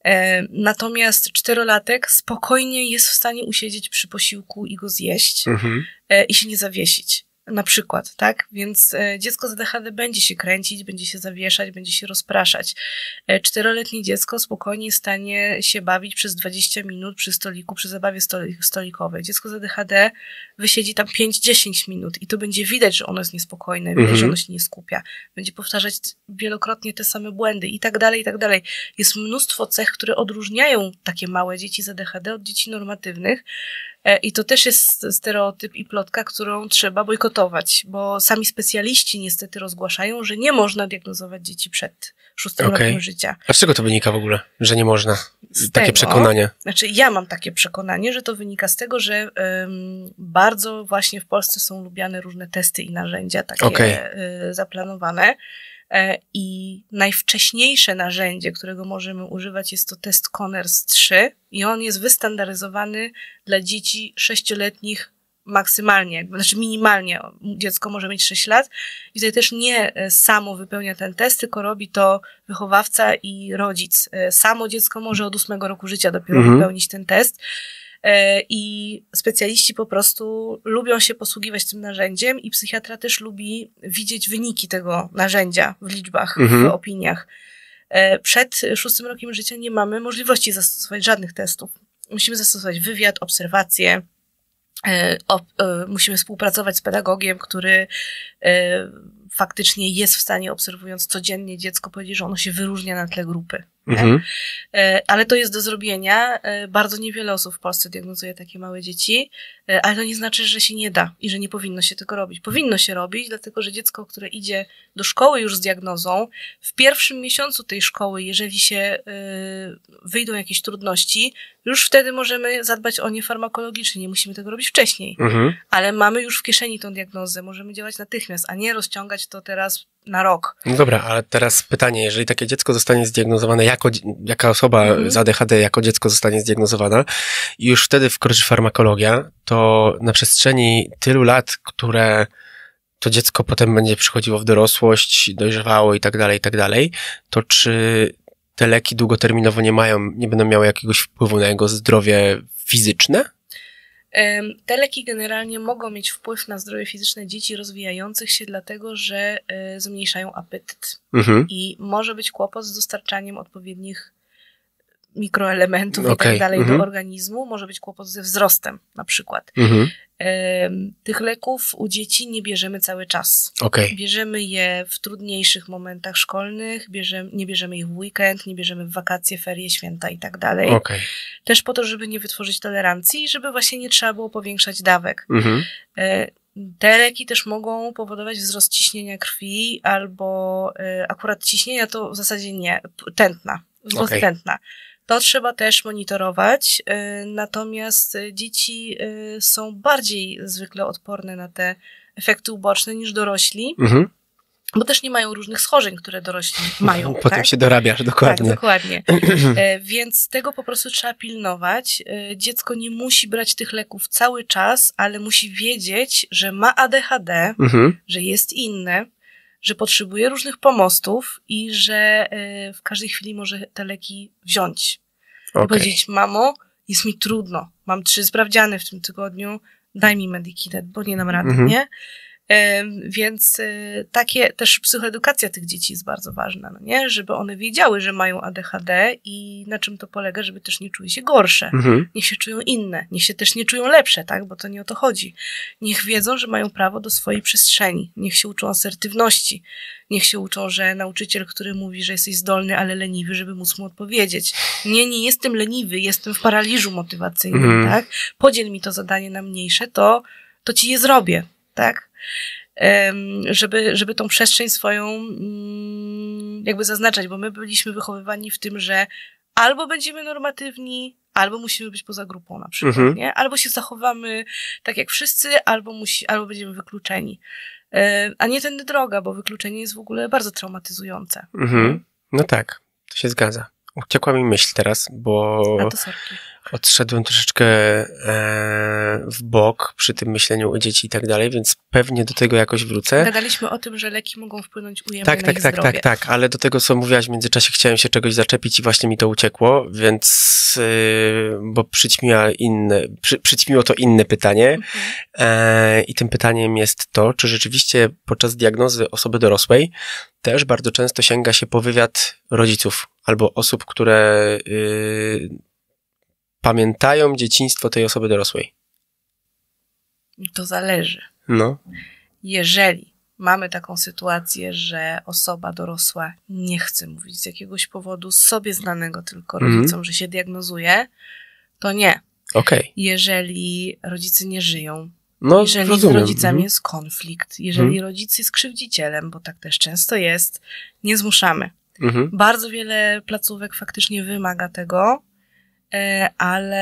Natomiast czterolatek spokojnie jest w stanie usiedzieć przy posiłku i go zjeść mhm. i się nie zawiesić. Na przykład, tak? Więc dziecko z A D H D będzie się kręcić, będzie się zawieszać, będzie się rozpraszać. Czteroletnie dziecko spokojnie jest w stanie się bawić przez dwadzieścia minut przy stoliku, przy zabawie stolikowej. Dziecko z A D H D wysiedzi tam pięć do dziesięciu minut i to będzie widać, że ono jest niespokojne, widać, mhm. że ono się nie skupia. Będzie powtarzać wielokrotnie te same błędy i tak dalej, i tak dalej. Jest mnóstwo cech, które odróżniają takie małe dzieci z A D H D od dzieci normatywnych. I to też jest stereotyp i plotka, którą trzeba bojkotować, bo sami specjaliści niestety rozgłaszają, że nie można diagnozować dzieci przed szóstym okay. rokiem życia. A z czego to wynika w ogóle, że nie można? Z takie tego, przekonanie. Znaczy ja mam takie przekonanie, że to wynika z tego, że um, bardzo właśnie w Polsce są lubiane różne testy i narzędzia takie okay. y, zaplanowane. I najwcześniejsze narzędzie, którego możemy używać, jest to test Conners trzy i on jest wystandaryzowany dla dzieci sześcioletnich maksymalnie, znaczy minimalnie. Dziecko może mieć sześć lat i tutaj też nie samo wypełnia ten test, tylko robi to wychowawca i rodzic. Samo dziecko może od ósmego roku życia dopiero mhm. wypełnić ten test. I specjaliści po prostu lubią się posługiwać tym narzędziem i psychiatra też lubi widzieć wyniki tego narzędzia w liczbach, mhm. w opiniach. Przed szóstym rokiem życia nie mamy możliwości zastosować żadnych testów. Musimy zastosować wywiad, obserwacje, o, musimy współpracować z pedagogiem, który faktycznie jest w stanie, obserwując codziennie dziecko, powiedzieć, że ono się wyróżnia na tle grupy. Mhm. Ale to jest do zrobienia. Bardzo niewiele osób w Polsce diagnozuje takie małe dzieci, ale to nie znaczy, że się nie da i że nie powinno się tego robić. Powinno się robić, dlatego że dziecko, które idzie do szkoły już z diagnozą, w pierwszym miesiącu tej szkoły, jeżeli się wyjdą jakieś trudności, już wtedy możemy zadbać o nie farmakologicznie. Nie musimy tego robić wcześniej. Mhm. Ale mamy już w kieszeni tą diagnozę. Możemy działać natychmiast, a nie rozciągać to teraz na rok. No dobra, ale teraz pytanie, jeżeli takie dziecko zostanie zdiagnozowane, jako, jaka osoba mhm. z A D H D jako dziecko zostanie zdiagnozowana i już wtedy wkroczy farmakologia, to na przestrzeni tylu lat, które to dziecko potem będzie przychodziło w dorosłość, dojrzewało i tak dalej, i tak dalej, to czy te leki długoterminowo nie mają, nie będą miały jakiegoś wpływu na jego zdrowie fizyczne? Te leki generalnie mogą mieć wpływ na zdrowie fizyczne dzieci rozwijających się, dlatego że zmniejszają apetyt. Mhm. I może być kłopot z dostarczaniem odpowiednich mikroelementów okay. i tak dalej mhm. do organizmu. Może być kłopot ze wzrostem na przykład. Mhm. Tych leków u dzieci nie bierzemy cały czas. Okay. Bierzemy je w trudniejszych momentach szkolnych, bierzemy, nie bierzemy ich w weekend, nie bierzemy w wakacje, ferie, święta i tak dalej. Okay. Też po to, żeby nie wytworzyć tolerancji i żeby właśnie nie trzeba było powiększać dawek. Mhm. Te leki też mogą powodować wzrost ciśnienia krwi albo akurat ciśnienia to w zasadzie nie, tętna, wzrost okay. tętna. To trzeba też monitorować, natomiast dzieci są bardziej zwykle odporne na te efekty uboczne niż dorośli, mhm. bo też nie mają różnych schorzeń, które dorośli mają. Potem tak? się dorabiasz, dokładnie. Tak, dokładnie. E, więc tego po prostu trzeba pilnować. E, dziecko nie musi brać tych leków cały czas, ale musi wiedzieć, że ma A D H D, Mhm. że jest inne, że potrzebuje różnych pomostów i że e, w każdej chwili może te leki wziąć. Okay. I powiedzieć, mamo, jest mi trudno, mam trzy sprawdziany w tym tygodniu, daj mi Medikinet, bo nie dam rady, Mhm. nie? E, więc e, takie też psychoedukacja tych dzieci jest bardzo ważna, no nie? Żeby one wiedziały, że mają A D H D i na czym to polega, żeby też nie czuły się gorsze. Mhm. Niech się czują inne, niech się też nie czują lepsze, tak? Bo to nie o to chodzi. Niech wiedzą, że mają prawo do swojej przestrzeni. Niech się uczą asertywności. Niech się uczą, że nauczyciel, który mówi, że jesteś zdolny, ale leniwy, żeby móc mu odpowiedzieć. Nie, nie jestem leniwy, jestem w paraliżu motywacyjnym, Mhm. tak? Podziel mi to zadanie na mniejsze, to, to ci je zrobię, tak? Um, żeby, żeby tą przestrzeń swoją um, jakby zaznaczać, bo my byliśmy wychowywani w tym, że albo będziemy normatywni, albo musimy być poza grupą na przykład, Mhm. nie? Albo się zachowamy tak jak wszyscy, albo, musi, albo będziemy wykluczeni. E, a nie tędy droga, bo wykluczenie jest w ogóle bardzo traumatyzujące. Mhm. No tak, to się zgadza. Uciekła mi myśl teraz, bo A to sorki. odszedłem troszeczkę e, w bok przy tym myśleniu o dzieci i tak dalej, więc pewnie do tego jakoś wrócę. Gadaliśmy o tym, że leki mogą wpłynąć ujemnie Tak, na tak, ich tak, zdrowie. tak, tak, ale do tego, co mówiłaś w międzyczasie, chciałem się czegoś zaczepić i właśnie mi to uciekło, więc, yy, bo przyćmiła inne, przy, przyćmiło to inne pytanie Mhm. e, i tym pytaniem jest to, czy rzeczywiście podczas diagnozy osoby dorosłej też bardzo często sięga się po wywiad rodziców albo osób, które yy, pamiętają dzieciństwo tej osoby dorosłej. To zależy. No. Jeżeli mamy taką sytuację, że osoba dorosła nie chce mówić z jakiegoś powodu sobie znanego tylko Mhm. rodzicom, że się diagnozuje, to nie. Okej. Jeżeli rodzice nie żyją, No, jeżeli rozumiem. z rodzicami Mhm. jest konflikt, jeżeli Mhm. rodzic jest krzywdzicielem, bo tak też często jest, nie zmuszamy. Mhm. Bardzo wiele placówek faktycznie wymaga tego, e, ale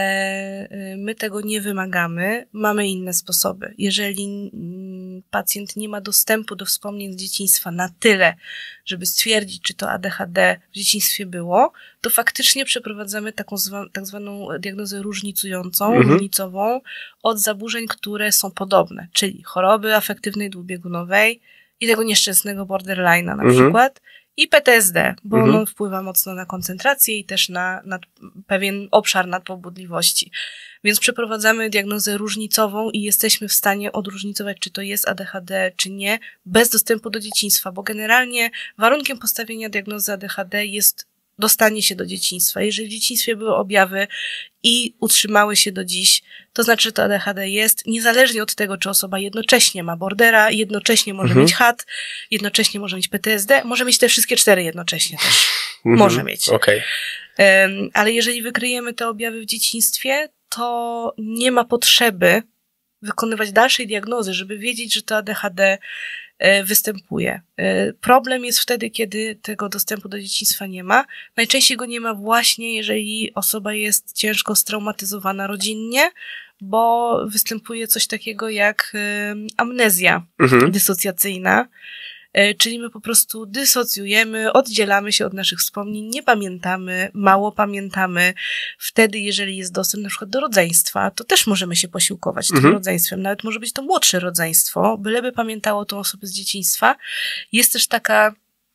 e, my tego nie wymagamy, mamy inne sposoby. Jeżeli mm, pacjent nie ma dostępu do wspomnień z dzieciństwa na tyle, żeby stwierdzić, czy to A D H D w dzieciństwie było, to faktycznie przeprowadzamy taką zwa, tak zwaną diagnozę różnicującą, Mhm. różnicową od zaburzeń, które są podobne, czyli choroby afektywnej dwubiegunowej i tego nieszczęsnego borderline'a na Mhm. przykład, i P T S D, bo Mhm. ono wpływa mocno na koncentrację i też na, na pewien obszar nadpobudliwości. Więc przeprowadzamy diagnozę różnicową i jesteśmy w stanie odróżnicować, czy to jest A D H D, czy nie, bez dostępu do dzieciństwa, bo generalnie warunkiem postawienia diagnozy A D H D jest dostanie się do dzieciństwa. Jeżeli w dzieciństwie były objawy i utrzymały się do dziś, to znaczy, że to A D H D jest, niezależnie od tego, czy osoba jednocześnie ma bordera, jednocześnie może Mhm. mieć H A D, jednocześnie może mieć P T S D, może mieć te wszystkie cztery jednocześnie też. Mhm. Może mieć. Okej. Um, ale jeżeli wykryjemy te objawy w dzieciństwie, to nie ma potrzeby wykonywać dalszej diagnozy, żeby wiedzieć, że to A D H D e, występuje. E, problem jest wtedy, kiedy tego dostępu do dzieciństwa nie ma. Najczęściej go nie ma właśnie, jeżeli osoba jest ciężko straumatyzowana rodzinnie, bo występuje coś takiego jak e, amnezja Mhm. dysocjacyjna. E, Czyli my po prostu dysocjujemy, oddzielamy się od naszych wspomnień, nie pamiętamy, mało pamiętamy. Wtedy, jeżeli jest dostęp na przykład do rodzeństwa, to też możemy się posiłkować tym Mhm. rodzeństwem. Nawet może być to młodsze rodzeństwo, byleby pamiętało tą osobę z dzieciństwa. Jest też taka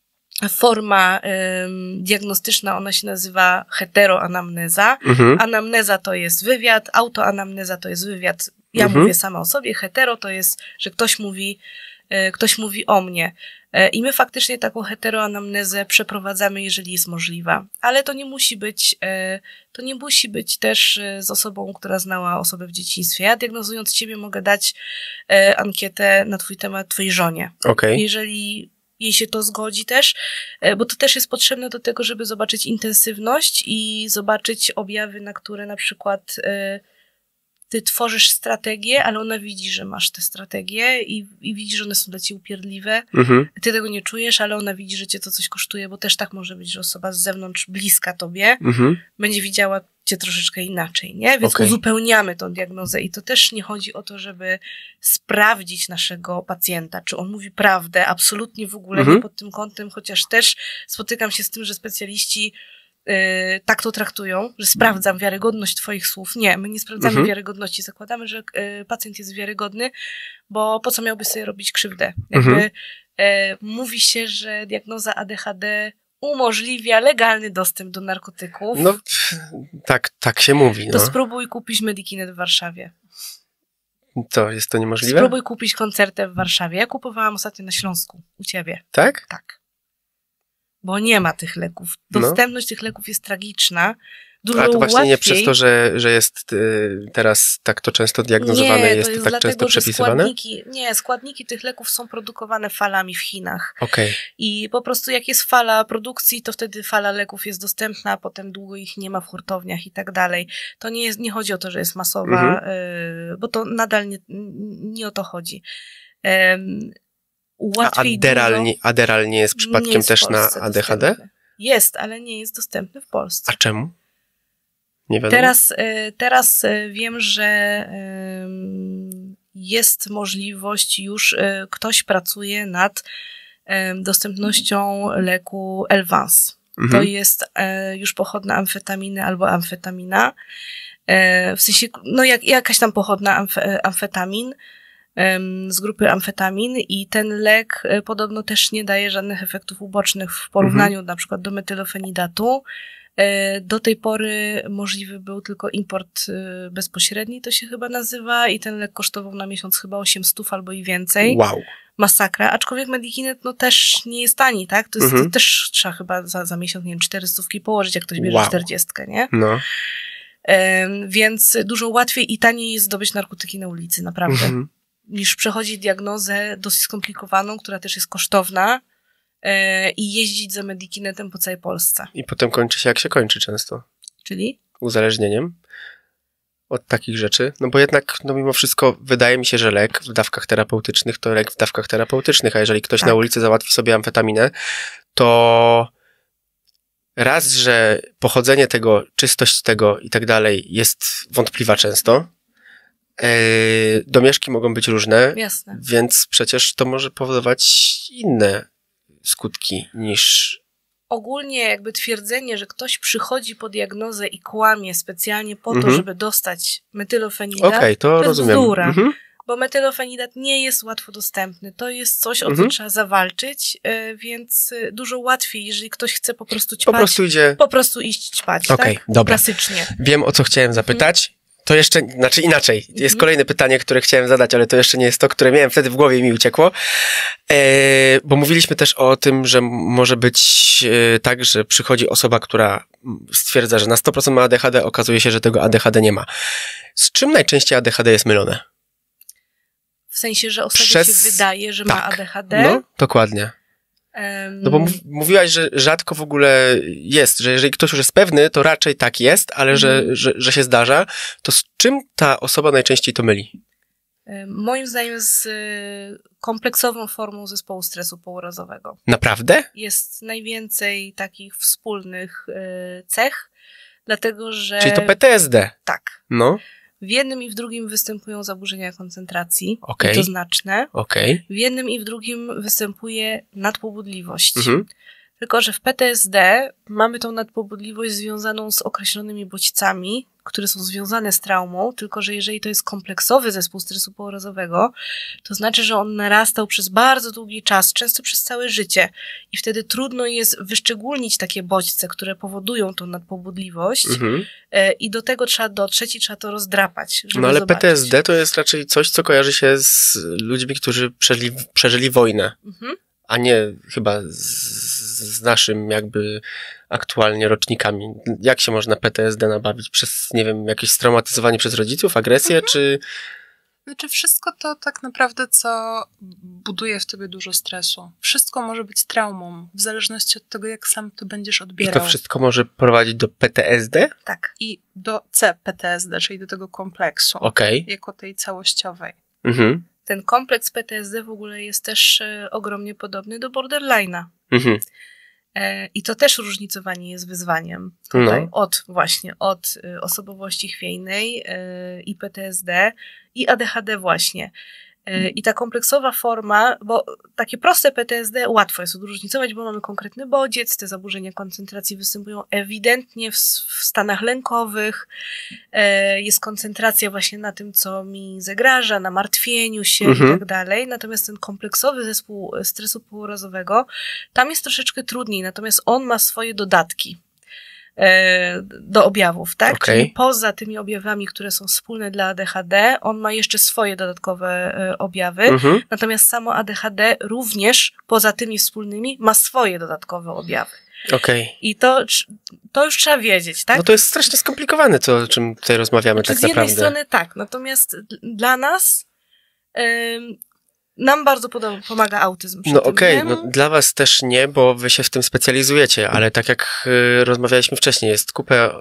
forma ym, diagnostyczna, ona się nazywa heteroanamneza. Mhm. Anamneza to jest wywiad, autoanamneza to jest wywiad, ja Mhm. mówię sama o sobie, hetero to jest, że ktoś mówi e, ktoś mówi o mnie. E, I my faktycznie taką heteroanamnezę przeprowadzamy, jeżeli jest możliwa. Ale to nie musi być, e, to nie musi być też e, z osobą, która znała osobę w dzieciństwie. Ja diagnozując ciebie mogę dać e, ankietę na twój temat twojej żonie. Okej. Jeżeli jej się to zgodzi też, e, bo to też jest potrzebne do tego, żeby zobaczyć intensywność i zobaczyć objawy, na które na przykład e, ty tworzysz strategię, ale ona widzi, że masz te strategie i, i widzi, że one są dla ciebie upierdliwe. Mhm. Ty tego nie czujesz, ale ona widzi, że cię to coś kosztuje, bo też tak może być, że osoba z zewnątrz bliska tobie Mhm. będzie widziała cię troszeczkę inaczej, nie? Więc Okej. uzupełniamy tą diagnozę i to też nie chodzi o to, żeby sprawdzić naszego pacjenta, czy on mówi prawdę, absolutnie w ogóle Mhm. nie pod tym kątem, chociaż też spotykam się z tym, że specjaliści yy, tak to traktują, że sprawdzam wiarygodność twoich słów. Nie, my nie sprawdzamy Mhm. wiarygodności, zakładamy, że yy, pacjent jest wiarygodny, bo po co miałby sobie robić krzywdę? Jakby Mhm. yy, mówi się, że diagnoza A D H D umożliwia legalny dostęp do narkotyków. No, pff, tak, tak się mówi, To no. spróbuj kupić Medikinet w Warszawie. To jest to niemożliwe? Spróbuj kupić koncertę w Warszawie. Ja kupowałam ostatnio na Śląsku, u ciebie. Tak? Tak. Bo nie ma tych leków. No. Dostępność tych leków jest tragiczna. Dużo A to właśnie łatwiej... nie przez to, że, że jest y, teraz tak to często diagnozowane, nie, jest to to jest tak dlatego, często że przepisywane? składniki, nie, składniki tych leków są produkowane falami w Chinach. Okej. I po prostu jak jest fala produkcji, to wtedy fala leków jest dostępna, potem długo ich nie ma w hurtowniach i tak dalej. To nie jest, nie chodzi o to, że jest masowa, Mhm. y, bo to nadal nie, nie o to chodzi. Um, A łatwiej Aderal dużo... nie, Aderal nie jest nie przypadkiem jest w też na Polsce A D H D? dostępny. Jest, ale nie jest dostępny w Polsce. A czemu? Nie wiadomo. Teraz, y, teraz y, wiem, że ym, jest możliwość już, y, ktoś pracuje nad ym, dostępnością leku Elvans. Mhm. To jest y, już pochodna amfetaminy albo amfetamina. Y, w sensie, no jak, jakaś tam pochodna amf, amfetamin ym, z grupy amfetamin i ten lek y, podobno też nie daje żadnych efektów ubocznych w porównaniu Mhm. na przykład do metylofenidatu. Do tej pory możliwy był tylko import bezpośredni, to się chyba nazywa, i ten lek kosztował na miesiąc chyba osiemset albo i więcej. Wow. Masakra. Aczkolwiek Medikinet no też nie jest tani, tak? To jest, Mhm. to też trzeba chyba za, za miesiąc, nie wiem, cztery stówki położyć, jak ktoś bierze Wow. czterdziestkę, nie? No. Ym, więc dużo łatwiej i taniej jest zdobyć narkotyki na ulicy, naprawdę. Mhm. Niż przechodzić diagnozę dosyć skomplikowaną, która też jest kosztowna, yy, i jeździć za Medikinetem po całej Polsce. I potem kończy się jak się kończy często. Czyli? Uzależnieniem od takich rzeczy. No bo jednak, no mimo wszystko, wydaje mi się, że lek w dawkach terapeutycznych to lek w dawkach terapeutycznych, a jeżeli ktoś Tak. na ulicy załatwi sobie amfetaminę, to raz, że pochodzenie tego, czystość tego i tak dalej jest wątpliwa często. Yy, domieszki mogą być różne, Jasne. więc przecież to może powodować inne skutki niż... Ogólnie jakby twierdzenie, że ktoś przychodzi po diagnozę i kłamie specjalnie po to, Mhm. żeby dostać metylofenidat, Okej, to, to jest rozumiem. bzdura. Mhm. bo metylofenidat nie jest łatwo dostępny. To jest coś, o co Mhm. trzeba zawalczyć, yy, więc yy, dużo łatwiej, jeżeli ktoś chce po prostu ćpać, Po prostu idzie... po prostu iść ćpać, Okej, tak? dobra. Klasycznie. Wiem, o co chciałem zapytać. To jeszcze, znaczy inaczej. Jest Mhm. kolejne pytanie, które chciałem zadać, ale to jeszcze nie jest to, które miałem wtedy w głowie i mi uciekło. E, bo mówiliśmy też o tym, że może być e, tak, że przychodzi osoba, która stwierdza, że na sto procent ma A D H D, okazuje się, że tego A D H D nie ma. Z czym najczęściej A D H D jest mylone? W sensie, że osobie Przez- się wydaje, że ma tak. A D H D. No, dokładnie. Em, No bo mów, mówiłaś, że rzadko w ogóle jest, że jeżeli ktoś już jest pewny, to raczej tak jest, ale że, Mhm. że, że się zdarza, to z czym ta osoba najczęściej to myli? em, moim zdaniem z y, kompleksową formą zespołu stresu pourazowego. Naprawdę? Jest najwięcej takich wspólnych y, cech, dlatego że Czyli to P T S D. tak, No, w jednym i w drugim występują zaburzenia koncentracji, Okej. i to znaczne. okej. W jednym i w drugim występuje nadpobudliwość. Mhm. Tylko że w P T S D mamy tą nadpobudliwość związaną z określonymi bodźcami, które są związane z traumą, tylko że jeżeli to jest kompleksowy zespół stresu pourazowego, to znaczy, że on narastał przez bardzo długi czas, często przez całe życie, i wtedy trudno jest wyszczególnić takie bodźce, które powodują tą nadpobudliwość, Mhm. e, i do tego trzeba dotrzeć i trzeba to rozdrapać, żeby No ale zobaczyć. P T S D to jest raczej coś, co kojarzy się z ludźmi, którzy przeżyli, przeżyli wojnę, Mhm. a nie chyba z, z naszym jakby aktualnie rocznikami. Jak się można P T S D nabawić? Przez, nie wiem, jakieś straumatyzowanie przez rodziców, agresję, czy... Znaczy wszystko to tak naprawdę, co buduje w tobie dużo stresu. Wszystko może być traumą, w zależności od tego, jak sam to będziesz odbierał. I to wszystko może prowadzić do P T S D? Tak. I do C P T S D, czyli do tego kompleksu. Okej. Okay. Jako tej całościowej. Mhm. Ten kompleks P T S D w ogóle jest też e, ogromnie podobny do borderline'a. Mhm. E, I to też różnicowanie jest wyzwaniem. Tutaj No. od właśnie, od y, osobowości chwiejnej y, i P T S D i A D H D właśnie. Y, I ta kompleksowa forma, bo takie proste P T S D łatwo jest odróżnicować, bo mamy konkretny bodziec, te zaburzenia koncentracji występują ewidentnie w, w stanach lękowych, y, jest koncentracja właśnie na tym, co mi zagraża, na martwieniu się Mhm. i tak dalej. Natomiast ten kompleksowy zespół stresu półrazowego, tam jest troszeczkę trudniej, natomiast on ma swoje dodatki do objawów, tak? Okay. Czyli poza tymi objawami, które są wspólne dla A D H D, on ma jeszcze swoje dodatkowe objawy, Mhm. natomiast samo A D H D również poza tymi wspólnymi ma swoje dodatkowe objawy. Okej. Okay. I to, to już trzeba wiedzieć, tak? No to jest strasznie skomplikowane to, o czym tutaj rozmawiamy, znaczy, tak z jednej naprawdę. strony tak, natomiast dla nas ym, nam bardzo podoba, pomaga autyzm. No okej, okay, no dla was też nie, bo wy się w tym specjalizujecie, ale tak jak y, rozmawialiśmy wcześniej, jest kupę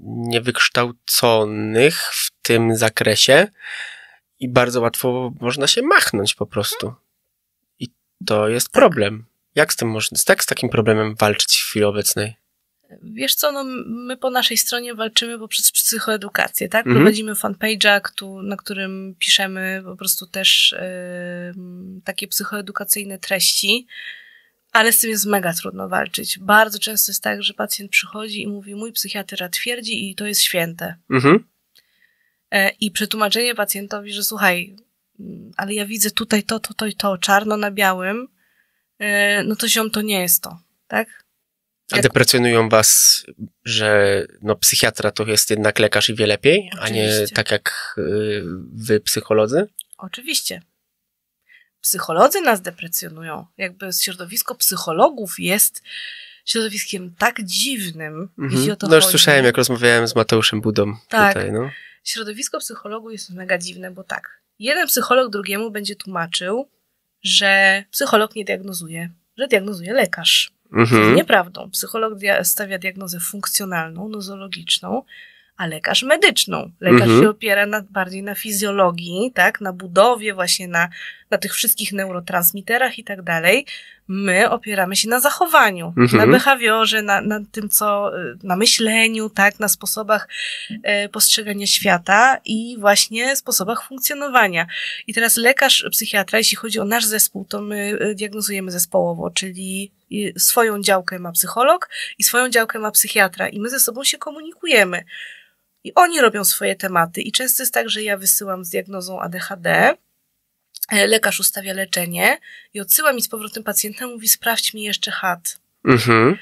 niewykształconych w tym zakresie i bardzo łatwo można się machnąć po prostu. I to jest tak. problem. Jak z tym można, jak z takim problemem walczyć w chwili obecnej? Wiesz co, no my po naszej stronie walczymy poprzez psychoedukację, tak? Mhm. Prowadzimy fanpage'a, na którym piszemy po prostu też yy, takie psychoedukacyjne treści, ale z tym jest mega trudno walczyć. Bardzo często jest tak, że pacjent przychodzi i mówi, mój psychiatra twierdzi i to jest święte. Mhm. Yy, I przetłumaczenie pacjentowi, że słuchaj, ale ja widzę tutaj to, to, to i to, czarno na białym, yy, no to ziom, to nie jest to, tak? A deprecjonują was, że no, psychiatra to jest jednak lekarz i wie lepiej, Oczywiście. A nie tak jak y, wy psycholodzy? Oczywiście. Psycholodzy nas deprecjonują. Jakby środowisko psychologów jest środowiskiem tak dziwnym, mhm. jeśli o to no już chodzi. słyszałem, jak rozmawiałem z Mateuszem Budą tak. tutaj. No. Środowisko psychologów jest mega dziwne, bo tak, jeden psycholog drugiemu będzie tłumaczył, że psycholog nie diagnozuje, że diagnozuje lekarz. Mhm. To jest nieprawdą. Psycholog dia- stawia diagnozę funkcjonalną, nozologiczną, a lekarz medyczną. Lekarz mhm. się opiera na, bardziej na fizjologii, tak, na budowie, właśnie na, na tych wszystkich neurotransmiterach i tak dalej. My opieramy się na zachowaniu, mhm. na behawiorze, na, na tym, co, na myśleniu, tak, na sposobach e, postrzegania świata i właśnie sposobach funkcjonowania. I teraz lekarz, psychiatra, jeśli chodzi o nasz zespół, to my diagnozujemy zespołowo, czyli swoją działkę ma psycholog i swoją działkę ma psychiatra i my ze sobą się komunikujemy. I oni robią swoje tematy i często jest tak, że ja wysyłam z diagnozą A D H D, lekarz ustawia leczenie i odsyła mi z powrotem pacjenta, mówi sprawdź mi jeszcze H A D. Mhm.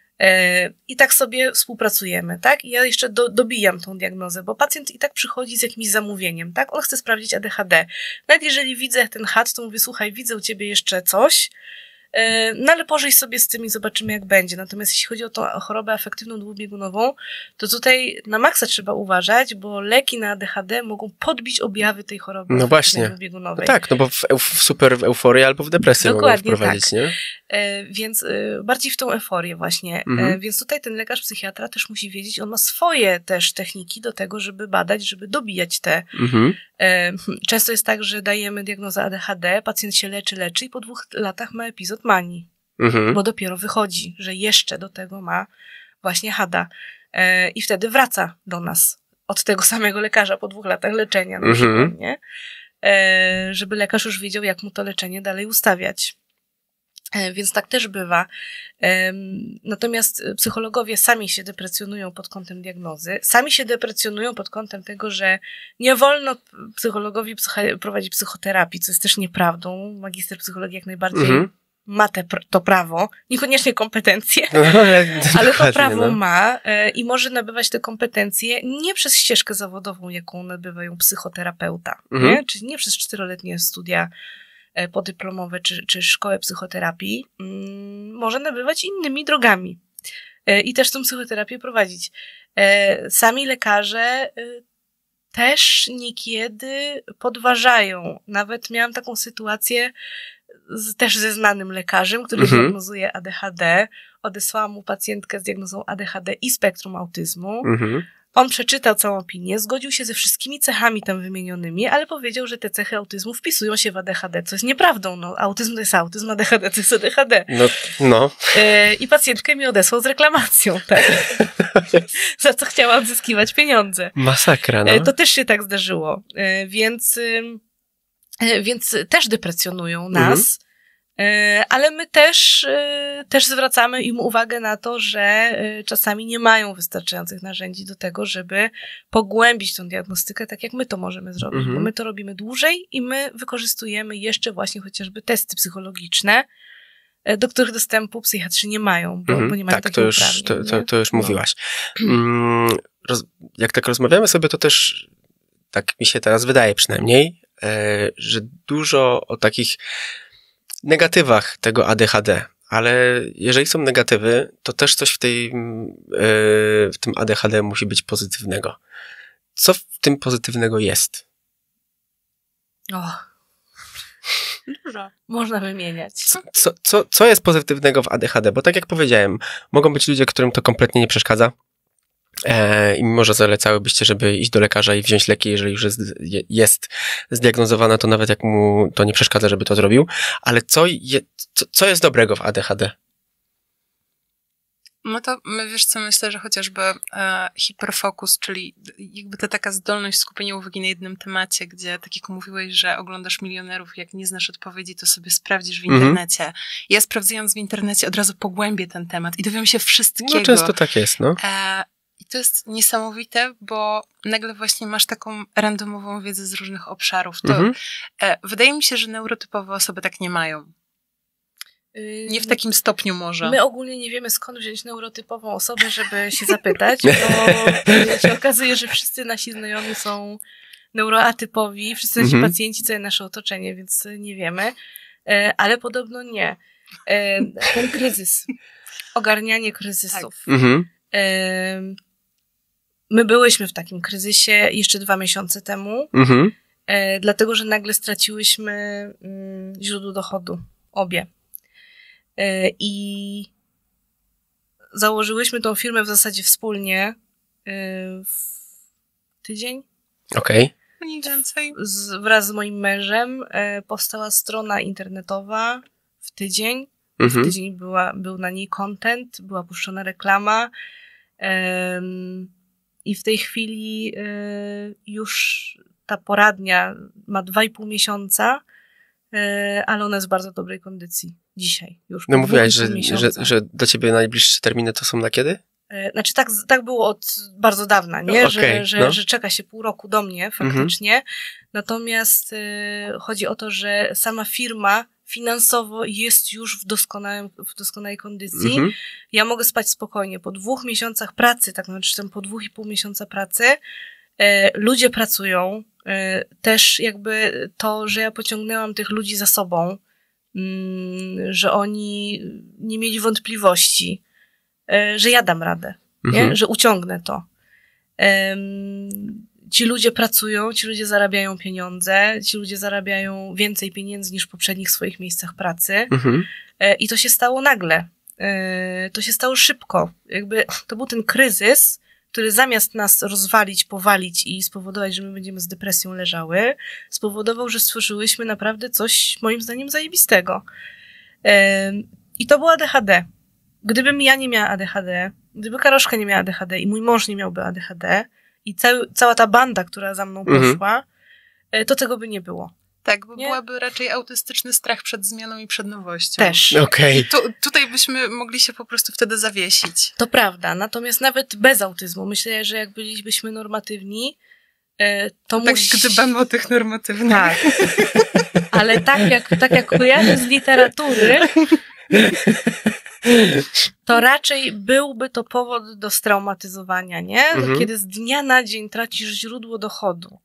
I tak sobie współpracujemy, tak? I ja jeszcze do, dobijam tą diagnozę, bo pacjent i tak przychodzi z jakimś zamówieniem, tak? On chce sprawdzić A D H D. Nawet jeżeli widzę ten H A D, to mówię, słuchaj, widzę u ciebie jeszcze coś, no ale pożyj sobie z tym i zobaczymy, jak będzie. Natomiast jeśli chodzi o tą chorobę afektywną dwubiegunową, to tutaj na maksa trzeba uważać, bo leki na A D H D mogą podbić objawy tej choroby no właśnie. dwubiegunowej. No tak, no bo w, w super w euforię albo w depresję Dokładnie mogą wprowadzić, tak. nie? E, więc e, bardziej w tą euforię właśnie. Mhm. E, więc tutaj ten lekarz psychiatra też musi wiedzieć, on ma swoje też techniki do tego, żeby badać, żeby dobijać te. Mhm. E, często jest tak, że dajemy diagnozę A D H D, pacjent się leczy, leczy i po dwóch latach ma epizod manii. Mhm. Bo dopiero wychodzi, że jeszcze do tego ma właśnie H A D A. E, I wtedy wraca do nas od tego samego lekarza po dwóch latach leczenia na przykład, mhm. nie? E, żeby lekarz już wiedział, jak mu to leczenie dalej ustawiać. E, więc tak też bywa. E, natomiast psychologowie sami się deprecjonują pod kątem diagnozy, sami się deprecjonują pod kątem tego, że nie wolno psychologowi psycho- prowadzić psychoterapii, co jest też nieprawdą. Magister psychologii jak najbardziej mhm. ma te, to prawo, niekoniecznie kompetencje, ale to prawo no. ma e, i może nabywać te kompetencje nie przez ścieżkę zawodową, jaką nabywają psychoterapeuta, mhm. nie? Czyli nie przez czteroletnie studia e, podyplomowe czy, czy szkołę psychoterapii, mm, może nabywać innymi drogami e, i też tą psychoterapię prowadzić. E, sami lekarze e, też niekiedy podważają. Nawet miałam taką sytuację z, też ze znanym lekarzem, który mhm. diagnozuje A D H D. Odesłałam mu pacjentkę z diagnozą A D H D i spektrum autyzmu. Mhm. On przeczytał całą opinię, zgodził się ze wszystkimi cechami tam wymienionymi, ale powiedział, że te cechy autyzmu wpisują się w A D H D, co jest nieprawdą. No, autyzm to jest autyzm, A D H D to jest A D H D. No, no. E, I pacjentkę mi odesłał z reklamacją, tak? Za co chciała odzyskiwać pieniądze. Masakra, no. E, to też się tak zdarzyło. E, więc, e, więc też deprecjonują nas. Mhm. Ale my też, też zwracamy im uwagę na to, że czasami nie mają wystarczających narzędzi do tego, żeby pogłębić tą diagnostykę, tak jak my to możemy zrobić, mhm. bo my to robimy dłużej i my wykorzystujemy jeszcze właśnie chociażby testy psychologiczne, do których dostępu psychiatrzy nie mają, bo, mhm. bo nie mają tak, takiego to już, to, to, to już no. mówiłaś. Roz, jak tak rozmawiamy sobie, to też tak mi się teraz wydaje przynajmniej, że dużo o takich negatywach tego A D H D, ale jeżeli są negatywy, to też coś w tej, w tym A D H D musi być pozytywnego. Co w tym pozytywnego jest? O, dużo. Można wymieniać. Co, co, co, co jest pozytywnego w A D H D? Bo tak jak powiedziałem, mogą być ludzie, którym to kompletnie nie przeszkadza. I może zalecałybyście, żeby iść do lekarza i wziąć leki, jeżeli już jest, jest zdiagnozowane, to nawet jak mu to nie przeszkadza, żeby to zrobił. Ale co, je, co, co jest dobrego w A D H D? No to my, wiesz co, myślę, że chociażby e, hiperfokus, czyli jakby ta taka zdolność skupienia uwagi na jednym temacie, gdzie tak jak mówiłeś, że oglądasz milionerów, jak nie znasz odpowiedzi, to sobie sprawdzisz w internecie. Mm-hmm. Ja sprawdzając w internecie od razu pogłębię ten temat i dowiem się wszystkiego. No często tak jest, no. E, I to jest niesamowite, bo nagle właśnie masz taką randomową wiedzę z różnych obszarów. To mhm. e, wydaje mi się, że neurotypowe osoby tak nie mają. Nie w takim stopniu może. My ogólnie nie wiemy, skąd wziąć neurotypową osobę, żeby się zapytać, bo się okazuje, że wszyscy nasi znajomi są neuroatypowi, wszyscy nasi mhm. pacjenci, całe nasze otoczenie, więc nie wiemy. E, ale podobno nie. E, ten kryzys, ogarnianie kryzysów. Tak. Mhm. E, My byłyśmy w takim kryzysie jeszcze dwa miesiące temu, mhm. e, dlatego, że nagle straciłyśmy mm, źródło dochodu. Obie. E, I założyłyśmy tą firmę w zasadzie wspólnie e, w tydzień. Okej. Okay. Mniej więcej. Z, wraz z moim mężem e, powstała strona internetowa w tydzień. Mhm. W tydzień była, był na niej content, była puszczona reklama. E, I w tej chwili y, już ta poradnia ma dwa i pół miesiąca, y, ale ona jest w bardzo dobrej kondycji. Dzisiaj już. No mówiłaś, że, że, że do ciebie najbliższe terminy to są na kiedy? Y, znaczy tak, tak było od bardzo dawna, nie? No, okay, że, że, no. że czeka się pół roku do mnie faktycznie. Mhm. Natomiast y, chodzi o to, że sama firma finansowo jest już w, doskonałym, w doskonałej kondycji. Mhm. Ja mogę spać spokojnie. Po dwóch miesiącach pracy, tak znaczy po dwóch i pół miesiąca pracy, e, ludzie pracują. E, też jakby to, że ja pociągnęłam tych ludzi za sobą, mm, że oni nie mieli wątpliwości, e, że ja dam radę, mhm. nie? Że uciągnę to. E, Ci ludzie pracują, ci ludzie zarabiają pieniądze, ci ludzie zarabiają więcej pieniędzy niż w poprzednich swoich miejscach pracy. Mhm. I to się stało nagle. To się stało szybko. Jakby to był ten kryzys, który zamiast nas rozwalić, powalić i spowodować, że my będziemy z depresją leżały, spowodował, że stworzyłyśmy naprawdę coś, moim zdaniem, zajebistego. I to było A D H D. Gdybym ja nie miała A D H D, gdyby Karoszka nie miała A D H D i mój mąż nie miałby A D H D, i cały, cała ta banda, która za mną poszła, mhm. to tego by nie było. Tak, bo nie? byłaby raczej autystyczny strach przed zmianą i przed nowością. Też. Okay. Tu, tutaj byśmy mogli się po prostu wtedy zawiesić. To prawda, natomiast nawet bez autyzmu, myślę, że jak bylibyśmy normatywni, to tak musi... gdybamy o tych normatywnych. Tak. Ale tak jak, tak jak kojarzę z literatury, to raczej byłby to powód do straumatyzowania, nie? Mhm. Kiedy z dnia na dzień tracisz źródło dochodu,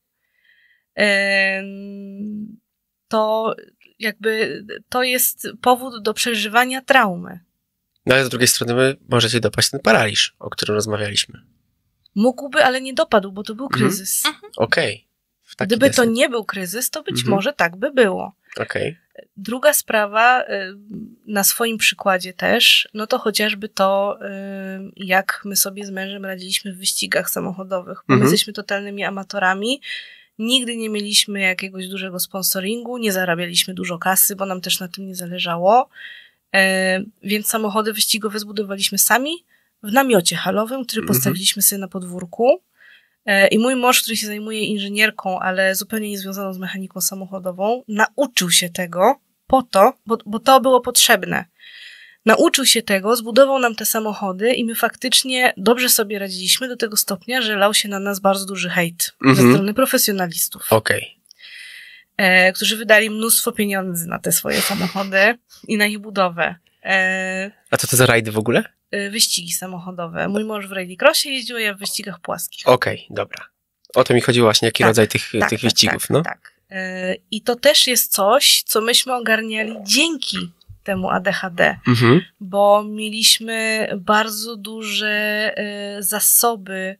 to jakby to jest powód do przeżywania traumy. No ale z drugiej strony możecie dopaść ten paraliż, o którym rozmawialiśmy. Mógłby, ale nie dopadł, bo to był kryzys. Mhm. Okej. Okay. Gdyby to nie był kryzys, to być Mhm. może tak by było. Okej. Okay. Druga sprawa, y, na swoim przykładzie też, no to chociażby to, y, jak my sobie z mężem radziliśmy w wyścigach samochodowych. Bo Mhm. my jesteśmy totalnymi amatorami. Nigdy nie mieliśmy jakiegoś dużego sponsoringu, nie zarabialiśmy dużo kasy, bo nam też na tym nie zależało. E, więc samochody wyścigowe zbudowaliśmy sami w namiocie halowym, który Mhm. postawiliśmy sobie na podwórku. E, I mój mąż, który się zajmuje inżynierką, ale zupełnie niezwiązaną z mechaniką samochodową, nauczył się tego po to, bo, bo to było potrzebne. Nauczył się tego, zbudował nam te samochody i my faktycznie dobrze sobie radziliśmy do tego stopnia, że lał się na nas bardzo duży hejt Mhm. ze strony profesjonalistów, Okej. e, którzy wydali mnóstwo pieniędzy na te swoje samochody i na ich budowę. E, A co to za rajdy w ogóle? e, wyścigi samochodowe. Mój mąż w rallycrossie jeździł, a ja w wyścigach płaskich. Okej, okay, dobra. O to mi chodziło właśnie, jaki Tak, rodzaj tych, tak, tych tak, wyścigów, tak, no? Tak. E, I to też jest coś, co myśmy ogarniali dzięki temu A D H D. Mhm. Bo mieliśmy bardzo duże y, zasoby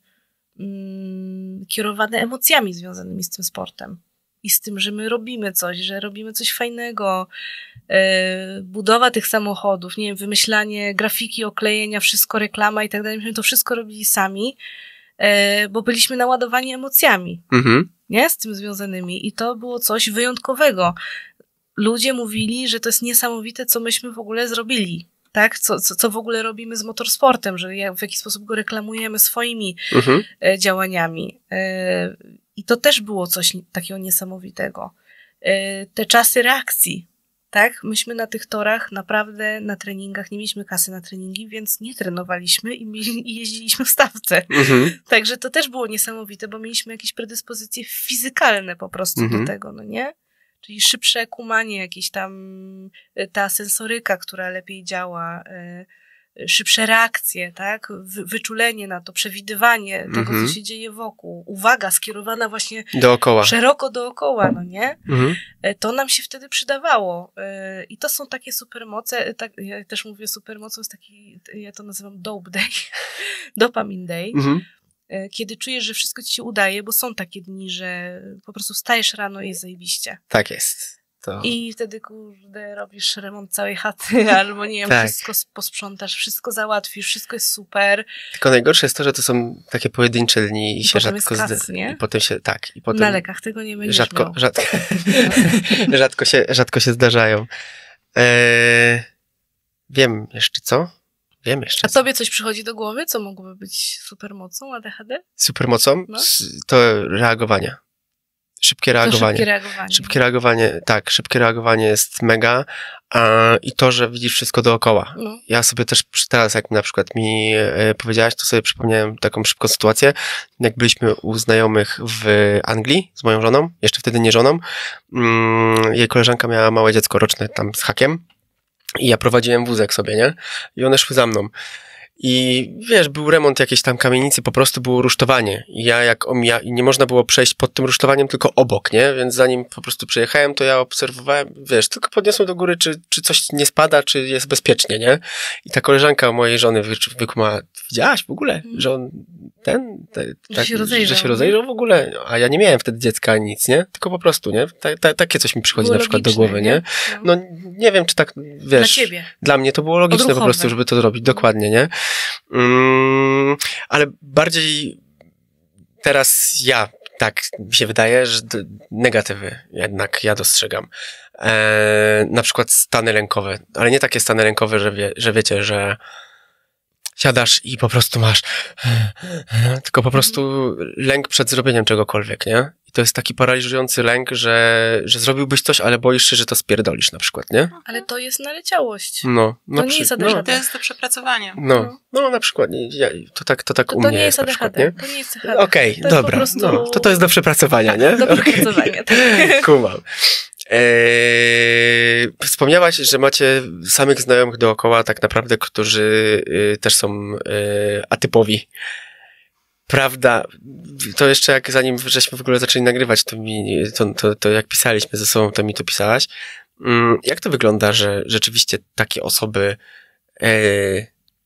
mm, kierowane emocjami związanymi z tym sportem. I z tym, że my robimy coś, że robimy coś fajnego. Y, budowa tych samochodów, nie wiem, wymyślanie grafiki, oklejenia, wszystko, reklama i tak dalej. Myśmy to wszystko robili sami, y, bo byliśmy naładowani emocjami, Mhm. nie? Z tym związanymi. I to było coś wyjątkowego. Ludzie mówili, że to jest niesamowite, co myśmy w ogóle zrobili, tak? Co, co, co w ogóle robimy z motorsportem, że jak, w jaki sposób go reklamujemy swoimi Mhm. e, działaniami. E, I to też było coś takiego niesamowitego. E, te czasy reakcji, tak? Myśmy na tych torach naprawdę na treningach, nie mieliśmy kasy na treningi, więc nie trenowaliśmy i, mieli, i jeździliśmy w stawce. Mhm. Także to też było niesamowite, bo mieliśmy jakieś predyspozycje fizykalne po prostu Mhm. do tego, no nie? Czyli szybsze kumanie, jakieś tam ta sensoryka, która lepiej działa, y, szybsze reakcje, tak? Wy, wyczulenie na to, przewidywanie tego, Mhm. co się dzieje wokół. Uwaga skierowana właśnie Dookoła. szeroko dookoła, no nie? Mhm. Y, To nam się wtedy przydawało. Y, I to są takie supermoce, tak, ja też mówię supermocą, jest taki, ja to nazywam dope day, dopamine day. Mhm. Kiedy czujesz, że wszystko ci się udaje, bo są takie dni, że po prostu wstajesz rano i jest zajebiście. Tak jest. To... I wtedy, kurde, robisz remont całej chaty, albo nie wiem, Tak. wszystko posprzątasz, wszystko załatwisz, wszystko jest super. Tylko najgorsze jest to, że to są takie pojedyncze dni i, I się potem rzadko jest kas, zda- nie? I potem się, tak. I potem Na lekach tego nie będziesz rzadko, miał. rzadko, rzadko, się, rzadko się zdarzają. Eee, wiem jeszcze co? Wiem jeszcze A co. tobie coś przychodzi do głowy, co mogłoby być supermocą A D H D? Supermocą? No. S- To reagowanie. Szybkie To reagowanie. szybkie reagowanie. Szybkie reagowanie, tak, szybkie reagowanie jest mega a, i to, że widzisz wszystko dookoła. No. Ja sobie też przy- teraz, jak na przykład mi e, powiedziałaś, to sobie przypomniałem taką szybką sytuację, jak byliśmy u znajomych w Anglii z moją żoną, jeszcze wtedy nie żoną, mm, jej koleżanka miała małe dziecko roczne tam z hakiem i ja prowadziłem wózek sobie, nie? I one szły za mną. I wiesz, był remont jakiejś tam kamienicy, po prostu było rusztowanie. I ja jak omija, i nie można było przejść pod tym rusztowaniem, tylko obok, nie? Więc zanim po prostu przejechałem, to ja obserwowałem, wiesz, tylko podniosłem do góry, czy, czy coś nie spada, czy jest bezpiecznie, nie? I ta koleżanka mojej żony wykumała, widziałaś w ogóle, że on ten, te, Że tak, się rozejrzał, że się rozejrzał w ogóle, a ja nie miałem wtedy dziecka ani nic, nie? Tylko po prostu, nie? Ta, ta, takie coś mi przychodzi Było na przykład do logiczne, głowy, nie? No. No nie wiem, czy tak, wiesz... Dla ciebie. Dla mnie to było logiczne Odruchowe. po prostu, żeby to zrobić, dokładnie, nie? Mm, ale bardziej teraz ja, tak mi się wydaje, że d- negatywy jednak ja dostrzegam. E, na przykład stany lękowe, ale nie takie stany lękowe, że, wie, że wiecie, że siadasz i po prostu masz tylko po prostu lęk przed zrobieniem czegokolwiek, nie? I to jest taki paraliżujący lęk, że, że zrobiłbyś coś, ale boisz się, że to spierdolisz na przykład, nie? Ale to jest naleciałość. No, na To nie przy- jest A D H D. no, To jest do przepracowania. no, no, na przykład, nie, ja, to tak, to tak To, u to mnie nie jest na A D H przykład, D. nie? To nie jest A D H D. Okej, To jest po dobra, prostu- no, to to jest do przepracowania, nie? Do Okej. przepracowania, tak. Kumam. Eee, wspomniałaś, że macie samych znajomych dookoła tak naprawdę, którzy y, też są y, atypowi. Prawda, to jeszcze jak zanim żeśmy w ogóle zaczęli nagrywać, to, mi, to, to, to jak pisaliśmy ze sobą, to mi to pisałaś. Mm, jak to wygląda, że rzeczywiście takie osoby e,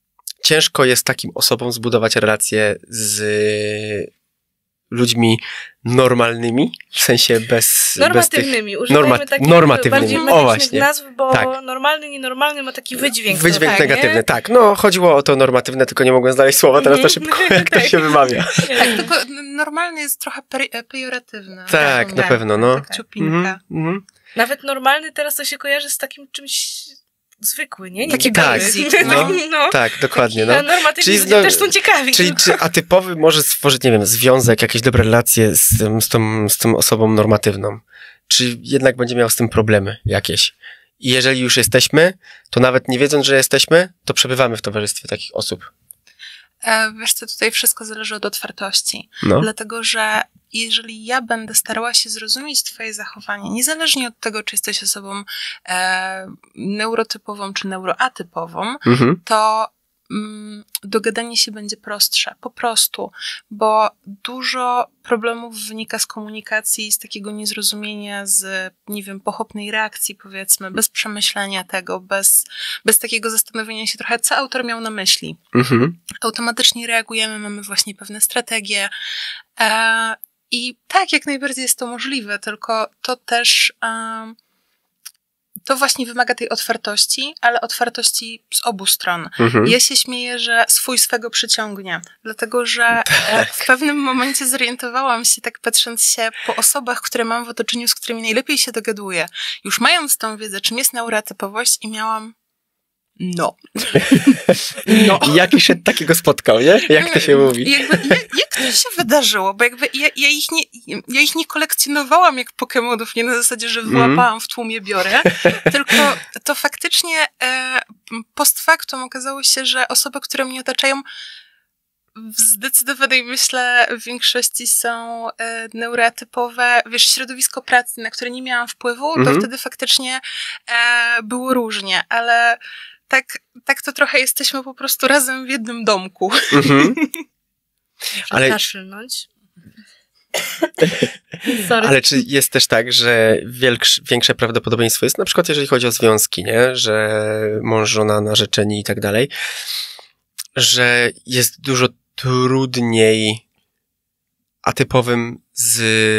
ciężko jest takim osobom zbudować relacje z ludźmi normalnymi, w sensie bez... Normatywnymi, bez tych, norma, takich normatywnymi, bardziej o właśnie. nazw, bo tak. normalny, nienormalny ma taki wydźwięk. Wydźwięk tak, negatywny, nie? tak. No, chodziło o to normatywne, tylko nie mogłem znaleźć słowa teraz na szybko, jak to się wymawia. Tak, tylko normalny jest trochę pe- pejoratywny. Tak, tak, na pewno, no. Tak, ciupinka. Mm-hmm. Nawet normalny teraz to się kojarzy z takim czymś zwykły, nie? Nie taki tak, no. no. tak, dokładnie. No. A normatywni czyli ludzie no, też są ciekawi. Czyli czy atypowy może stworzyć, nie wiem, związek, jakieś dobre relacje z, tym, z, tą, z tą osobą normatywną? Czy jednak będzie miał z tym problemy jakieś? I jeżeli już jesteśmy, to nawet nie wiedząc, że jesteśmy, to przebywamy w towarzystwie takich osób. E, wiesz co, tutaj wszystko zależy od otwartości. No. Dlatego, że jeżeli ja będę starała się zrozumieć twoje zachowanie, niezależnie od tego, czy jesteś osobą e, neurotypową, czy neuroatypową, Mhm. to mm, dogadanie się będzie prostsze. Po prostu. Bo dużo problemów wynika z komunikacji, z takiego niezrozumienia, z, nie wiem, pochopnej reakcji, powiedzmy, bez przemyślenia tego, bez, bez takiego zastanowienia się trochę, co autor miał na myśli. Mhm. Automatycznie reagujemy, mamy właśnie pewne strategie. E, I tak, jak najbardziej jest to możliwe, tylko to też e, to właśnie wymaga tej otwartości, ale otwartości z obu stron. Mhm. Ja się śmieję, że swój swego przyciągnie, dlatego że tak. w pewnym momencie zorientowałam się, tak patrząc się po osobach, które mam w otoczeniu, z którymi najlepiej się dogaduję, już mając tą wiedzę, czym jest neurotypowość, i miałam no. no. Jaki się takiego spotkał, nie? Jak to się mówi? Jakby, jak, jak to się wydarzyło? Bo jakby ja, ja, ich nie, ja ich nie kolekcjonowałam jak Pokemonów, nie na zasadzie, że wyłapałam w tłumie, biorę, tylko to faktycznie e, post factum okazało się, że osoby, które mnie otaczają, w zdecydowanej, myślę, w większości są e, neurotypowe. Wiesz, środowisko pracy, na które nie miałam wpływu, to mhm. wtedy faktycznie e, było różnie, ale tak, tak to trochę jesteśmy po prostu razem w jednym domku. Mhm. Ale... Kaszlnąć. Sorry. Ale czy jest też tak, że wielksz, większe prawdopodobieństwo jest, na przykład jeżeli chodzi o związki, nie? Że mąż, żona, narzeczeni i tak dalej, że jest dużo trudniej atypowym z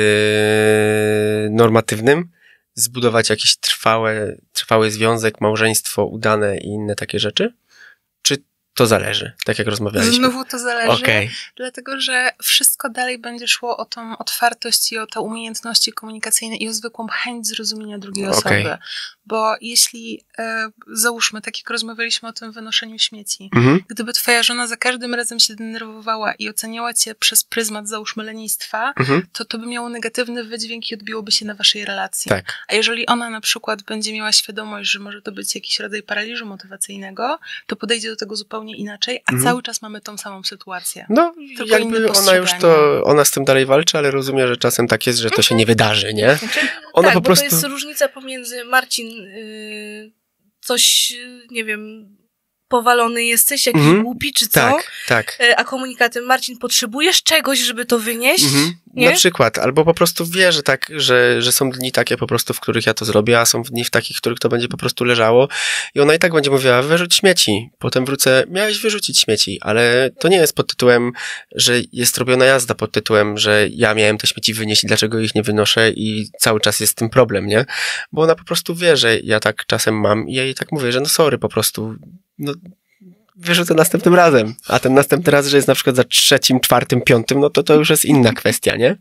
normatywnym zbudować jakiś trwałe, trwały związek, małżeństwo udane i inne takie rzeczy? Czy to zależy, tak jak rozmawialiśmy? Znowu to zależy, okay. dlatego że wszystko dalej będzie szło o tą otwartość i o te umiejętności komunikacyjne i o zwykłą chęć zrozumienia drugiej osoby. Okay. Bo jeśli, e, załóżmy, tak jak rozmawialiśmy o tym wynoszeniu śmieci, mhm. gdyby twoja żona za każdym razem się denerwowała i oceniała cię przez pryzmat, załóżmy, lenistwa, mhm. to to by miało negatywny wydźwięk i odbiłoby się na waszej relacji. Tak. A jeżeli ona na przykład będzie miała świadomość, że może to być jakiś rodzaj paraliżu motywacyjnego, to podejdzie do tego zupełnie inaczej, a mhm. cały czas mamy tą samą sytuację. No, tylko jakby ona już to, ona z tym dalej walczy, ale rozumie, że czasem tak jest, że to się nie wydarzy, nie? Znaczy, ona tak, po bo prostu... to jest różnica pomiędzy Marcin, yy, coś, nie wiem, powalony jesteś, jakiś mm-hmm. głupi, czy co? Tak, tak. A komunikatem, Marcin, potrzebujesz czegoś, żeby to wynieść? Mm-hmm. Na przykład, albo po prostu wie, że tak, że, że są dni takie po prostu, w których ja to zrobię, a są dni w takich, w których to będzie po prostu leżało i ona i tak będzie mówiła, wyrzuć śmieci. Potem wrócę, miałeś wyrzucić śmieci, ale to nie jest pod tytułem, że jest robiona jazda, pod tytułem, że ja miałem te śmieci wynieść i dlaczego ich nie wynoszę i cały czas jest z tym problem, nie? Bo ona po prostu wie, że ja tak czasem mam i ja jej tak mówię, że no sorry, po prostu, no wyrzucę następnym razem, a ten następny raz, że jest na przykład za trzecim, czwartym, piątym, no to to już jest inna kwestia, nie?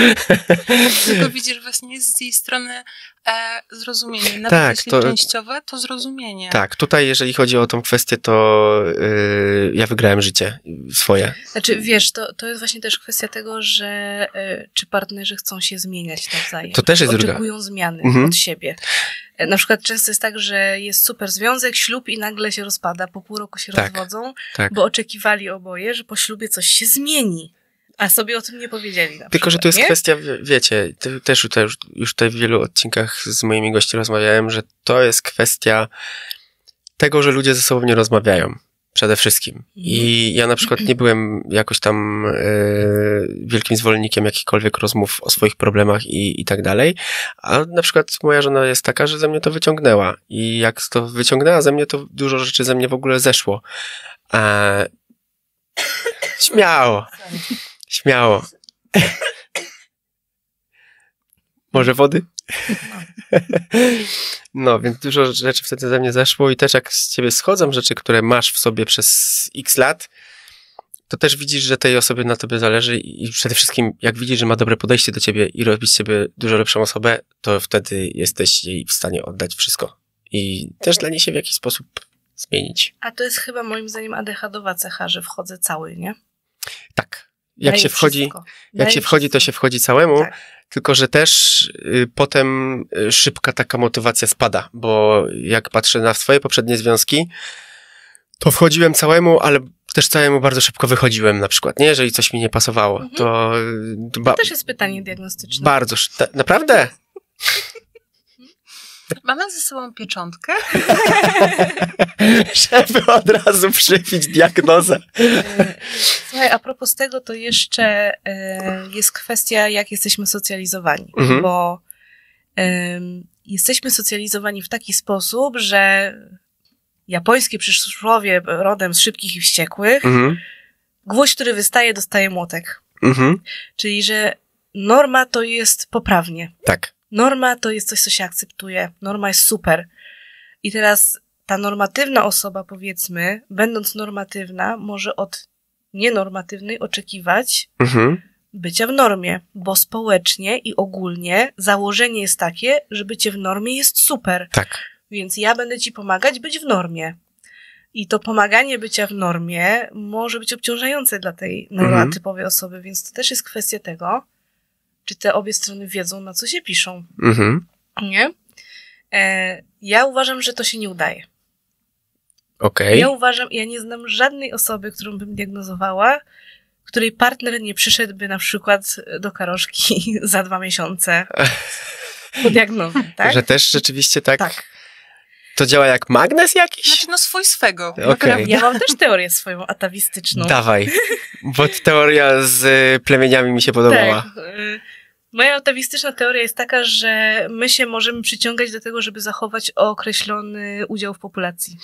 Tylko widzisz, właśnie jest z jej strony e, zrozumienie. Nawet tak, jeśli to, częściowe, to zrozumienie. Tak, tutaj jeżeli chodzi o tą kwestię, to yy, ja wygrałem życie swoje. Znaczy, wiesz, to, to jest właśnie też kwestia tego, że y, czy partnerzy chcą się zmieniać nawzajem. To też jest druga. Oczekują zmiany mhm. od siebie. Na przykład często jest tak, że jest super związek, ślub i nagle się rozpada, po pół roku się tak, rozwodzą, tak. bo oczekiwali oboje, że po ślubie coś się zmieni, a sobie o tym nie powiedzieli. Na Tylko, przykład, że to jest nie? kwestia, wiecie, też tutaj, już, już tutaj w wielu odcinkach z moimi gośćmi rozmawiałem, że to jest kwestia tego, że ludzie ze sobą nie rozmawiają. Przede wszystkim. I ja na przykład nie byłem jakoś tam e, wielkim zwolennikiem jakichkolwiek rozmów o swoich problemach i, i tak dalej, a na przykład moja żona jest taka, że ze mnie to wyciągnęła i jak to wyciągnęła ze mnie, to dużo rzeczy ze mnie w ogóle zeszło. E, śmiało. Śmiało. Może wody? No, więc dużo rzeczy wtedy ze mnie zeszło i też jak z ciebie schodzą rzeczy, które masz w sobie przez x lat, to też widzisz, że tej osobie na tobie zależy i przede wszystkim jak widzisz, że ma dobre podejście do ciebie i robi z ciebie dużo lepszą osobę, to wtedy jesteś jej w stanie oddać wszystko. I też dla niej się w jakiś sposób zmienić. A to jest chyba moim zdaniem adechadowa cecha, że wchodzę cały, nie? Tak. Jak Daję się wchodzi, wszystko. jak Daję się wchodzi, to wszystko. się wchodzi całemu, Tak. tylko że też y, potem y, szybka taka motywacja spada, bo jak patrzę na swoje poprzednie związki, to wchodziłem całemu, ale też całemu bardzo szybko wychodziłem na przykład, nie? Jeżeli coś mi nie pasowało, Mhm. to, to ba- To też jest pytanie diagnostyczne. bardzo, sz- ta- naprawdę? Mamy ze sobą pieczątkę? Żeby od razu przybić diagnozę. E, Słuchaj, a propos tego, to jeszcze e, jest kwestia, jak jesteśmy socjalizowani, Mhm. bo em, jesteśmy socjalizowani w taki sposób, że japońskie przysłowie rodem z Szybkich i Wściekłych, Mhm, gwóźdź, który wystaje, dostaje młotek. mhm, Czyli, że norma to jest poprawnie. tak. Norma to jest coś, co się akceptuje. Norma jest super. I teraz ta normatywna osoba, powiedzmy, będąc normatywna, może od nienormatywnej oczekiwać Mhm, bycia w normie, bo społecznie i ogólnie założenie jest takie, że bycie w normie jest super. tak. Więc ja będę ci pomagać być w normie. I to pomaganie bycia w normie może być obciążające dla tej neurotypowej osoby, więc to też jest kwestia tego, czy te obie strony wiedzą, na co się piszą. Mhm, Nie? E, ja uważam, że to się nie udaje. okej. Ja uważam, ja nie znam żadnej osoby, którą bym diagnozowała, której partner nie przyszedłby na przykład do karoszki za dwa miesiące po diagnozie, tak? Że też rzeczywiście tak, Tak. to działa jak magnes jakiś? Znaczy, no swój swego. Okej. Naprawdę. Ja mam też teorię swoją atawistyczną. Dawaj, bo teoria z y, plemieniami mi się podobała. Tak. y, Moja atawistyczna teoria jest taka, że my się możemy przyciągać do tego, żeby zachować określony udział w populacji.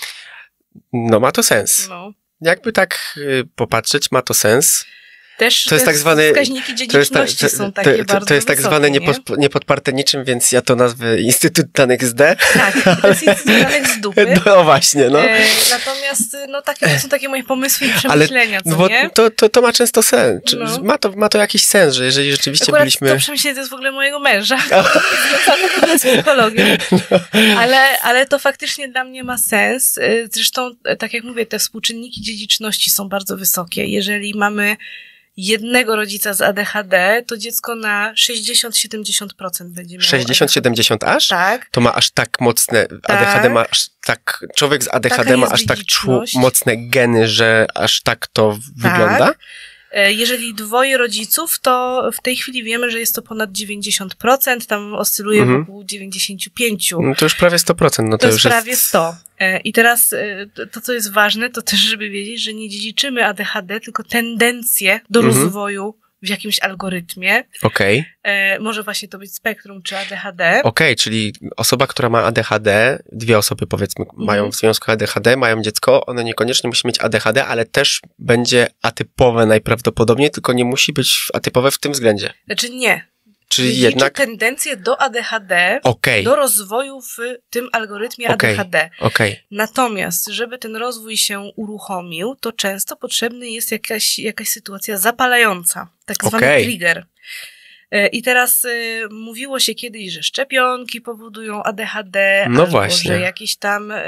No ma to sens. No. Jakby tak y, popatrzeć, ma to sens. Też To jest te tak zwany- wskaźniki To jest, ta, dziedziczności to, są takie to, bardzo to jest tak wysokie, zwane nie? niepod, niepodparte niczym, więc ja to nazwę Instytut Danych z D. Tak, to jest instytucjonek z dupy. No właśnie, no. E, natomiast no takie to są takie moje pomysły i Ale przemyślenia, no co bo nie? to, to, to ma często sens. Czy, No. ma, to, ma to jakiś sens, że jeżeli rzeczywiście Akurat byliśmy... to przemyślenie to jest w ogóle mojego męża, związane z psychologią. Ale, ale to faktycznie dla mnie ma sens. E, Zresztą, e, tak jak mówię, te współczynniki dziedziczności są bardzo wysokie. Jeżeli mamy jednego rodzica z A D H D, to dziecko na sześćdziesiąt do siedemdziesięciu procent będzie miało sześćdziesiąt do siedemdziesięciu aż? Tak. To ma aż tak mocne, A D H D ma aż tak, człowiek z A D H D Taka ma jest aż tak czu, dziedziczność. mocne geny, że aż tak to wygląda? E, Jeżeli dwoje rodziców, to w tej chwili wiemy, że jest to ponad dziewięćdziesiąt procent, tam oscyluje Mhm. wokół dziewięćdziesiąt pięć procent. No to już prawie sto procent. No to, To jest już prawie jest... sto. E, I teraz e, to- to, co jest ważne, to też, żeby wiedzieć, że nie dziedziczymy A D H D, tylko tendencje do Mhm. rozwoju w jakimś algorytmie. Okej, E, może właśnie to być spektrum czy A D H D. okej, czyli osoba, która ma A D H D, dwie osoby powiedzmy mają w związku A D H D, mają dziecko, one niekoniecznie musi mieć A D H D, ale też będzie atypowe najprawdopodobniej, tylko nie musi być atypowe w tym względzie. Znaczy nie. Czyli Dziedziczy jednak, tendencje do A D H D, okej, do rozwoju w tym algorytmie Okej. A D H D. okej, Natomiast, żeby ten rozwój się uruchomił, to często potrzebny jest jakaś, jakaś sytuacja zapalająca, tak zwany Okej. trigger. E, I teraz y, mówiło się kiedyś, że szczepionki powodują A D H D, No albo właśnie. że jakieś tam y,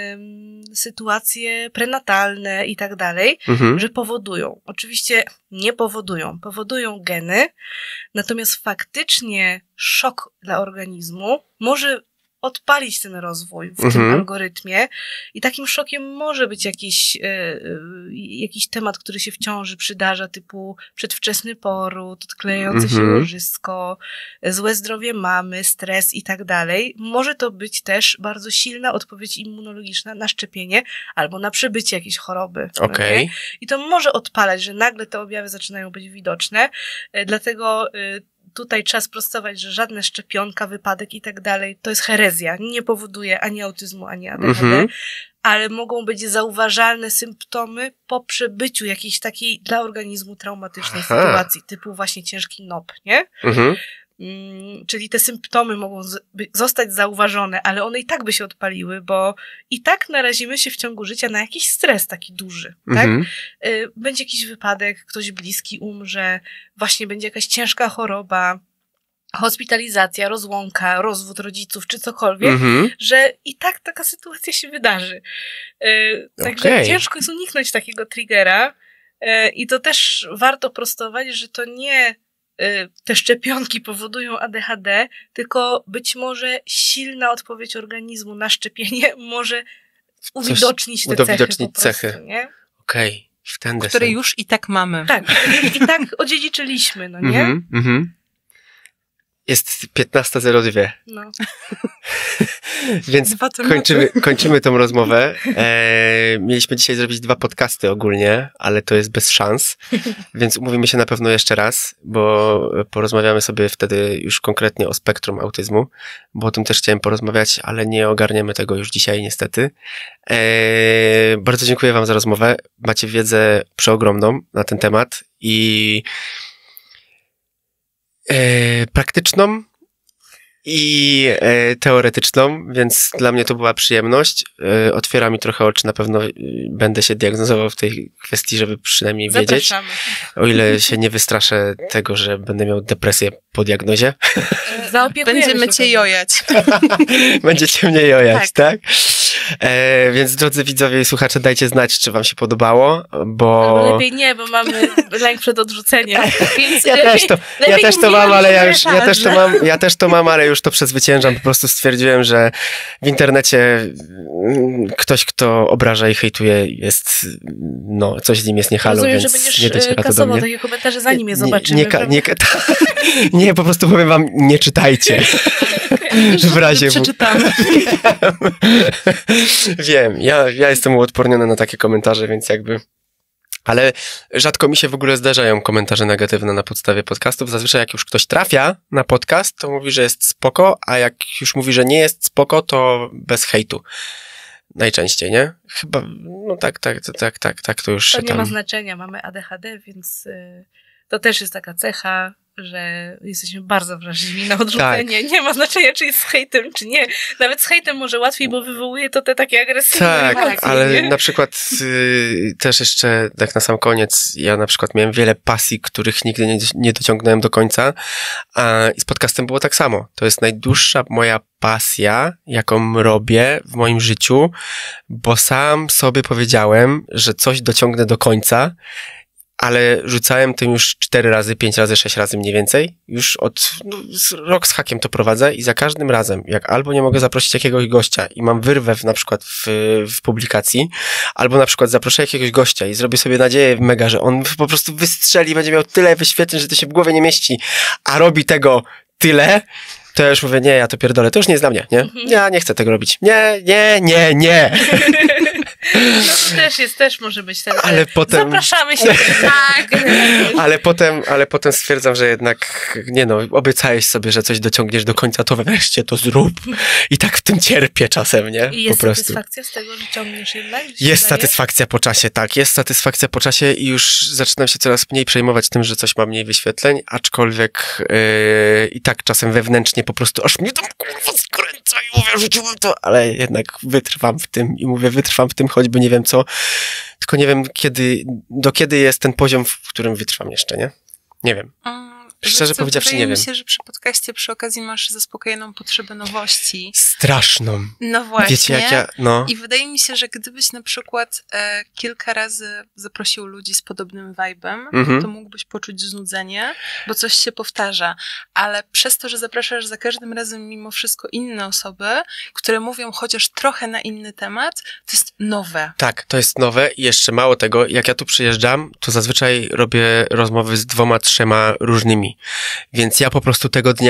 sytuacje prenatalne i tak dalej, mhm. że powodują. Oczywiście nie powodują. Powodują geny, natomiast faktycznie szok dla organizmu może odpalić ten rozwój w tym Mhm. algorytmie i takim szokiem może być jakiś, e, e, jakiś temat, który się w ciąży przydarza, typu przedwczesny poród, odklejające się Mhm. łożysko, złe zdrowie mamy, stres i tak dalej. Może to być też bardzo silna odpowiedź immunologiczna na szczepienie albo na przebycie jakiejś choroby. no Okej, nie? I to może odpalać, że nagle te objawy zaczynają być widoczne, e, dlatego e, tutaj trzeba sprostować, że żadna szczepionka, wypadek i tak dalej, to jest herezja. Nie powoduje ani autyzmu, ani A D H D, mhm. ale mogą być zauważalne symptomy po przebyciu jakiejś takiej dla organizmu traumatycznej Aha. sytuacji, typu właśnie ciężki N O P, nie? Mhm. Mm, czyli te symptomy mogą z- zostać zauważone, ale one i tak by się odpaliły, bo i tak narazimy się w ciągu życia na jakiś stres taki duży, mhm. tak? Y- będzie jakiś wypadek, ktoś bliski umrze, właśnie będzie jakaś ciężka choroba, hospitalizacja, rozłąka, rozwód rodziców, czy cokolwiek, mhm. że i tak taka sytuacja się wydarzy. Y- także okay. ciężko jest uniknąć takiego triggera y- i to też warto prostować, że to nie te szczepionki powodują A D H D, tylko być może silna odpowiedź organizmu na szczepienie może uwidocznić te uwidocznić cechy. cechy. Po prostu, nie? Okej, okay. w ten deseń. Które już i tak mamy. Tak, i tak odziedziczyliśmy, no nie? Mm-hmm, mm-hmm. Jest piętnasta zero dwa. No. Więc kończymy, kończymy tą rozmowę. E, mieliśmy dzisiaj zrobić dwa podcasty ogólnie, ale to jest bez szans. Więc umówimy się na pewno jeszcze raz, bo porozmawiamy sobie wtedy już konkretnie o spektrum autyzmu, bo o tym też chciałem porozmawiać, ale nie ogarniemy tego już dzisiaj niestety. E, bardzo dziękuję wam za rozmowę. Macie wiedzę przeogromną na ten temat i E, praktyczną i e, teoretyczną, więc dla mnie to była przyjemność. E, otwiera mi trochę oczy, na pewno e, będę się diagnozował w tej kwestii, żeby przynajmniej wiedzieć. Zapraszamy. O ile się nie wystraszę tego, że będę miał depresję po diagnozie. Będziemy cię jojać. Będziecie mnie jojać, tak? tak? E, więc drodzy widzowie i słuchacze, dajcie znać, czy wam się podobało, bo... Albo lepiej nie, bo mamy lęk przed odrzuceniem. Więc ja lepiej, też to, ja też to mam, ale ja już, ja też to mam, ja też to mam, ale już to przezwyciężam. Po prostu stwierdziłem, że w internecie ktoś, kto obraża i hejtuje, jest, no, coś z nim jest nie halo, Rozumiem, więc że będziesz nie dociera to do mnie. takie komentarze, zanim je zobaczymy. Nie, nie, nie, nie, po prostu powiem wam, nie czytajcie. W razie... Przeczytamy. Wiem, ja, ja jestem uodporniony na takie komentarze, więc jakby... Ale rzadko mi się w ogóle zdarzają komentarze negatywne na podstawie podcastów. Zazwyczaj jak już ktoś trafia na podcast, to mówi, że jest spoko, a jak już mówi, że nie jest spoko, to bez hejtu. Najczęściej, nie? Chyba, no tak, tak, tak, tak, tak, to już to się nie tam... ma znaczenia, mamy A D H D, więc y, to też jest taka cecha, że jesteśmy bardzo wrażliwi na odrzucenie. Tak. Nie ma znaczenia, czy jest z hejtem, czy nie. Nawet z hejtem może łatwiej, bo wywołuje to te takie agresywne Tak, reakcje, ale nie? na przykład y, też jeszcze tak na sam koniec, ja na przykład miałem wiele pasji, których nigdy nie, nie dociągnąłem do końca, a i z podcastem było tak samo. To jest najdłuższa moja pasja, jaką robię w moim życiu, bo sam sobie powiedziałem, że coś dociągnę do końca, ale rzucałem tym już cztery razy, pięć razy, sześć razy mniej więcej. Już od no, z, rok z hakiem to prowadzę i za każdym razem, jak albo nie mogę zaprosić jakiegoś gościa i mam wyrwę w, na przykład w, w publikacji, albo na przykład zaproszę jakiegoś gościa i zrobię sobie nadzieję mega, że on po prostu wystrzeli, będzie miał tyle wyświetleń, że to się w głowie nie mieści, a robi tego tyle, to ja już mówię, nie, ja to pierdolę, to już nie jest dla mnie, nie? Ja nie chcę tego robić. Nie, nie, nie, nie. No to też jest, też może być ten... Ale potem... Zapraszamy się. Tak. ale potem, ale potem stwierdzam, że jednak, nie no, obiecałeś sobie, że coś dociągniesz do końca, to wreszcie to zrób. I tak w tym cierpię czasem, nie? I jest po prostu. satysfakcja z tego, że ciągniesz jednak? Że jest satysfakcja po czasie, tak. Jest satysfakcja po czasie i już zaczynam się coraz mniej przejmować tym, że coś ma mniej wyświetleń, aczkolwiek yy, i tak czasem wewnętrznie po prostu aż mnie tam kurwa skręca i mówię, rzuciłem to, ale jednak wytrwam w tym i mówię, wytrwam w tym, choćby nie wiem co, tylko nie wiem kiedy, do kiedy jest ten poziom, w którym wytrwam jeszcze, nie? Nie wiem. Szczerze co, powiedziawszy, nie wiem. Wydaje mi się, że przy podcaście przy okazji masz zaspokojoną potrzebę nowości. Straszną. No właśnie. Wiecie, jak ja, no. I wydaje mi się, że gdybyś na przykład e, kilka razy zaprosił ludzi z podobnym vibe'em, mhm. to mógłbyś poczuć znudzenie, bo coś się powtarza. Ale przez to, że zapraszasz za każdym razem mimo wszystko inne osoby, które mówią chociaż trochę na inny temat, to jest nowe. Tak, to jest nowe i jeszcze mało tego, jak ja tu przyjeżdżam, to zazwyczaj robię rozmowy z dwoma, trzema różnymi. Więc ja po prostu tego dnia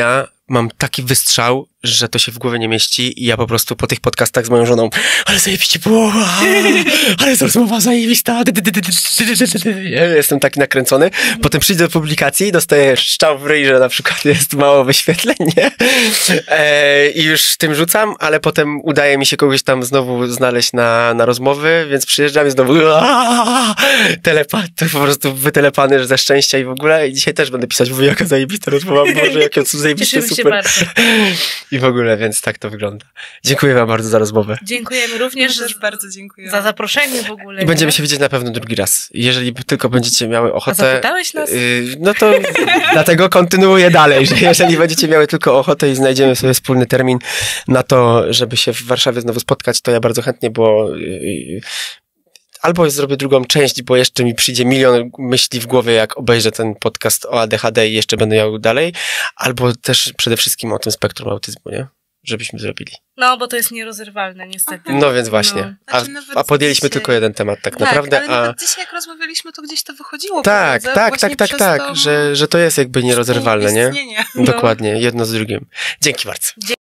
mam taki wystrzał, że to się w głowie nie mieści i ja po prostu po tych podcastach z moją żoną, ale zajebiście było, ale to rozmowa zajebista, jestem taki nakręcony. Potem przyjdę do publikacji, dostaję szczał w ryj, że na przykład jest mało wyświetleń, nie? E, I już tym rzucam, ale potem udaje mi się kogoś tam znowu znaleźć na, na rozmowy, więc przyjeżdżam i znowu telepat, po prostu wytelepany ze szczęścia i w ogóle i dzisiaj też będę pisać, mówię, jaka zajebista rozmowa, Boże, jakie są zajebiste, Cieszymy super. się bardzo. I w ogóle, więc tak to wygląda. Dziękuję wam bardzo za rozmowę. Dziękujemy również Ja też bardzo dziękuję. za zaproszenie w ogóle. I będziemy nie? się widzieć na pewno drugi raz. Jeżeli tylko będziecie miały A ochotę... zapytałeś nas? Yy, no to dlatego kontynuuję dalej, że jeżeli będziecie miały tylko ochotę i znajdziemy sobie wspólny termin na to, żeby się w Warszawie znowu spotkać, to ja bardzo chętnie, bo... Yy, albo zrobię drugą część, bo jeszcze mi przyjdzie milion myśli w głowie, jak obejrzę ten podcast o A D H D i jeszcze będę miał dalej, albo też przede wszystkim o tym spektrum autyzmu, nie? Żebyśmy zrobili. No, bo to jest nierozerwalne, niestety. No więc właśnie. No. A, Znaczy nawet a podjęliśmy dzisiaj- tylko jeden temat tak, Tak, naprawdę. ale A... nawet dzisiaj jak rozmawialiśmy, to gdzieś to wychodziło. Tak, po drodze, tak, właśnie tak, tak, przez tak, to że, że to jest jakby nierozerwalne, nie? istnienie. Dokładnie, jedno z drugim. Dzięki bardzo.